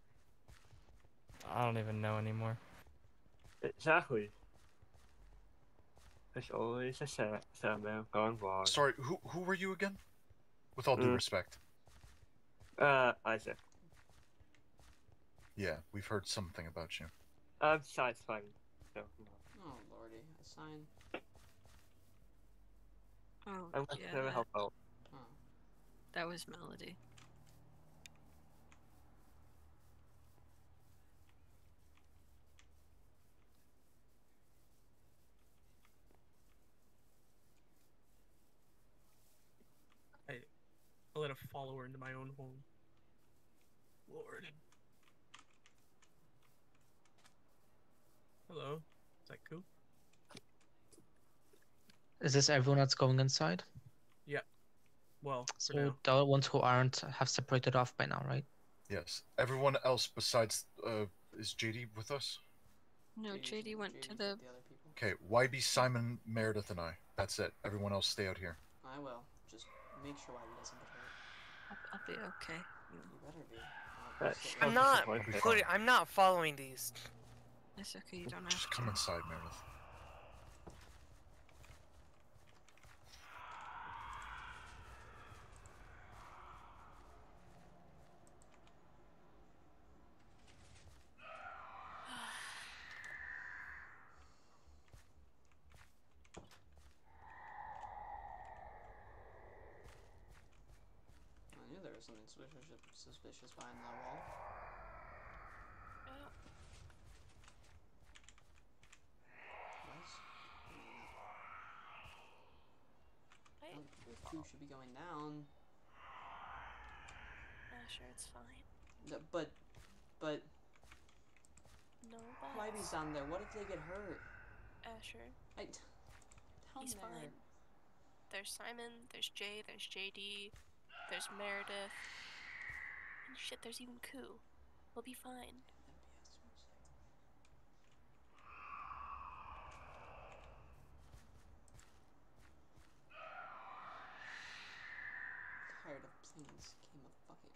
I don't even know anymore. Exactly. There's always a Sandman gone wrong. Sorry, who were you again? With all due respect. Isaac. Yeah, we've heard something about you. I'm satisfied. So, Oh lordy, a sign. Oh, I'm just gonna help out. Oh. That was Melody. I let a follower into my own home. Lord. Hello. Is that cool? Is this everyone that's going inside? Yeah. Well, for So now. the ones who aren't have separated off by now, right? Yes. Everyone else besides is JD with us? No, JD went to the. Okay, YB, Simon, Meredith, and I. That's it. Everyone else stay out here. I will. Just make sure YB doesn't get hurt. I'll be okay. You better be. I'm not. I'm not following these. It's okay. You don't have Just come inside, Meredith. I knew there was something suspicious behind that wall. Those two should be going down. Sure, it's fine. But No, YB's down there. What if they get hurt? Asher. He's fine. There's Simon, there's Jay, there's JD, there's Meredith. And shit, there's even Koo. We'll be fine. Tired of playing this game of fucking.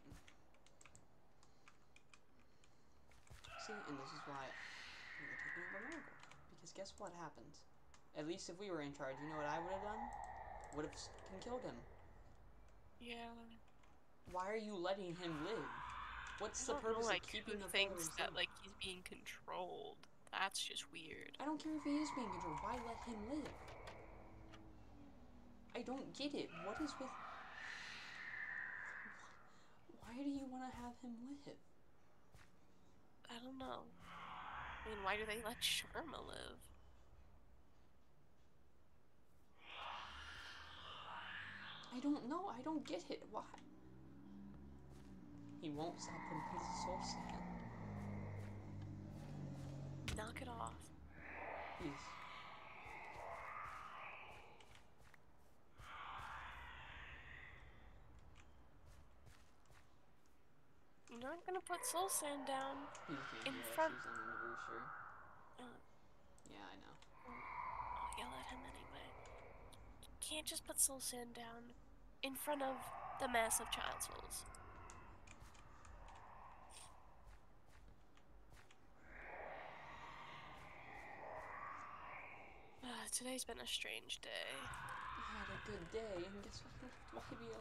See, and this is why we're taking over Marigold. Because guess what happens? At least if we were in charge, you know what I would have done? Would have killed him. Yeah. Why are you letting him live? What's the purpose of keeping the thinks followers that in? like he's being controlled? That's just weird. I don't care if he is being controlled. Why let him live? I don't get it. What is with? Why do you want to have him live? I don't know. I mean, why do they let Sharma live? I don't know. I don't get it. Why? He won't stop putting his soul sand. Knock it off. Please. You're not gonna put soul sand down He just can't in do that. front. She's on the anniversary. Uh, Yeah, I know. I'll yell at him anyway. You can't just put soul sand down in front of the massive child souls. Today's been a strange day. I had a good day, and guess what? YBO.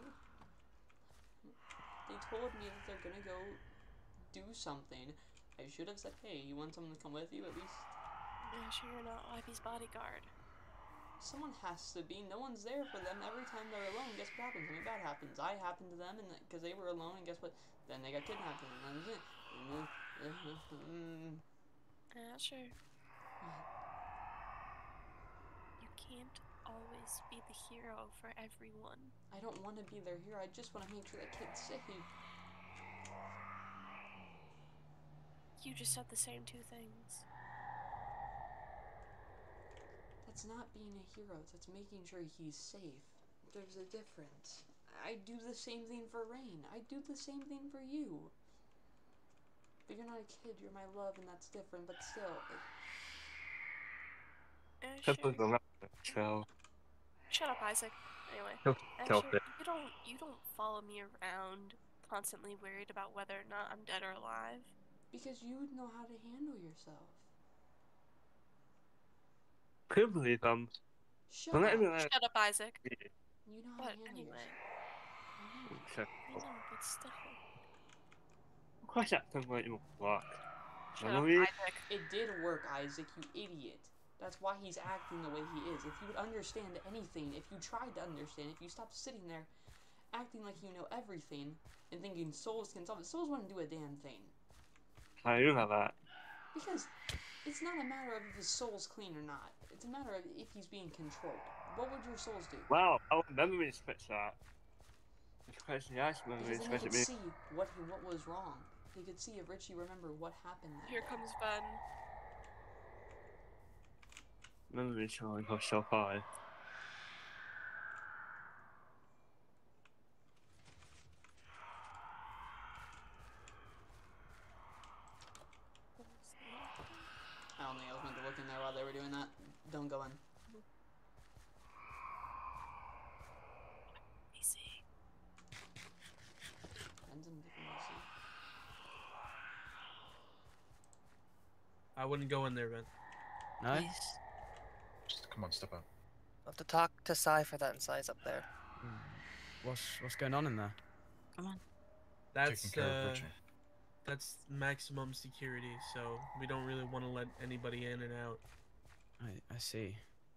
They told me that they're gonna go do something. I should have said, hey, you want someone to come with you at least? Yeah, sure you're not YB's bodyguard. Someone has to be. No one's there for them. Every time they're alone, guess what happens? Something bad happens. I happened to them, and because they were alone, and guess what? Then they got kidnapped, and that was it. Yeah, sure. You can't always be the hero for everyone. I don't want to be their hero. I just want to make sure that kid's safe. You just said the same two things. That's not being a hero. That's making sure he's safe. There's a difference. I do the same thing for Rain. I do the same thing for you. But you're not a kid. You're my love, and that's different. But still. Sure. So. Shut up, Isaac. Anyway, He'll tell Asher, it. you don't follow me around, constantly worried about whether or not I'm dead or alive. Because you know how to handle yourself. Could believe him. Shut But up. let me let Shut up, Isaac. You know how But to handle anyway, yourself. I know, but still. Of course that thing went in block. Shut up, Memory? Isaac. It did work, Isaac, you idiot. That's why he's acting the way he is. If you would understand anything, if you tried to understand, if you stopped sitting there acting like you know everything and thinking souls can solve it, souls wouldn't do a damn thing. How do you know that? Because it's not a matter of if his soul's clean or not. It's a matter of if he's being controlled. What would your souls do? Wow, our memory fits that. It's crazy, yes, memory Because then fits they it. could see what was wrong. They could see if Richie remembered what happened there. Here comes Ben. Memory is only go so high. I don't think I was meant to look in there while they were doing that. Don't go in. Easy. Ben's in different AC. I wouldn't go in there, Ben. No? Please. Just come on, step out. I'll have to talk to Sai for that and Sai's up there. What's going on in there? Come on. That's Taking care of Richie. that's maximum security, so we don't really want to let anybody in and out. I see.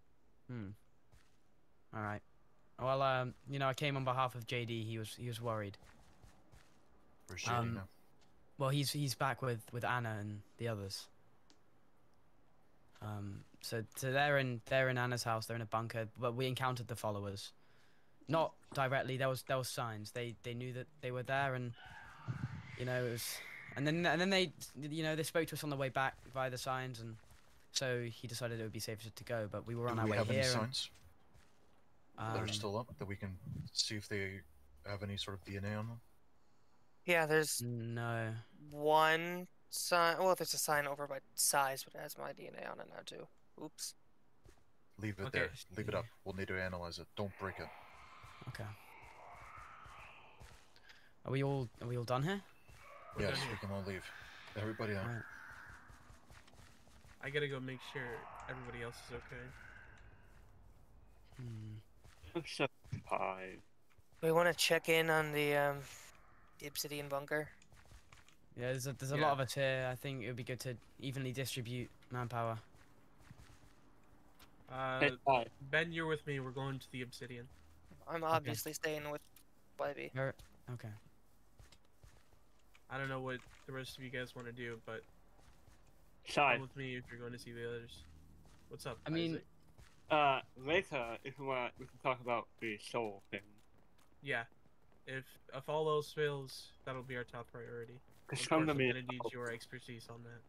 All right. Well, you know, I came on behalf of JD. He was worried. Where's JD now? Well, he's back with Anna and the others. So they're in Anna's house. They're in a bunker, but we encountered the followers. Not directly. There was signs. They knew that they were there, and you know it was. And then they they spoke to us on the way back via the signs, and so he decided it would be safer to go. But we were on Do our we way have here. any signs that are and, still up that we can see if they have any sort of DNA on them? Yeah, there's no one sign. Well, there's a sign over by Sai's, but it has my DNA on it now too. Oops. Leave it Okay. there. Leave it up. We'll need to analyze it. Don't break it. Okay. Are we all done here? We're Yes, done we here. can all leave. Everybody out. Right. I gotta go make sure everybody else is okay. I'm so tired. We want to check in on the obsidian bunker. Yeah, there's a Yeah. lot of us here. I think it would be good to evenly distribute manpower. Bye. Ben, you're with me. We're going to the obsidian. I'm obviously staying with Webby. Okay. I don't know what the rest of you guys want to do, but Sorry. come with me if you're going to see the others. What's up? I mean, Isaac? Later, if you want, we can talk about the soul thing. Yeah. If all else fails, that'll be our top priority. Cause Of some course, of I'm me. gonna need your expertise on that.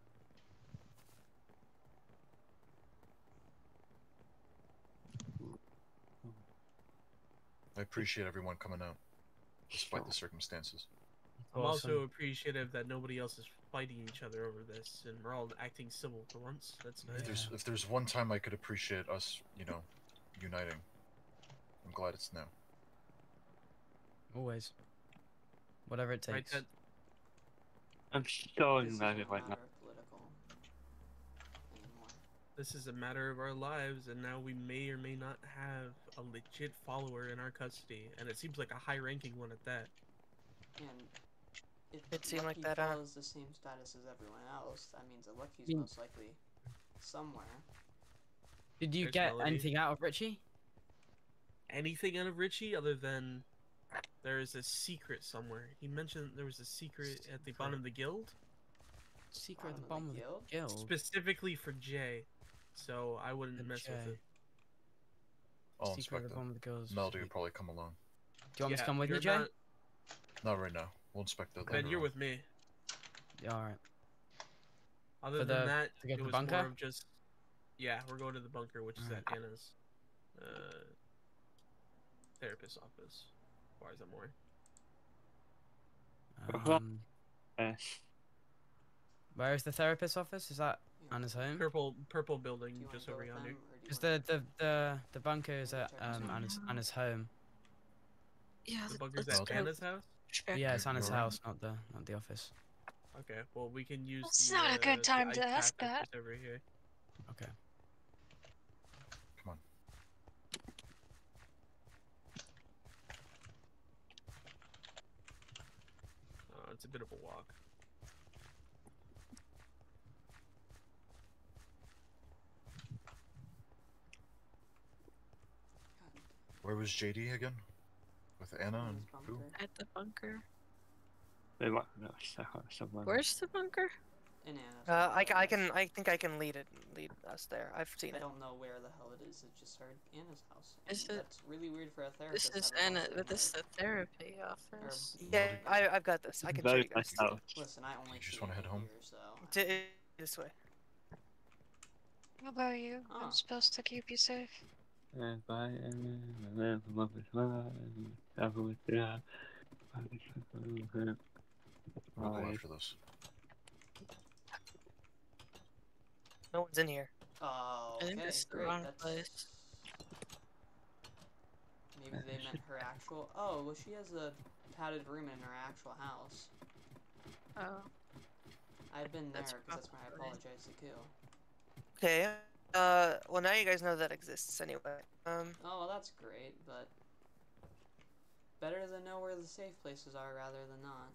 I appreciate everyone coming out, despite the circumstances. I'm Awesome. also appreciative that nobody else is fighting each other over this, and we're all acting civil for once. That's nice. If there's one time I could appreciate us, uniting, I'm glad it's now. Always. Whatever it Right, takes. Ted? I'm so This is united a right now. matter of political anymore. This is a matter of our lives, and now we may or may not have a legit follower in our custody, and it seems like a high-ranking one at that. And if It seemed like Lucky that, huh? follows the same status as everyone else, that means that Lucky's mean- most likely somewhere. Did you There's get Melody. anything out of Richie? Anything out of Richie other than there is a secret somewhere? He mentioned there was a secret at the bottom of the guild, Secret at the Bottom bottom of of the the guild? guild. specifically for Jay, so I wouldn't And mess with Jay. it. I'll Secret at inspect the them. bottom of the guild. Melody will probably come along. Do you want me to Yeah, come with you, you're Jay? not- Not right now. We'll inspect that Ben, later you're on. with me. Yeah, alright. Other For than the- that, to get it the was bunker? more of just, yeah, we're going to the bunker, which is at Anna's therapist office, as far as I'm aware. Yes. Where is the therapist's office? Is that Yeah. Anna's home? Purple building Do you want just to go over with yonder. them, or do Because the bunker is at Anna's home. Yeah, The bunker's let's at go Anna's house? check. Yeah, it's Anna's You're right. house, not the office. Okay, well, we can use It's the, not a good the time ice to ask pack that. that's over here. Okay. Come on. It's a bit of a walk. Where was JD again? With Anna and who? At the bunker. They might no, somewhere. Where's the bunker? In Anna's. I think I can lead us there. I've seen I it. don't know where the hell it is. It just started Anna's house. Is it? That's really weird for a This therapist. is to have a Anna, house but this is somewhere. the therapy office. Or- Yeah, I've got this. I can show Very you guys. nice house. Listen, I only You just see wanna head Anna home? here, so. This way. How about you? I'm supposed to keep you safe. And by and love is mine. Travel with ya. I'll go after this. No one's in here. Oh, I think okay, this is the great. wrong That's... place. Maybe they meant her actual. Oh, well, she has a padded room in her actual house. Oh. I've been there That's because that's why I probably- apologize to Q. Okay. Well, now you guys know that exists anyway. Oh, well, that's great, but better to know where the safe places are rather than not.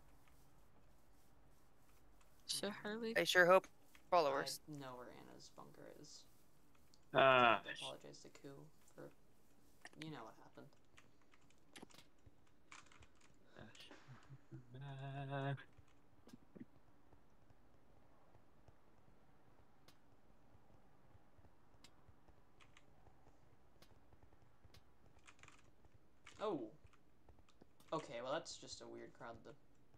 So Harley. I sure hope followers. I know where Anna's bunker is. Ah. I apologize to Q for, you know what happened. Oh. Okay, well that's just a weird crowd to...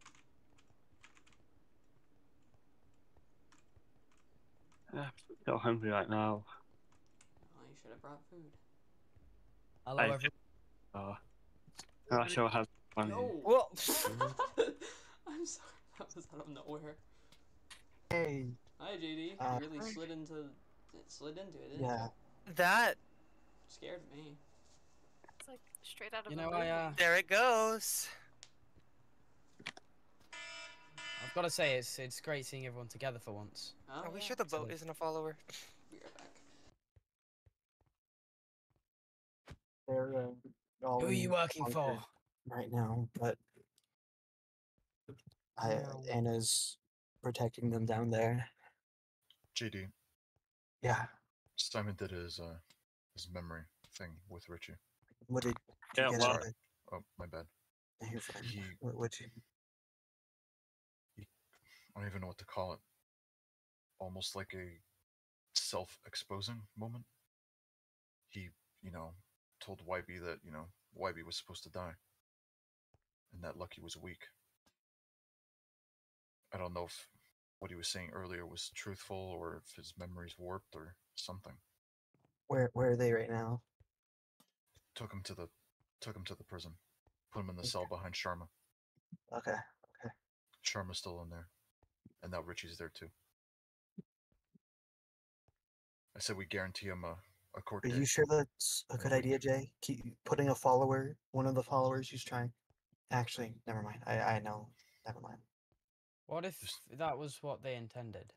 I'm so hungry right now. Well, you should have brought food. Hello, I- everyone. I'm not sure how funny. No! Whoa! I'm sorry, that was out of nowhere. Hey. Hi, JD. You really slid into it, didn't you? Yeah. That. Scared me. It's like straight out of You a know, movie. There it goes. I've got to say, it's great seeing everyone together for once. Oh, Are we yeah. sure the boat isn't a follower? Be right back. They're all Who are you in working bunker for? right now? But Anna's protecting them down there. JD. Yeah. Simon did his memory thing with Richie. What did Yeah, you get well- out of it? Oh, my bad. You're fine. He, What'd you? I don't even know what to call it. Almost like a self-exposing moment. He, told YB that, YB was supposed to die. And that Lucky was weak. I don't know if what he was saying earlier was truthful or if his memory's warped or something. Where are they right now? Took him to the prison. Put him in the cell behind Sharma. Okay. Sharma's still in there. And now Richie's there too. I said we guarantee him a court Are date. you sure that's a good idea, Jay? Keep putting one of the followers who's trying. Actually, never mind. I know. Never mind. What if that was what they intended?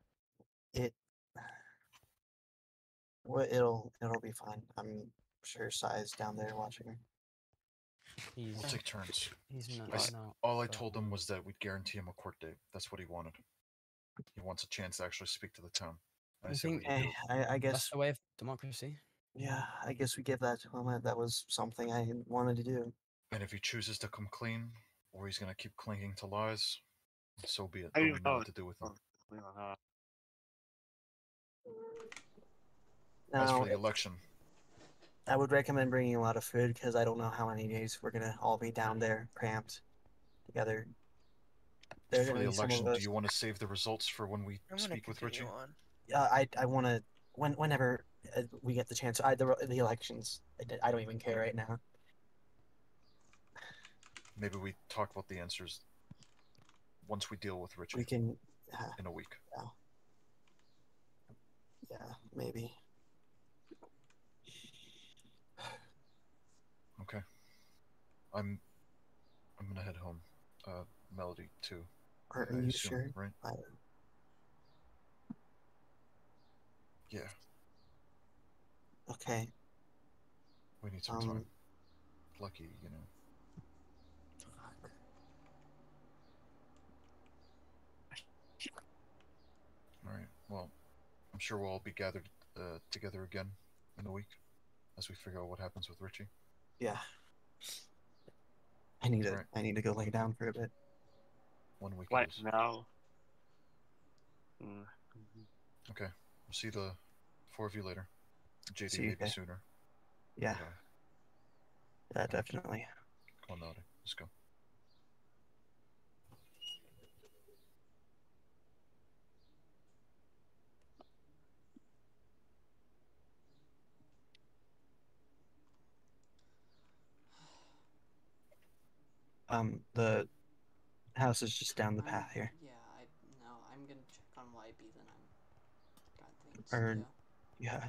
Well, it'll be fine. I'm sure Sai's down there watching. He's We'll take turns. He's not. I s- not all I but- told him was that we'd guarantee him a court date. That's what he wanted. He wants a chance to actually speak to the town. And I said we Hey, do. I That's guess. the way of democracy. Yeah, I guess we give that to him. That was something I wanted to do. And if he chooses to come clean, or he's gonna keep clinging to lies, so be it. I Then don't we know know. what to do with him. As Now, for the election, I would recommend bringing a lot of food because I don't know how many days we're gonna all be down there cramped together. There's for gonna the be some election, of do us. you want to save the results for when we I'm gonna speak with Richie? continue on. I want to whenever we get the chance. The elections. I don't even care right now. Maybe we talk about the answers once we deal with Richie We can. in a week. Yeah, maybe. I'm gonna head home. Melody too. Are I you assume, sure? right? Yeah, Okay. we need some time. Lucky, you know. Alright, well, I'm sure we'll all be gathered together again in a week as we figure out what happens with Richie. Yeah. I need to. Right. I need to go lay down for a bit. 1 week. Right it is. now. Okay, we'll see the 4 of you later. JD See you maybe guys. sooner. Yeah. But, Yeah, definitely. come on, Melody, let's go. The house is just down the path here. Yeah, I'm gonna check on YB then. I'm got things Or, to do. yeah.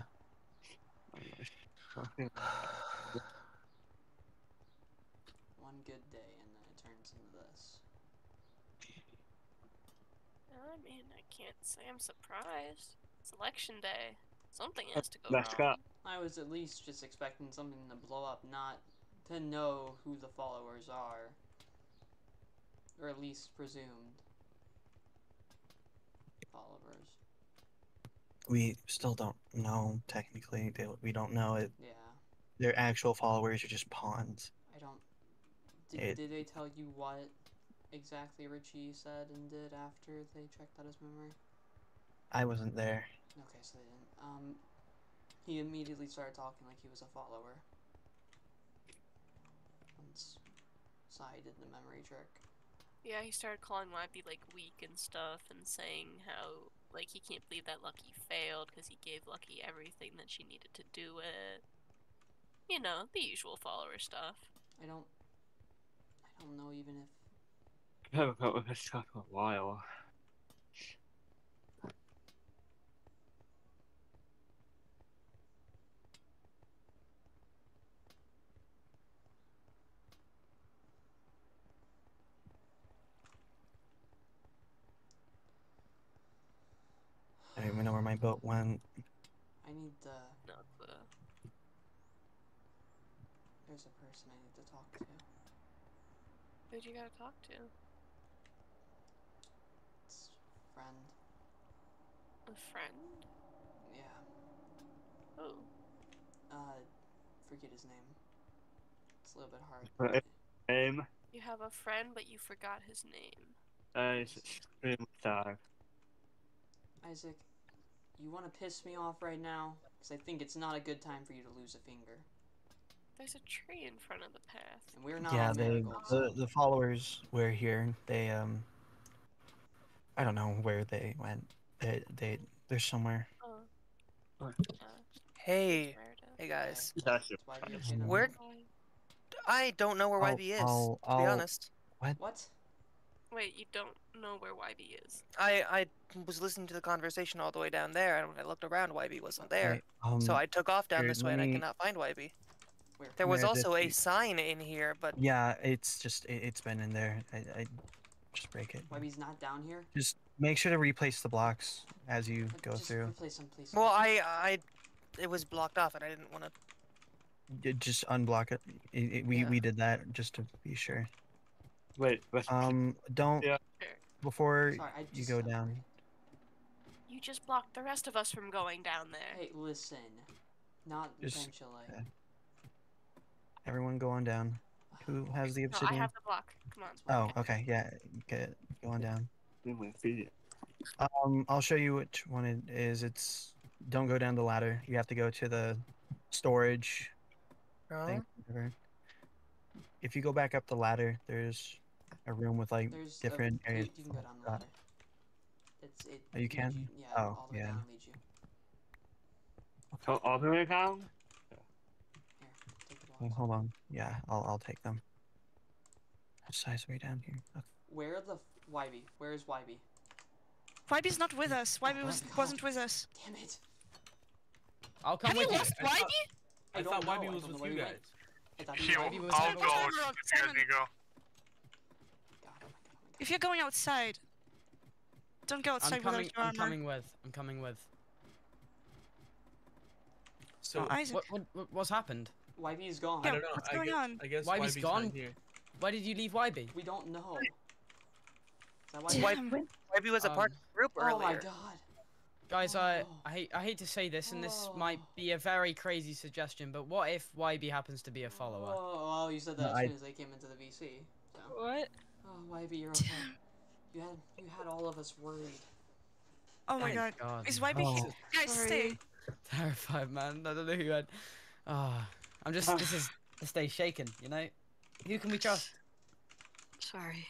One good day and then it turns into this. I mean, I can't say I'm surprised. It's election day. Something has to go Let's wrong. go. I was at least just expecting something to blow up, not to know who the followers are. Or at least presumed followers. We still don't know, technically. We don't know it. Yeah. Their actual followers are just pawns. I don't... It- Did they tell you what exactly Richie said and did after they checked out his memory? I wasn't there. Okay, so they didn't. He immediately started talking like he was a follower. Once Sai did the memory trick. Yeah, he started calling YB like weak and stuff and saying how like he can't believe that Lucky failed because he gave Lucky everything that she needed to do it. You know, the usual follower stuff. I don't know even if... I haven't got with this stuff in a while. I don't even know where my boat went. I need the... Not the... There's a person I need to talk to. Who'd you gotta talk to? It's a friend. A friend? Yeah. Who? Forget his name. It's a little bit hard. Name? You have a friend, but you forgot his name. It's extremely sad. Isaac, you want to piss me off right now? Because I think it's not a good time for you to lose a finger. There's a tree in front of the path. And we're not Yeah, on marigolds. the followers were here. They I don't know where they went. They're somewhere. Oh. Hey guys. That's it. Where? I don't know where YB is. To be honest. What? Wait, you don't know where YB is? I was listening to the conversation all the way down there, and when I looked around, YB wasn't there. Okay, So I took off down here, this way, and I let me- cannot find YB. Where? There was Meredith, also a you- sign in here, but Yeah, it's just it's been in there. I just break it. YB's not down here? Just make sure to replace the blocks as you go Just through. replace them, please. well, it was blocked off, and I didn't want to. Just unblock it. We did that just to be sure. Wait, don't Yeah. before Sorry, I you just go down. You just blocked the rest of us from going down there. Hey, listen. Not Just- intentionally. okay. Everyone go on down. Who has the No, I obsidian? have the block. Come on. Oh, okay, yeah. Go on down. Feed it. I'll show you which one it is. It's don't go down the ladder. You have to go to the storage thing. Whatever. If you go back up the ladder, there's a room with like There's different areas. You can go down the ladder. It Oh, you leads can? yeah, Oh, all the way yeah. down leads you. So all the way down? Here, take the Oh, blocks. hold on. Yeah, I'll take them. What size way down here? Okay. Where the YB? Where is YB? YB's not with us. YB Oh, wasn't with us. Damn it! I'll come Have you with you. lost I thought- YB? I don't thought know, YB I was don't know with where you he guys. went. thought He, Ivy was I'll gonna go go. if you guys need to go. If you're going outside, don't go outside without your armor. I'm coming with. So Isaac. What's happened? YB's gone. I don't know. What's going on? I guess YB's YB's gone. not here. Why did you leave YB? We don't know. Is that YB was a part of the group earlier. Oh my god. Guys, I hate to say this, and this might be a very crazy suggestion, but what if YB happens to be a follower? Oh, well, you said that as soon as they came into the VC. So. What? Oh, YB, you're okay. You had all of us worried. Oh my god. Is YB here? Guys, stay. Terrified, man. I don't know who I'd... I'm just... This is... To stay shaken, you know? Who can we trust? Sorry.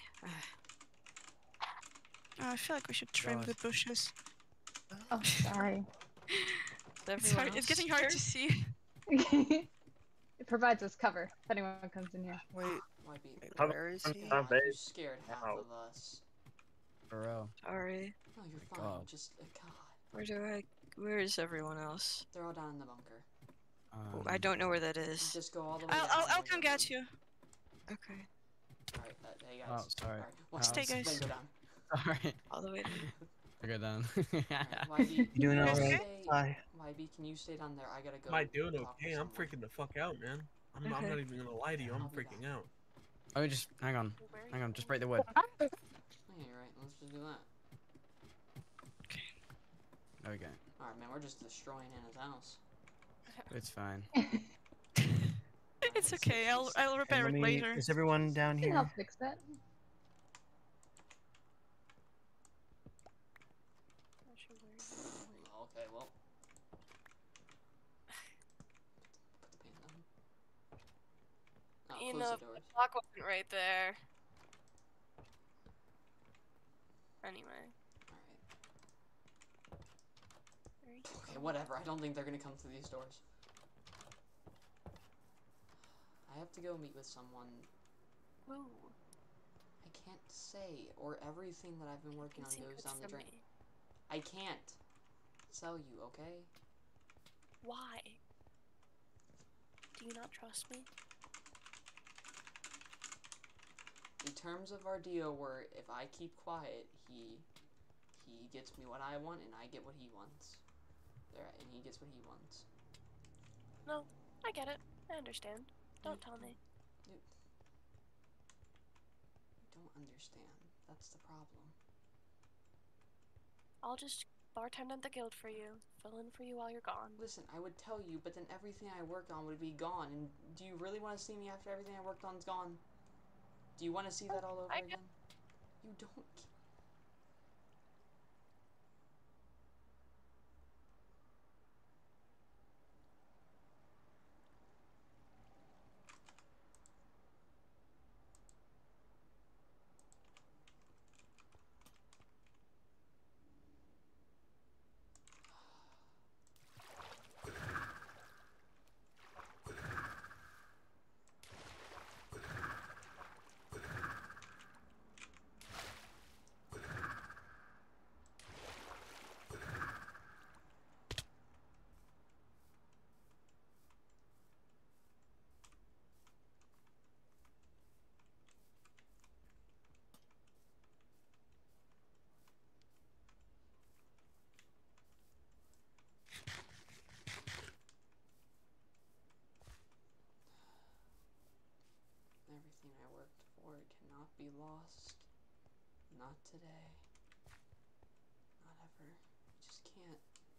I feel like we should trim the bushes. Oh, sorry. It's getting hard to see. It provides us cover if anyone comes in here. Wait, where is he? You scared half of us. For real. Sorry. No, you're fine. God. Just God. Where is everyone else? They're all down in the bunker. I don't know where that is. Just go all the way I'll come get you. Okay. Alright, hey guys. Oh, sorry. Alright, well, Stay, guys. Then go down. Sorry. All the way. I go down. YB, You doing alright? Hi. YB, can you stay down there? I gotta go. Am I doing talk okay? to I'm someone. freaking the fuck out, man. I'm not even gonna lie to you. I'm freaking out. Oh, just hang on. Hang on. Just break the wood. Yeah, you're right. Let's just do that. There we go. Alright, man, we're just destroying Anna's house. It's fine. It's okay. I'll repair it later. Is everyone down here? I'll fix that. Okay, well. Put the paint down. Oh, You close know, the if the doors. clock wasn't right there. Anyway. Okay, whatever. I don't think they're gonna come through these doors. I have to go meet with someone. Ooh. I can't say, or everything that I've been working on goes down the drain. I can't sell you, okay? Why? Do you not trust me? The terms of our deal were, if I keep quiet, he gets me what I want, and I get what he wants. And he gets what he wants. No, I get it. I understand. Don't tell me. You don't understand. That's the problem. I'll just bartend at the guild for you. Fill in for you while you're gone. Listen, I would tell you, but then everything I worked on would be gone. And do you really want to see me after everything I worked on's gone? Do you want to see that all over again? You don't. Everything I worked for cannot be lost. Not today. Not ever. You just can't.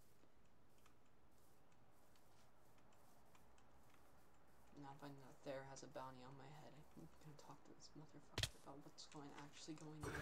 Now if I know Thayer has a bounty on my head, I'm gonna talk to this motherfucker about what's actually going on.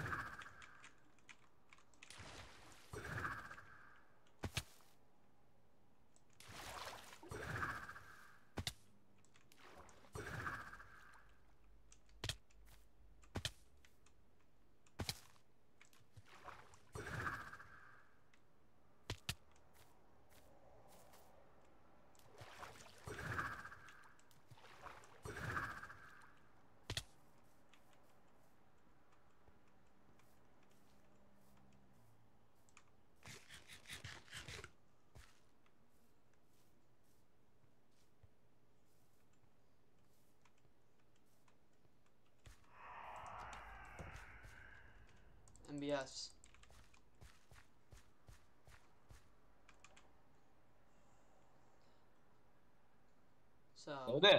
MBS. So. Hello there.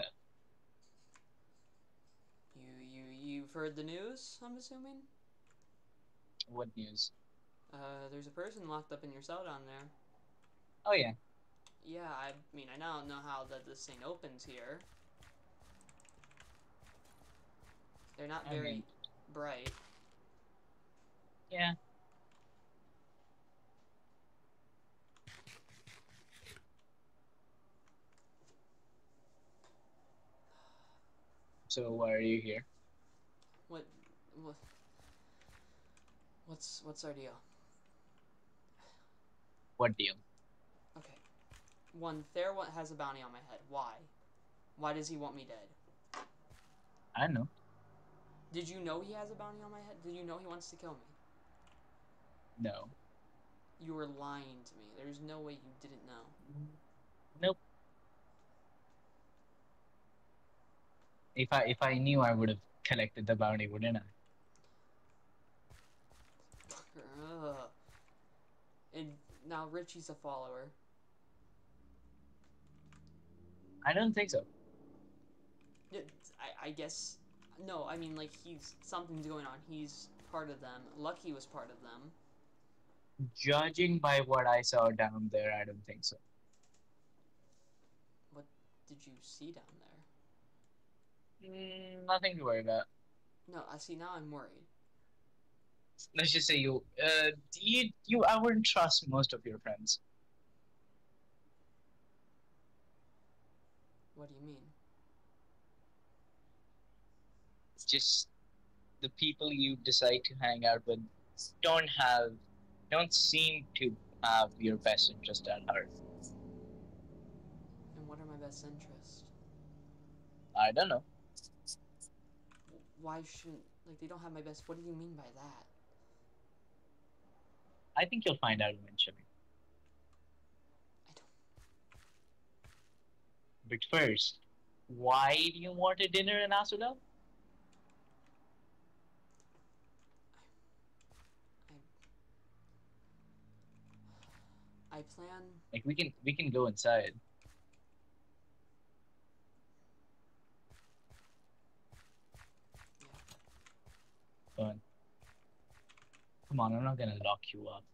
You've heard the news, I'm assuming? What news? There's a person locked up in your cell down there. Oh yeah. Yeah, I mean, I now know how this thing opens here. They're not very bright. Yeah. So why are you here? What's our deal? What deal? Okay. One, Thayer has a bounty on my head. Why? Why does he want me dead? I know. Did you know he has a bounty on my head? Did you know he wants to kill me? No. You were lying to me. There's no way you didn't know. Nope. If I knew, I would have collected the bounty, wouldn't I? Ugh. And now Richie's a follower. I don't think so. I guess. No, I mean, like, something's going on. He's part of them. Lucky was part of them. Judging by what I saw down there, I don't think so. What did you see down there? Nothing to worry about. No, I see. Now I'm worried. Let's just say I wouldn't trust most of your friends. What do you mean? It's just the people you decide to hang out with don't seem to have your best interest at heart. And what are my best interests? I don't know. Why shouldn't, like, they don't have my best? What do you mean by that? I think you'll find out eventually. But first, why do you want a dinner in Asphodel? I plan. Like we can go inside. Yeah. But come on, I'm not gonna lock you up.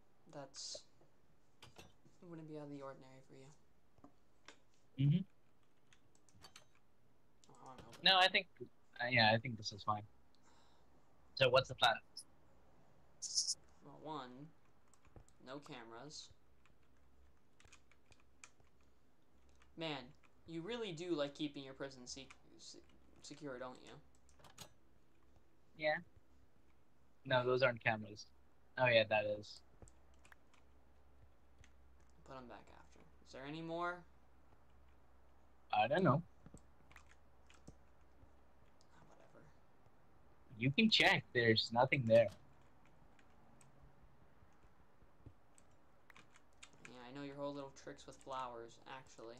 It wouldn't be out of the ordinary for you. Mm-hmm. No, I think, I think this is fine. So what's the plan? Well, one, no cameras. Man, you really do like keeping your prison secure, don't you? Yeah. No, those aren't cameras. Oh yeah, that is. Put them back after. Is there any more? I don't know. Whatever. You can check. There's nothing there. Yeah, I know your whole little tricks with flowers, actually.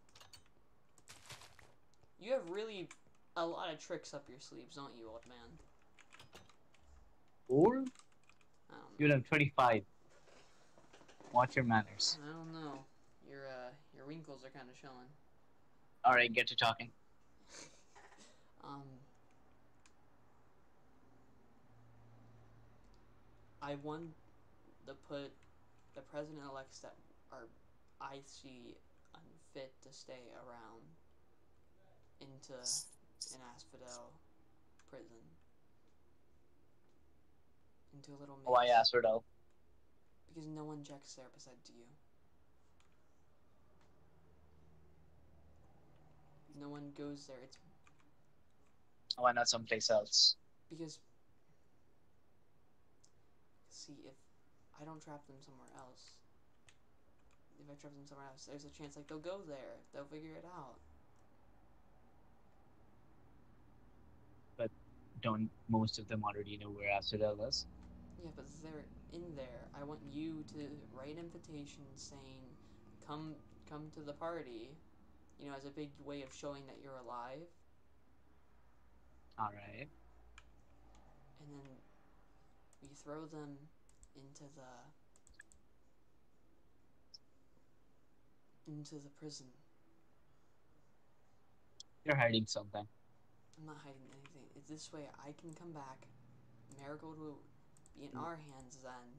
You have really a lot of tricks up your sleeves, don't you, old man? Or? You're 25. Watch your manners. I don't know. Your wrinkles are kind of showing. Alright, get to talking. I want to put the president-elects that I see unfit to stay around into an Asphodel prison. Into a little maze. Why Asphodel? Because no one checks there besides you. No one goes there. It's Why not someplace else? because, see, if I don't trap them somewhere else, if I trap them somewhere else, there's a chance, like, they'll go there. They'll figure it out. But don't most of them already know where Asphodel is? Yeah, but they're in there. I want you to write invitations saying, come to the party, you know, as a big way of showing that you're alive. Alright. And then we throw them into the prison. You're hiding something. I'm not hiding anything. It's this way I can come back. Marigold will be in our hands then.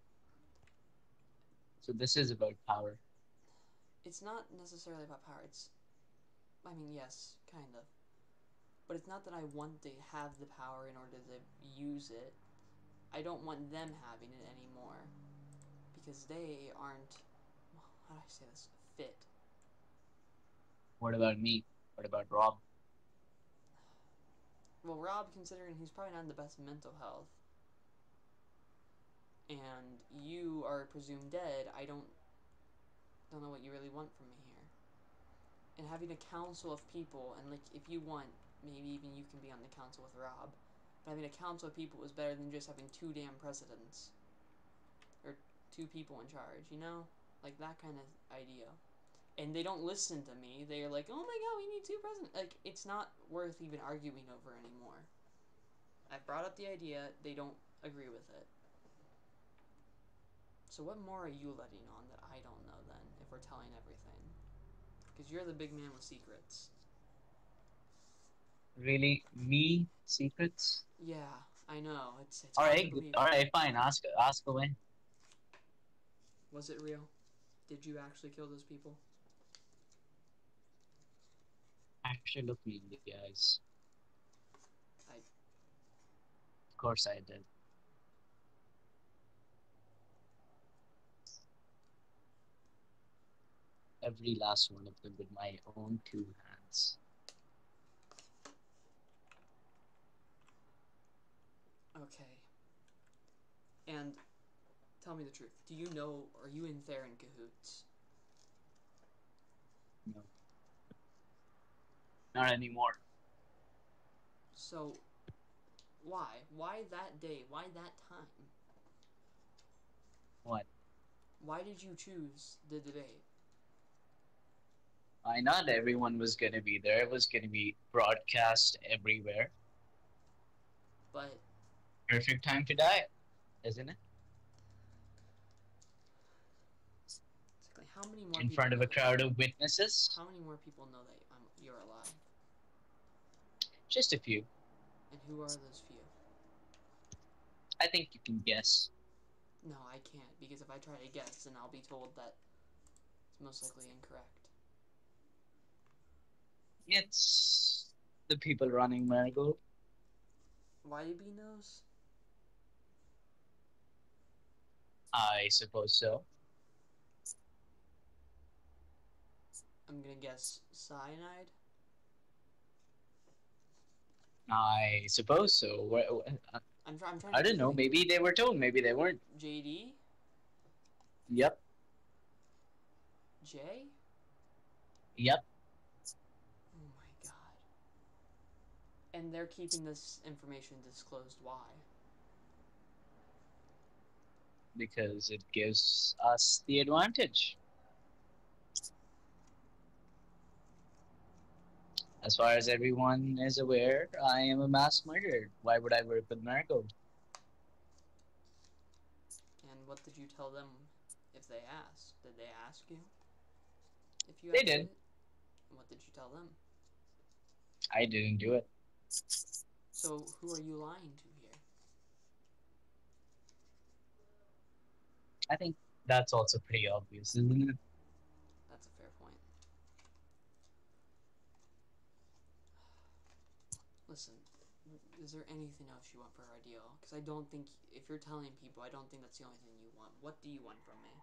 So this is about power. It's not necessarily about power. I mean, yes, kind of. But it's not that I want to have the power in order to use it. I don't want them having it anymore. Because they aren't, how do I say this, fit. What about me? What about Rob? Well, Rob, considering he's probably not in the best mental health, and you are presumed dead, I don't know what you really want from me here. And having a council of people, and like, if you want, maybe even you can be on the council with Rob, but having a council of people is better than just having 2 damn presidents. Or 2 people in charge, you know? Like, that kind of idea. And they don't listen to me. They're like, oh my god, we need 2 presidents. Like, it's not worth even arguing over anymore. I brought up the idea, they don't agree with it. So what more are you letting on that I don't know then, if we're telling everything? Because you're the big man with secrets. Really? Me? Secrets? Yeah, I know. It's Alright, fine. Ask away. Was it real? Did you actually kill those people? Actually, look me in the eyes. I... Of course I did. Every last one of them with my own 2 hands. Okay. And tell me the truth. Do you know, are you in there in cahoots? No. Not anymore. So, why? Why that day? Why that time? What? Why did you choose the debate? Why not everyone was gonna be there? It was gonna be broadcast everywhere. But... Perfect time to die, isn't it? Exactly. How many more in people front of a crowd of witnesses? How many more people know that you're alive? Just a few. And who are those few? I think you can guess. No, I can't, because if I try to guess, then I'll be told that it's most likely incorrect. It's the people running Marigold. YB knows? I suppose so. I'm gonna guess cyanide. I suppose so. I'm trying I don't know. Maybe they were told. Maybe they weren't. JD? Yep. Jay? Yep. Oh my god. And they're keeping this information disclosed. Why? Because it gives us the advantage. As far as everyone is aware, I am a mass murderer. Why would I work with Marigold? And what did you tell them if they asked? Did they ask you? If you They did. It? What did you tell them? I didn't do it. So who are you lying to here? I think that's also pretty obvious, isn't it? That's a fair point. Listen, is there anything else you want for our deal? Because I don't think, if you're telling people, I don't think that's the only thing you want. What do you want from me?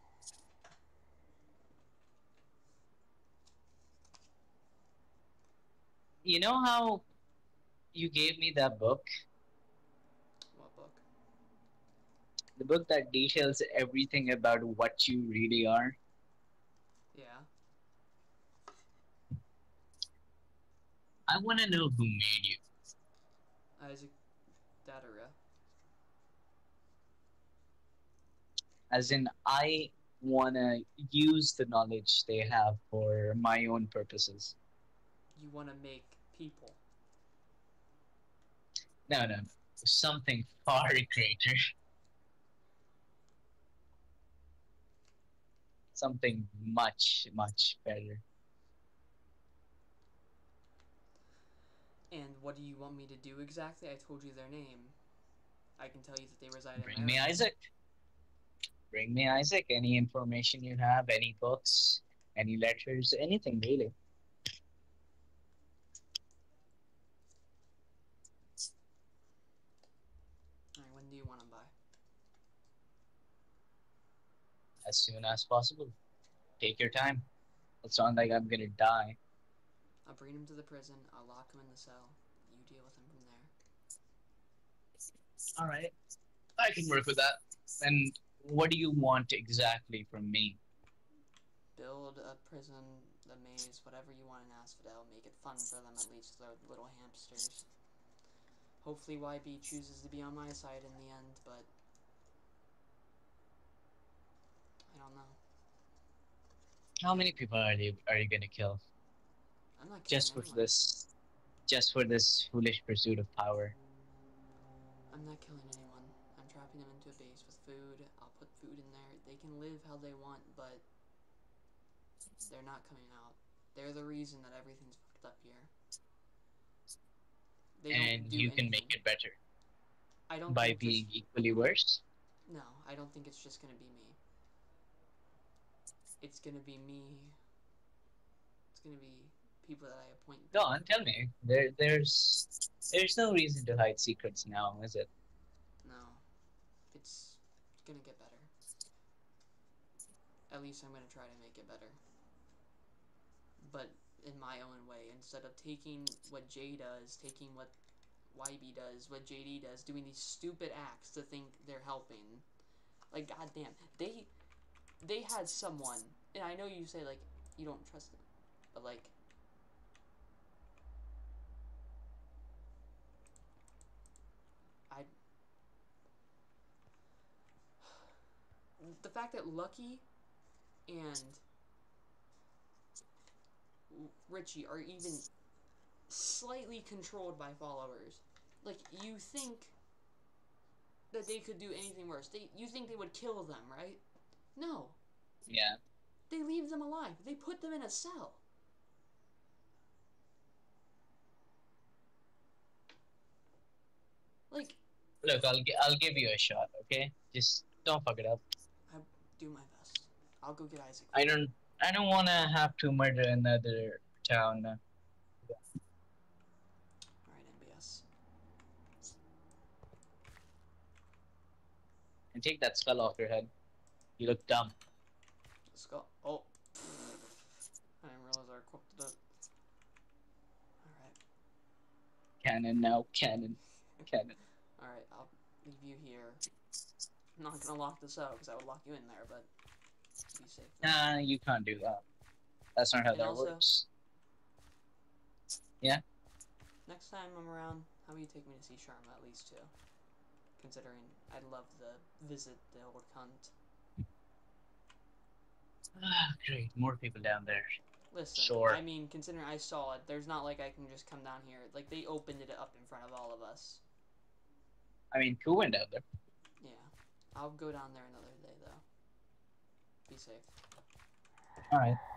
You know how you gave me that book? What book? The book that details everything about what you really are? Yeah. I want to know who made you. Isaac Dadara. As in, I want to use the knowledge they have for my own purposes. You want to make people. No. something far greater. Something much, much better. And what do you want me to do exactly? I told you their name. I can tell you that they reside Bring in me Maryland. Isaac. Bring me Isaac. Any information you have, any books, any letters, anything really. Alright, when do you want them by? As soon as possible. Take your time. It's not like I'm gonna die. I'll bring him to the prison. I'll lock him in the cell. You deal with him from there. Alright. I can work with that. And what do you want exactly from me? Build a prison, the maze, whatever you want in Asphodel. Make it fun for them, at least. They're little hamsters. Hopefully YB chooses to be on my side in the end, but I don't know. How many people are you gonna kill? I'm not killing anyone. Just for this foolish pursuit of power. I'm not killing anyone. I'm trapping them into a base with food. I'll put food in there. They can live how they want, but they're not coming out. They're the reason that everything's fucked up here. They And don't do you can anything. make it better. I don't by think being equally worse? No, I don't think it's just gonna be me. It's gonna be me. It's gonna be people that I appoint. Go on, tell me. There's no reason to hide secrets now, is it? No. It's gonna get better. At least I'm gonna try to make it better. But in my own way, instead of taking what Jay does, taking what YB does, what JD does, doing these stupid acts to think they're helping. Like, goddamn, they had someone, and I know you say, like, you don't trust them, but, like, the fact that Lucky and Richie are even slightly controlled by followers. Like, you think that they could do anything worse. You think they would kill them, right? No. Yeah. They leave them alive. They put them in a cell. Like, look, I'll give you a shot, okay? Just don't fuck it up. I'll do my best. I'll go get Isaac. I don't want to have to murder another town. Alright, NBS. And take that skull off your head. You look dumb. Skull. Oh. I didn't realize I equipped it. Alright. Cannon now, cannon. Cannon. Alright, I'll leave you here. I'm not gonna lock this out because I would lock you in there, but be safe. Nah, you can't do that. That's not how And that also, works. Yeah? next time I'm around, how about you take me to see Sharma at least too? Considering I'd love to visit the old cunt. Ah, great. More people down there. Listen, Sure. I mean, considering I saw it, there's not like I can just come down here. Like, they opened it up in front of all of us. I mean, who went down there? Yeah. I'll go down there another day, though. Be safe. Alright.